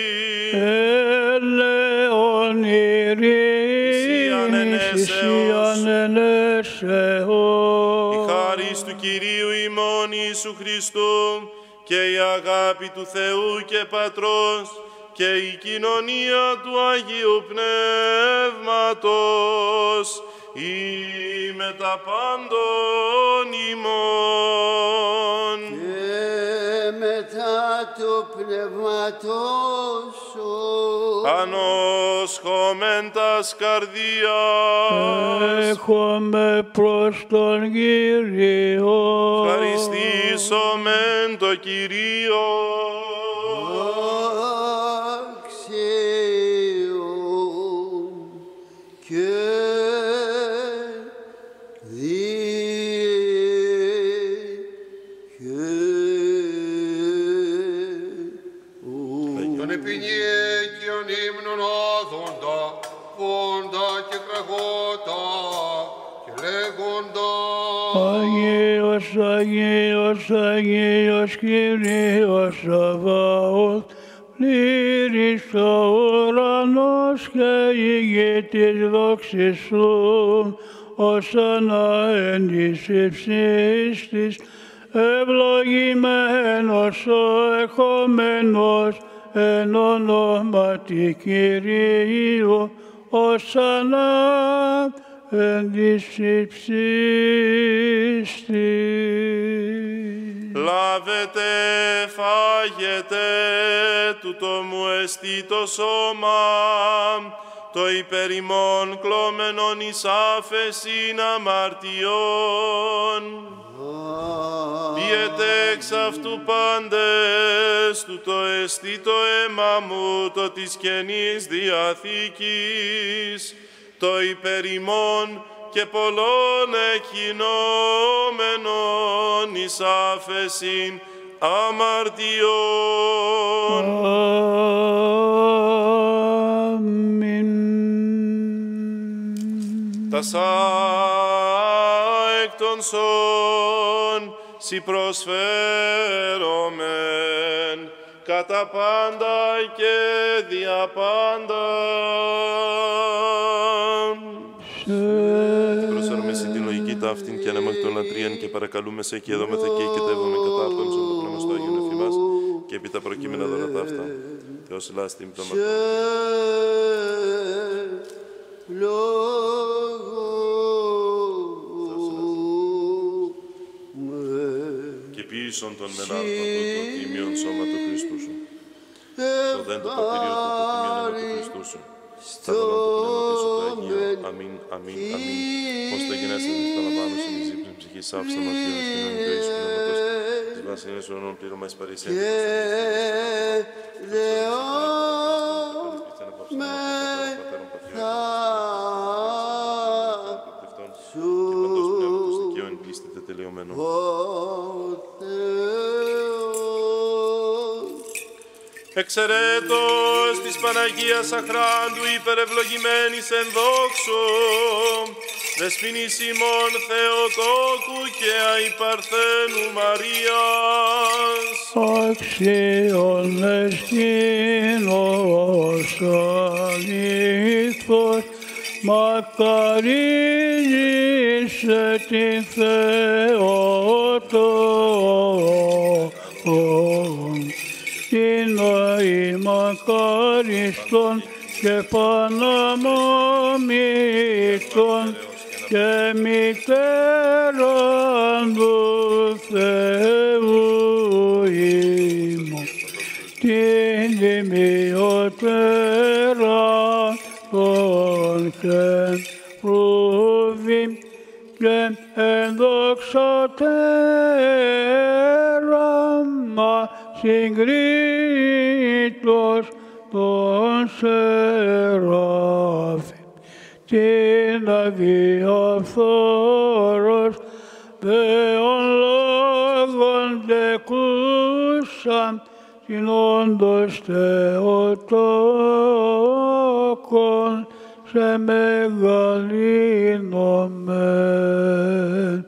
Ελεον ειρήνης, Ισίαν ενέσεως. Η χάρις του Κυρίου ημών Ιησού Χριστού και η αγάπη του Θεού και Πατρός και η κοινωνία του Αγίου Πνεύματος ή με τα πάντων ημών. Και μετά του Πνεύματός σου. Ανοσχόμεν τας καρδίας, Έχομαι προς τον Κύριο. ευχαριστήσομεν το Κυρίο. Αξίον και Τον επινιέκιον ύμνων άδοντα, πόντα και κραγότα και λέγοντα. Αγίος, Αγίος, Αγίος Κύριος Σαβαώθ, πλήρης ο ουρανός και η γη της δόξης σου, ωσανά εν της υψής της, ευλογημένος ο εχόμενος εν ονόματι Κυρίου, ωσανά εν της υψής της. Λάβετε, φάγετε, τούτο μου εστί το σώμα, το υπέρ ημών κλώμενον εις άφεσιν αμαρτιών. Πιετε εξ αυτού πάντες, τούτο εστί το αίμα μου, το της Καινής Διαθήκης, το υπέρ ημών και πολλών εκκοινώμενων εις άφεσιν αμαρτιών. Αμήν. Τασά εκ των σών σοι προσφέρομεν κατά πάντα και δια πάντα. Προσφέρουμε σε την λογική ταύτην και ανέμαχ των λατρείαν και παρακαλούμε σε και εδόμεθα και οικετεύομαι κατά από έμψον το πνεύμα στο Άγιον εφημάς και επί τα προκείμενα δωρata αυτά. Θεός ελάστην το μαρτύρ. Και ποιήσον τον μενάρτο αυτό το τίμιον σώμα του Χριστού σου. Το δέν το πατήριο του το τίμιον αίμα του Χριστού σου. Θα δωνώ το πνεύμα σου το Αγίο. Αμήν, αμήν, αμήν. Ως το γενέσαι μες τα λαμβάνω σε μη ζύπνη ψυχής άφηστα μαρτύρων στην ονομική Ιησού Πνεύματος. Της βασιλείας σου ονόμων πλήρωμα εις παρήσια. Και δεόμαι θα σου τελειωμένο. Εξαιρέτως της Παναγίας Αχράντου υπερευλογημένης εν δόξω, δεσποινής ημών Θεοτόκου και αϊπαρθένου Μαρίας. Αξίον εστίνος αλήθως, μακαρίζησε την Θεοτόκον, την μακάριστον και παναμόμητον και μητέραν του Θεού ημών, την τιμιωτέρα των χερουβίμ και ενδοξατέρα μα συγκρίτως των σεράφιμ, την αδιαφθόρος Θεόν λόγων τεκούσαν, την όντως Θεοτόκον σε μεγαλύνομεν.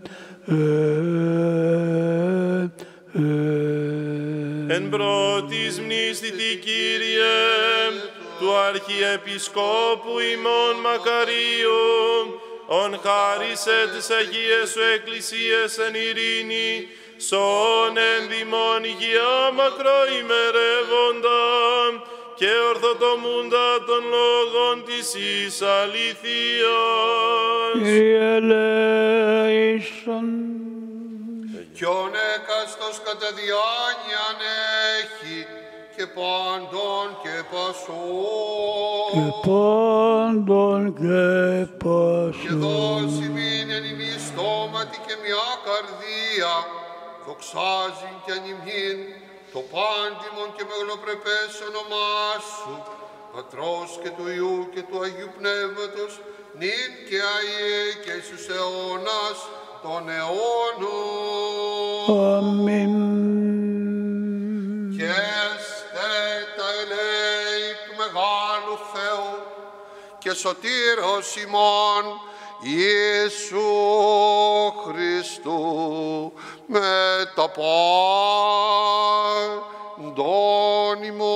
Εν πρώτης μνήστητη Κύριε, του Αρχιεπισκόπου ημών Μακαρίου, ον χάρισε τις Αγίες σου Εκκλησίες εν ειρήνη, σών εν δημόν υγεία μακροημερεύοντα και ορθοτομούντα των λόγων της εις αληθείας. Κύριε ελέησον. Κι ον έκαστος κατά διάνοιαν έχει, πάντων και πασών. και πάντων και Και πάσων. δώσει μην εν ημί στόματι και μια καρδία, δοξάζει και ανημνήν το πάντιμον και μεγαλοπρεπές όνομά σου, Πατρός και του Υιού και του Αγίου Πνεύματος, νυν και αΐε και εις τους αιώνας των αιώνων. Αμήν. Και έστε τα ελέη του Μεγάλου Θεού και σωτήρος ημών Ιησού Χριστού με τα πάντων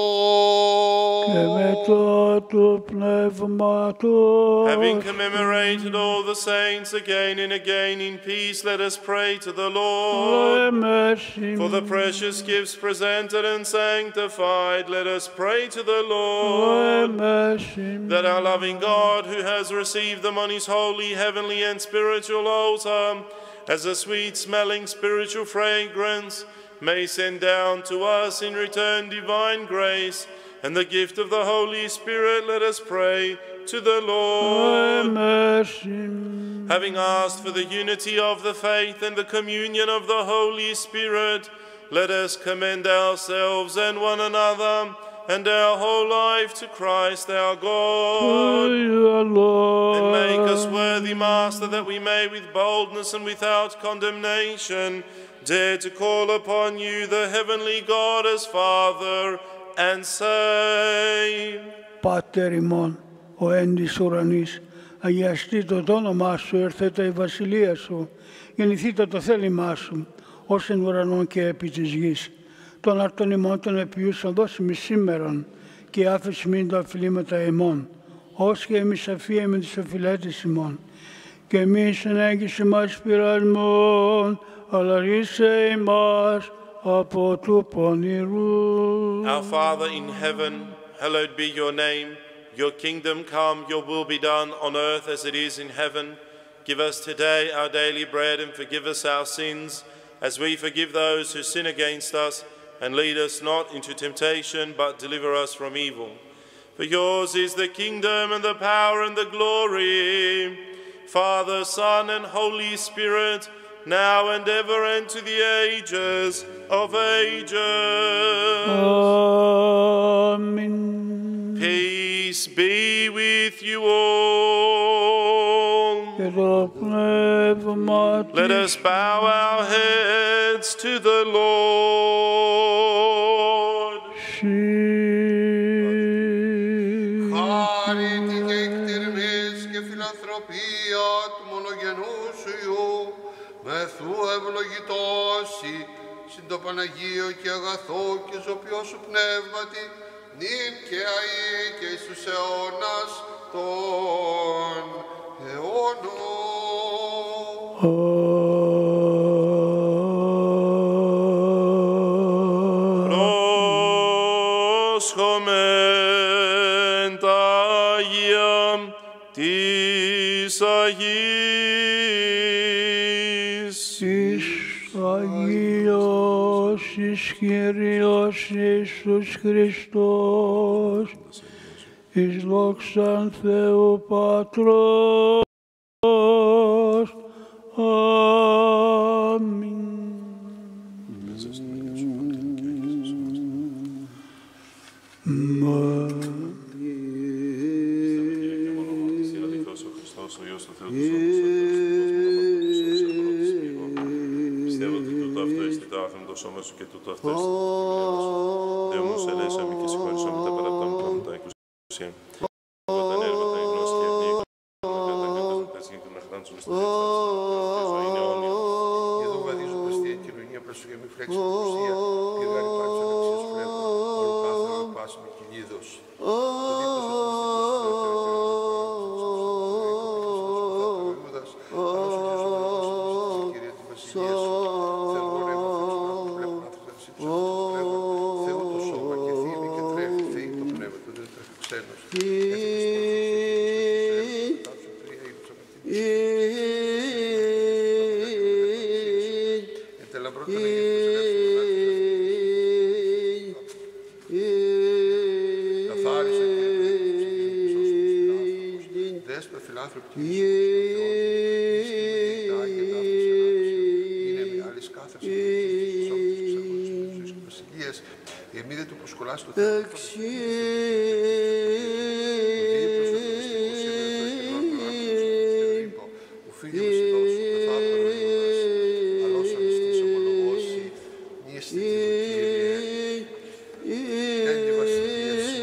ημών. Και μετά του πνεύματος. Having commemorated all the saints again and again in peace, let us pray to the Lord. Εμέσιν. For the precious gifts presented and sanctified, let us pray to the Lord. Εμέσιν. That our loving God, who has received them on his holy, heavenly, and spiritual altar, as a sweet-smelling spiritual fragrance, may send down to us in return divine grace, and the gift of the Holy Spirit, let us pray to the Lord. Εμέσιν. Having asked for the unity of the faith and the communion of the Holy Spirit, let us commend ourselves and one another and our whole life to Christ our God. And make us worthy, Master, that we may with boldness and without condemnation dare to call upon you, the heavenly God, as Father, and say, Πάτερ ημών, ο εν της ουρανής, αγιαστήτω το όνομά σου, ερθέτω η βασιλεία σου, γεννηθήτω το θέλημά σου, ως εν ουρανών και επί της γης. Των αρτών ημών των επιούσων δώσιμη σήμερον, και άφεση μην τα οφειλήματα ημών, ως και εμείς αφία με τις οφειλέτες ημών. Και εμείς ενέγγισε μας πειρασμών, αλλά ρίσε ημάς από του πονηρού. Our Father in heaven, hallowed be your name. Your kingdom come, your will be done on earth as it is in heaven. Give us today our daily bread and forgive us our sins, as we forgive those who sin against us. And lead us not into temptation, but deliver us from evil. For yours is the kingdom and the power and the glory, Father, Son, and Holy Spirit, now and ever and to the ages of ages. Amen. Peace be with you all. Και το πνεύμα Let us bow our heads to the Lord. Χάρητη και εκτιρμής και φιλανθρωπία του μονογενού σου Υιού, μεθού ευλογητώσει, συν το Παναγίο και αγαθό και ζωπιό σου πνεύματι, νυν και αΐ και εις τους αιώνας των αιώνων. Πρόσχομεν τα Αγία της Αγής. Εις Αγίος, εις Κύριος Ιησούς Χριστός, εις δόξαν Θεού Πατρός. Αμήν. Πιστεύω ότι τούτο αυτό εστί το άφημο το σώμα σου και τούτο αυτό εστί το Θεό μου σε ελέησαμε και συγχωρήσαμε τα παραπτά μου πράγματα εκουσία. Όταν έργο τα γνώση και ευνή κατά κατά τα σχήν του να χράντσουμε στο τέτοιο ζωή είναι αιώνιο. Εδώ βαδίζω προς τη κοινωνία προς σου και μη φλέξει απουσία και γάρι πάτσο αλεξία σου βλέπω όλο πάθο να πας με κινίδος. Το δίπλο σου Yeah. άνθρωποι του είναι με άλλης κάθαρσης τους όρους τους αγώνες της ζωής και βασιλείας, η εμμύδε του προσκολάς του Θεού, το δίπλος του Χριστικού Σύνδεσμος και νόρμο άρχοντος του Θεού, που φίλοι μας ειδώσου, πεθάπτωρο ημάς, αλώσον εις της ομολογώσει, νίεστη και το Κύριε, εν τη βασιλεία σου.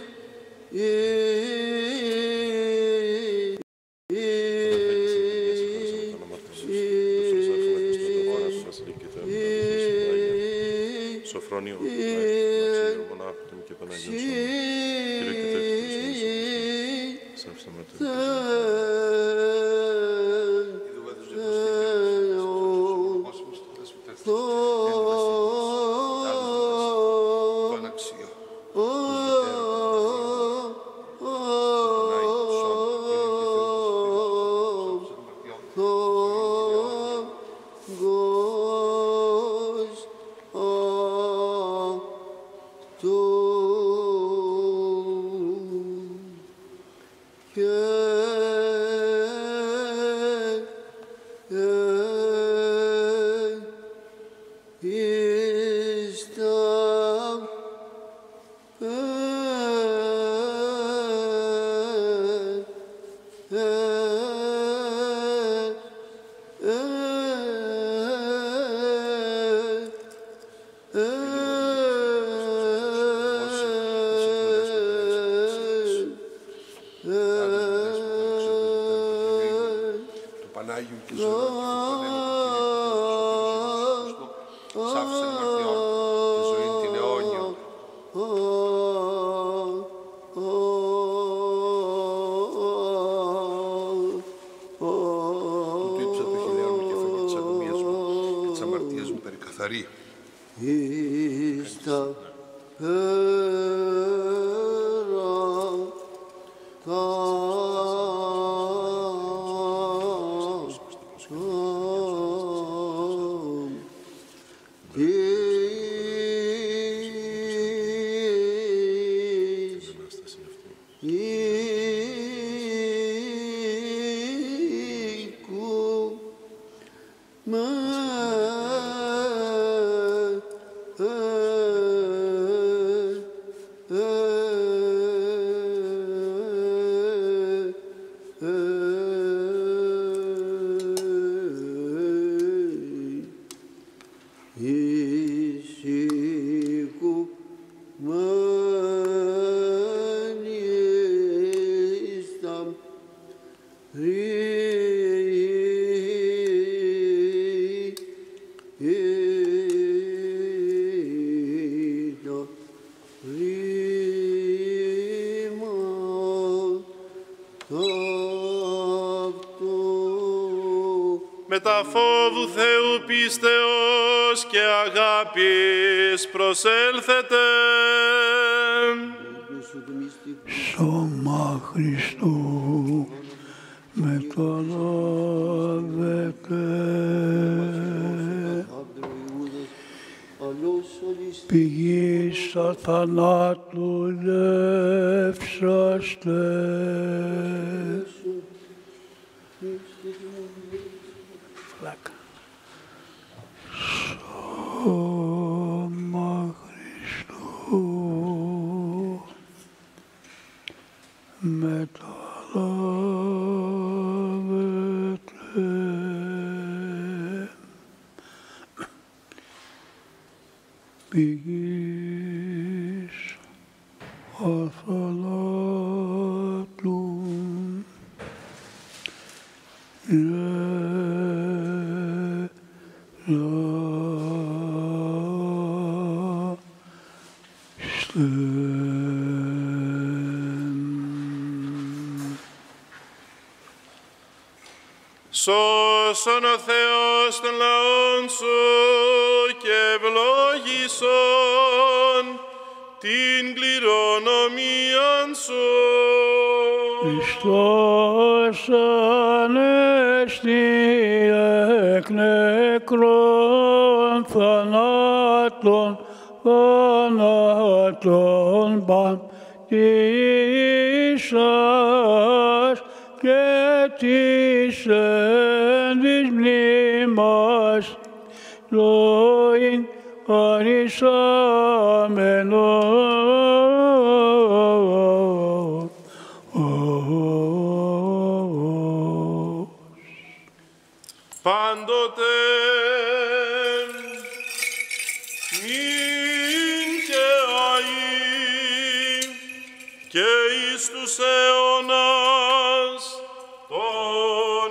Σοφρόνιο, Αξίου, Μονάχου, Τιμ και Παναγιώσου, Κύριε και Θεός Χριστός, σαν ψαματεύει. Μετά φόβου Θεού πίστεως και αγάπης προσέλθετε. Σώμα Χριστού μεταλάβετε, πηγή σατανάτου λεύσαστε. Σώμα Χριστού μεταλάβετε, πηγής αθανάτου Σώσον ο Θεός των λαών σου και ευλόγησον την κληρονομίαν σου. Χριστός ανέστη εκ νεκρών θανάτων, θανάτων παντήσας και της εν της μνήμας λόγιν χαρισάμενος. Πάντοτε νυν και αεί και εις τους αιώνας των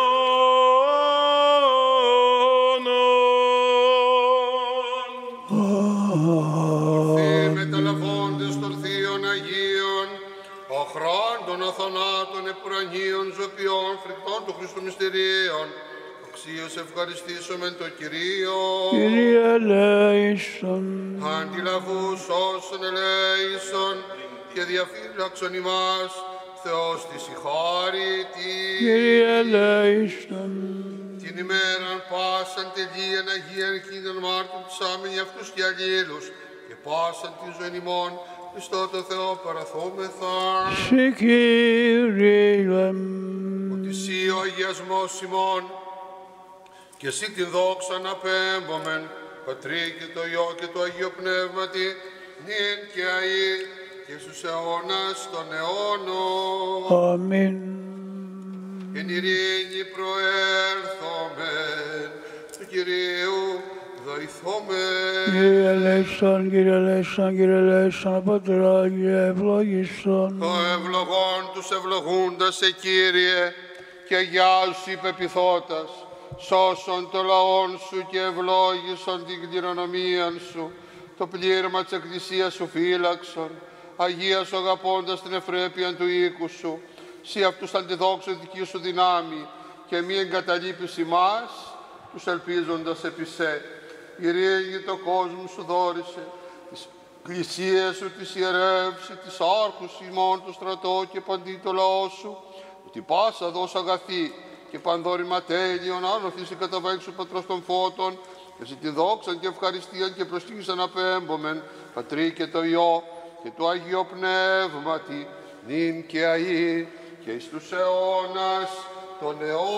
αιώνων. Ορθοί μεταλαβώντες των Θείων Αγίων, οχρών των αθανάτων επουρανίων ζωπιών, φρικτών του Χριστού μυστηρίων, αξίως ευχαριστήσομεν το Κυρίο. Κύριε ελέησον. Αντιλαβούς όσων ελέησον και διαφύλαξον ημάς, Θεός της η χάρητη. Κύριε ελέησον. Την ημέραν πάσαν τελείαν Αγίαν Κίνδων Μάρτων ψάμενοι αυτούς και αλλήλους και πάσαν την ζωή ημών Χριστό το Θεό παραθόμεθα. Σε Κύριε. Ότι Συ ο αγιασμός ημών και Συ την δόξα να πέμπομεν, Πατρί και το Υιό και το Αγίο Πνεύματι, νυν και αεί και στους αιώνας των αιώνων. Αμήν. Εν ειρήνη προέρθομεν, του Κυρίου δοηθόμεν. Κύριε ελέησον, Κύριε ελέησον, Κύριε ελέησον, Πατρά, Κύριε ευλόγησον. Το ευλογών τους ευλογούντας σε Κύριε και αγιάσου υπεπιθώτας, σώσον το λαόν σου και ευλόγησον την κληρονομίαν σου, το πλήρμα της Εκκλησίας σου φύλαξον, Αγία σου αγαπώντας την ευπρέπεια του οίκου σου, Συ αυτούς αντιδόξω δική σου δυνάμει και μη εγκαταλείπεις ημάς, τους ελπίζοντας επί σε. Ειρήνη το κόσμο σου δόρισε, τις εκκλησίες σου τις ιερεύσει, τις άρχους ημών του στρατό και παντί το λαό σου, ότι πάσα δώσ' αγαθή και πανδόρημα τέλειον, άλλοθης η καταβέξου πατρός των φώτων, και σε τη δόξαν και ευχαριστίαν και προστίγησαν απέμπομεν, Πατρί και το Υιό και το Αγίο Πνεύματι, νυν και αεί και εις τους αιώνας των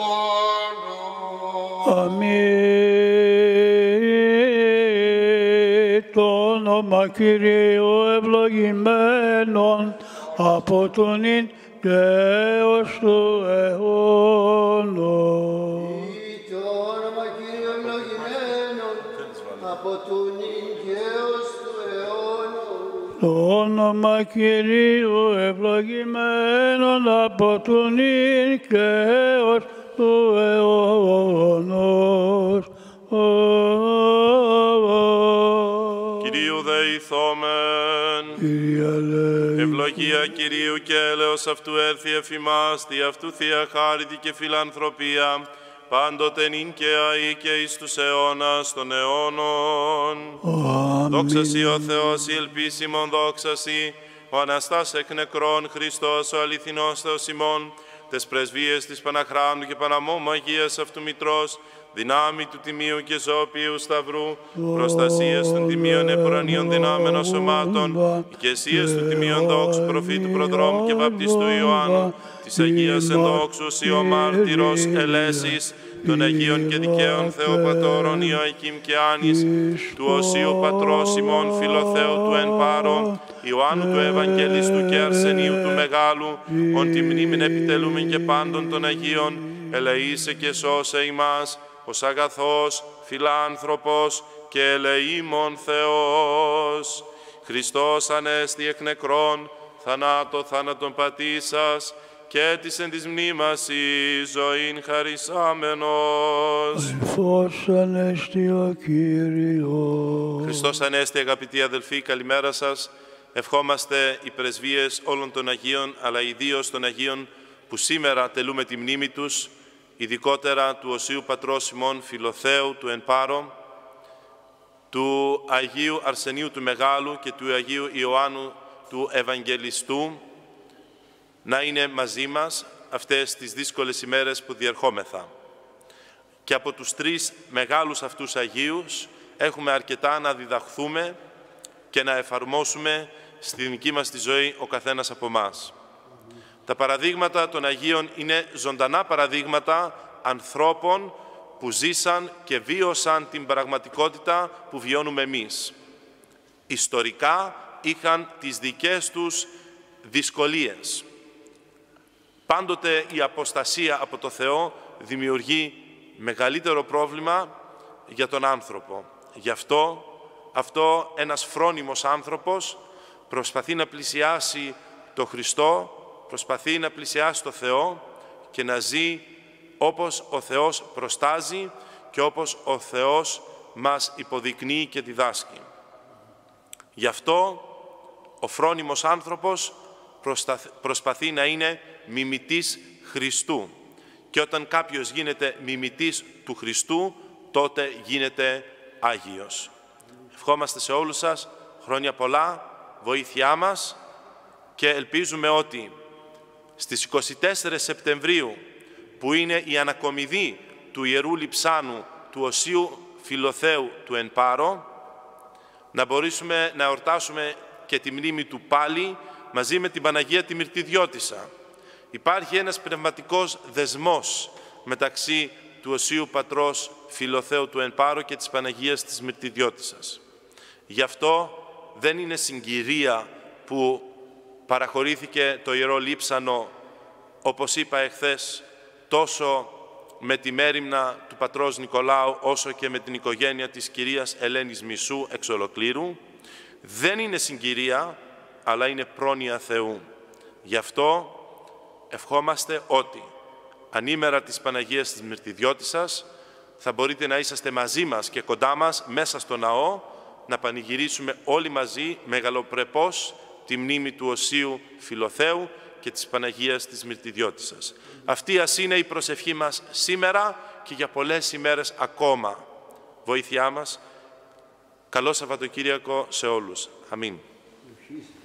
αιώνων. Αμήν. Το όνομα Κυρίου ευλογημένον από τον ίν και έως του αιώνος. Το όνομα Κύριου ευλογημένον από τον ίν και έως του αιώνος. Το όνομα Κυρίου ευλογημένον από τον ίν και έως του αιώνος. Κυρίου δεηθόμεν. Κύριε ελέη. Ευλογία Κυρίου και έλεος αυτού έρθει εφ' ημάς, δι' αυτού Θεία χάριτη και φιλανθρωπία, πάντοτε νυν και αεί και εις τους αιώνας των αιώνων. Αμήν. Δόξα Σοι ο Θεός, η ελπίσιμον δόξα Σοι, ο Αναστάς εκ νεκρών Χριστός, ο αληθινός Θεός ημών, τες πρεσβείες της Παναχράντου και Παναμόμου Αγίας αυτού Μητρός, δυνάμει του Τιμίου και Ζώπιου Σταυρού, προστασίες των Τιμίων επουρανίων δυνάμενων σωμάτων, ηκεσίες του Τιμίων δόξου προφήτου προδρόμου και βαπτιστού Ιωάννου, της Αγίας ενδόξους Υιό μάρτυρος ελέσεις, των Αγίων και Δικαίων Θεοπατώρων Ιωακήμ και Άνης, του Οσίου Πατρός ημών Φιλοθέου του εν πάρο, Ιωάννου του Ευαγγελιστού και Αρσενίου του Μεγάλου, ον τη μνήμην επιτελούμεν και πάντων των Αγίων, ελεήσε και σώσε ημάς, ως αγαθός, φιλάνθρωπος και ελεήμων Θεός. Χριστός Ανέστη εκ νεκρών, θανάτω θάνατον πατήσας, και της εν της μνήμας η ζωήν χαρισάμενος. Αδελφός Ανέστη ο Κύριος. Χριστός Ανέστη, αγαπητοί αδελφοί, καλημέρα σας. Ευχόμαστε οι πρεσβείες όλων των Αγίων, αλλά ιδίως των Αγίων που σήμερα τελούμε τη μνήμη τους, ειδικότερα του Οσίου Πατρός ημών Φιλοθέου του εν πάρο, του Αγίου Αρσενίου του Μεγάλου και του Αγίου Ιωάννου του Ευαγγελιστού, να είναι μαζί μας αυτές τις δύσκολες ημέρες που διερχόμεθα. Και από τους τρεις μεγάλους αυτούς Αγίους έχουμε αρκετά να διδαχθούμε και να εφαρμόσουμε στη δική μας τη ζωή ο καθένας από εμάς. Τα παραδείγματα των Αγίων είναι ζωντανά παραδείγματα ανθρώπων που ζήσαν και βίωσαν την πραγματικότητα που βιώνουμε εμείς. Ιστορικά είχαν τις δικές τους δυσκολίες. Πάντοτε η αποστασία από το Θεό δημιουργεί μεγαλύτερο πρόβλημα για τον άνθρωπο. Γι' αυτό, αυτό ένας φρόνιμος άνθρωπος προσπαθεί να πλησιάσει το Χριστό, προσπαθεί να πλησιάσει το Θεό και να ζει όπως ο Θεός προστάζει και όπως ο Θεός μας υποδεικνύει και διδάσκει. Γι' αυτό ο φρόνιμος άνθρωπος προσπαθεί να είναι μιμητής Χριστού. Και όταν κάποιος γίνεται μιμητής του Χριστού, τότε γίνεται Άγιος. Ευχόμαστε σε όλους σας χρόνια πολλά, βοήθειά μας και ελπίζουμε ότι στις εικοστή τέταρτη Σεπτεμβρίου, που είναι η ανακομιδή του Ιερού Λειψάνου του Οσίου Φιλοθέου του Εν Πάρο, να μπορέσουμε να εορτάσουμε και τη μνήμη του πάλι μαζί με την Παναγία τη Μυρτιδιώτισσα. Υπάρχει ένας πνευματικός δεσμός μεταξύ του Οσίου Πατρός Φιλοθέου του Εν Πάρο και της Παναγίας της Μυρτιδιώτισσας. Γι' αυτό δεν είναι συγκυρία που παραχωρήθηκε το Ιερό Λείψανο, όπως είπα εχθές, τόσο με τη μέριμνα του πατρός Νικολάου, όσο και με την οικογένεια της κυρίας Ελένης Μισού εξ ολοκλήρου. Δεν είναι συγκυρία, αλλά είναι πρόνοια Θεού. Γι' αυτό ευχόμαστε ότι ανήμερα της Παναγίας της Μυρτιδιώτισσας θα μπορείτε να είσαστε μαζί μας και κοντά μας μέσα στο ναό, να πανηγυρίσουμε όλοι μαζί μεγαλοπρεπώς τη μνήμη του Οσίου Φιλοθέου και της Παναγίας της Μυρτιδιώτισσας. Αυτή ας είναι η προσευχή μας σήμερα και για πολλές ημέρες ακόμα. Βοήθειά μας. Καλό Σαββατοκύριακο σε όλους. Αμήν.